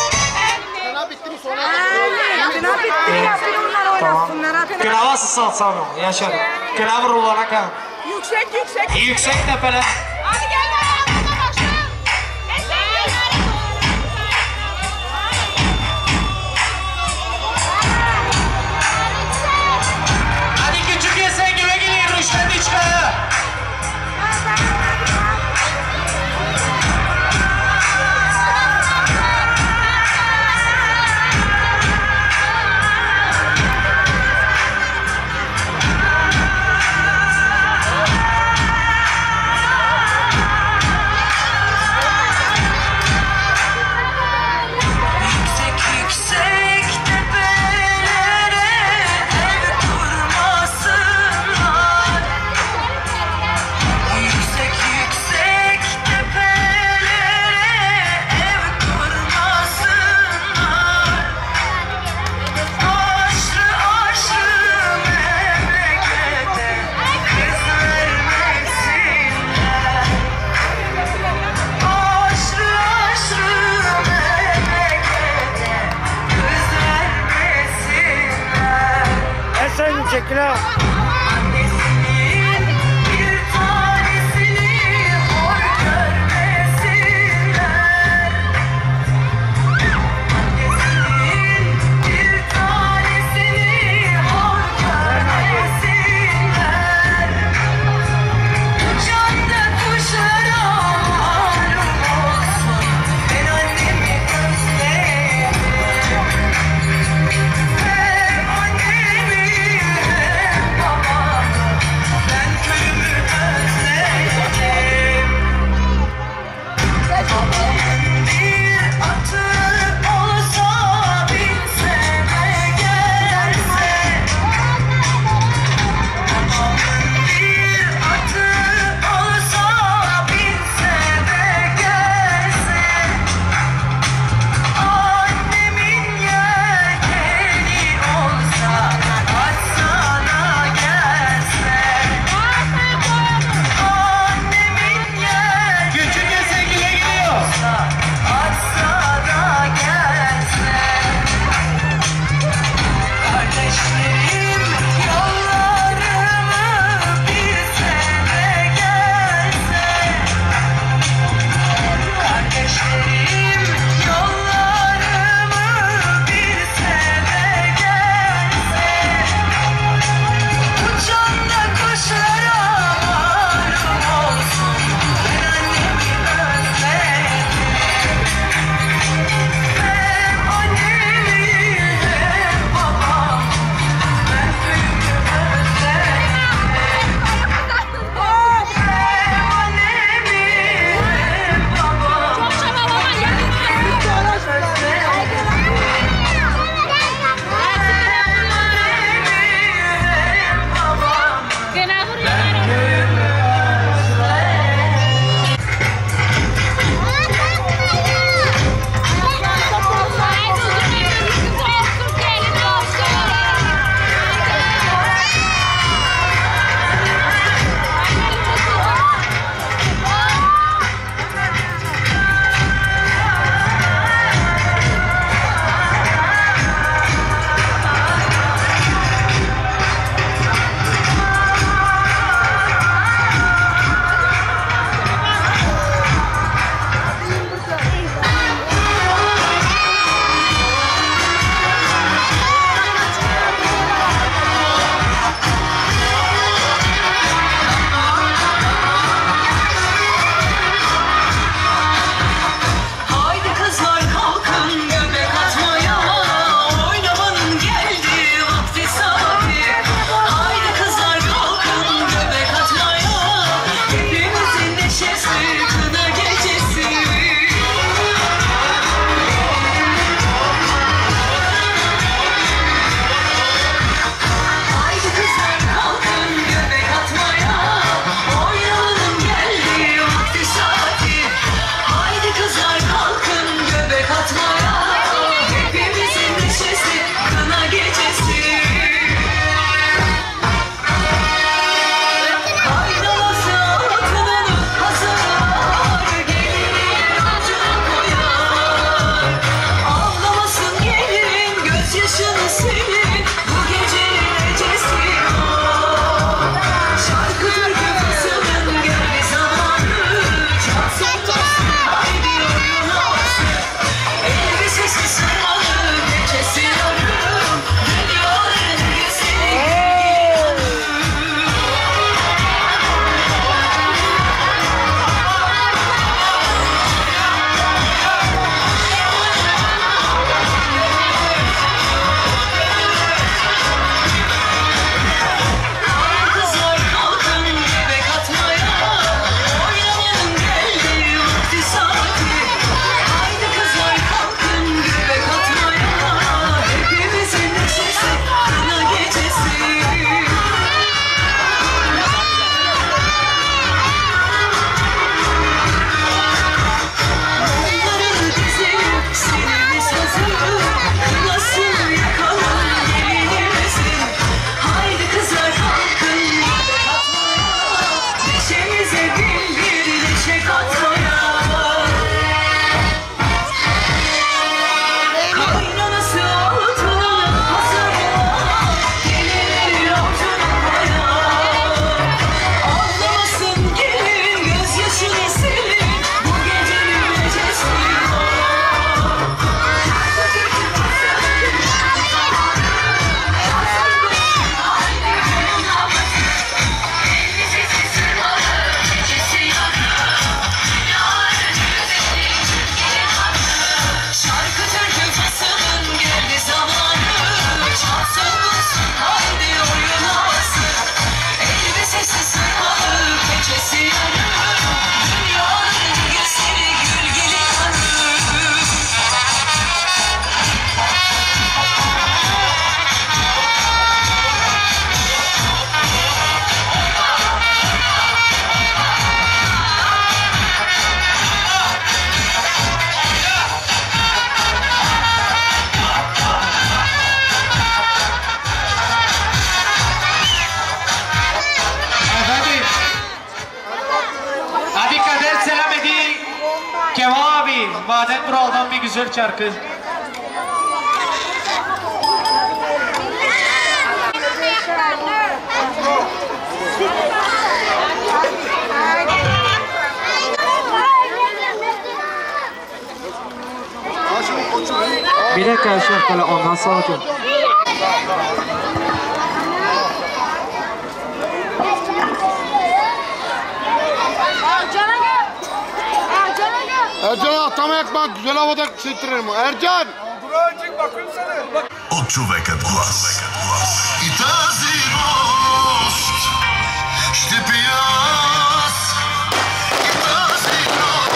Tamam. Kınavası salsam yok, yaşar. Kınav rullana kan. Yüksek yüksek. Yüksek tepeler. Hadi gel bakalım. Başlayalım. Hadi küçük yesen güve gelin, Rüşvet İçkaya. Yüksek yüksek tepelere ev kurmasınlar. Yüksek yüksek tepelere ev kurmasınlar. Aşrı aşrı memlekete kız vermesinler. Aşrı aşrı memlekete kız vermesinler. En sen çekil ha. Annesinin bir tanesini hor görmesinler. Annesinin bir tanesini hor görmesinler. Uçakta kuşlara malum olsun, ben annemi özledim. Hem annemi hem abi, Baden Dural'dan bir güzel şarkı. Bir dakika şarkılar ondan sonra hocam. Ercan atlama yakma, güzel havada çektiririm. Ercan! Od człowieka głos I ta złość Sztypy jas I ta złość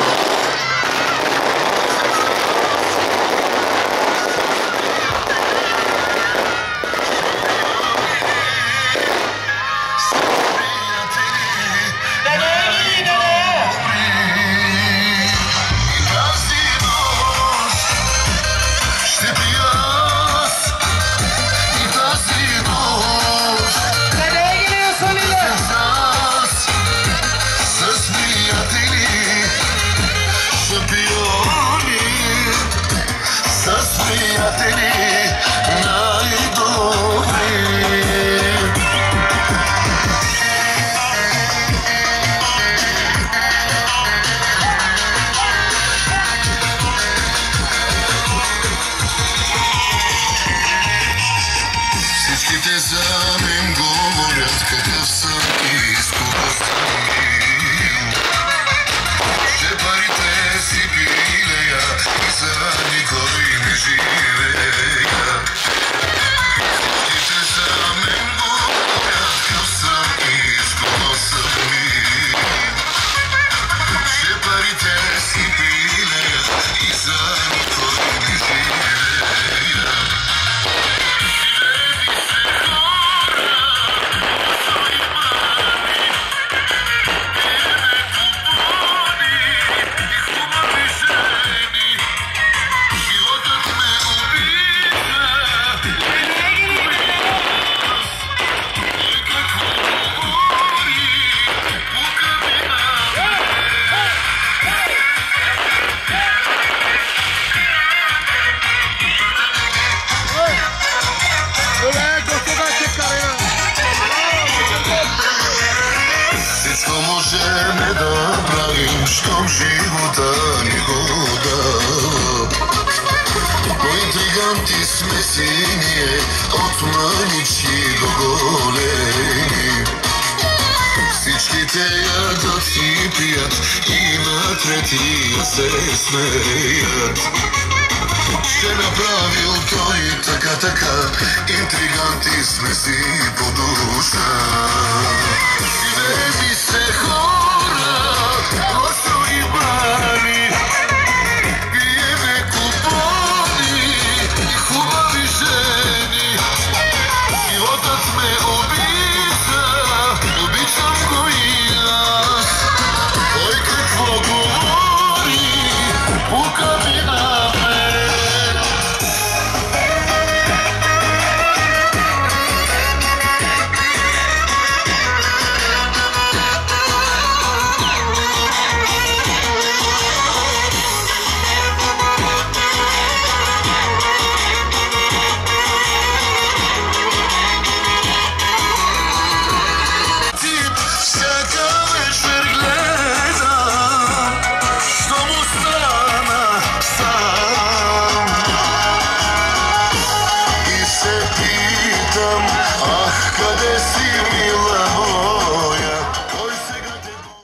Szkom života nehoda Pointriganti sme si nije Otmanići do goleni Всичките ядоци пият И на третия се смеят Ще направил той така така Интриганти сме си по душа Живееми се хора Лошо и бани Пиеме купони И хубави жени Животът ме обича Обичам го и аз Кой какво говори Пука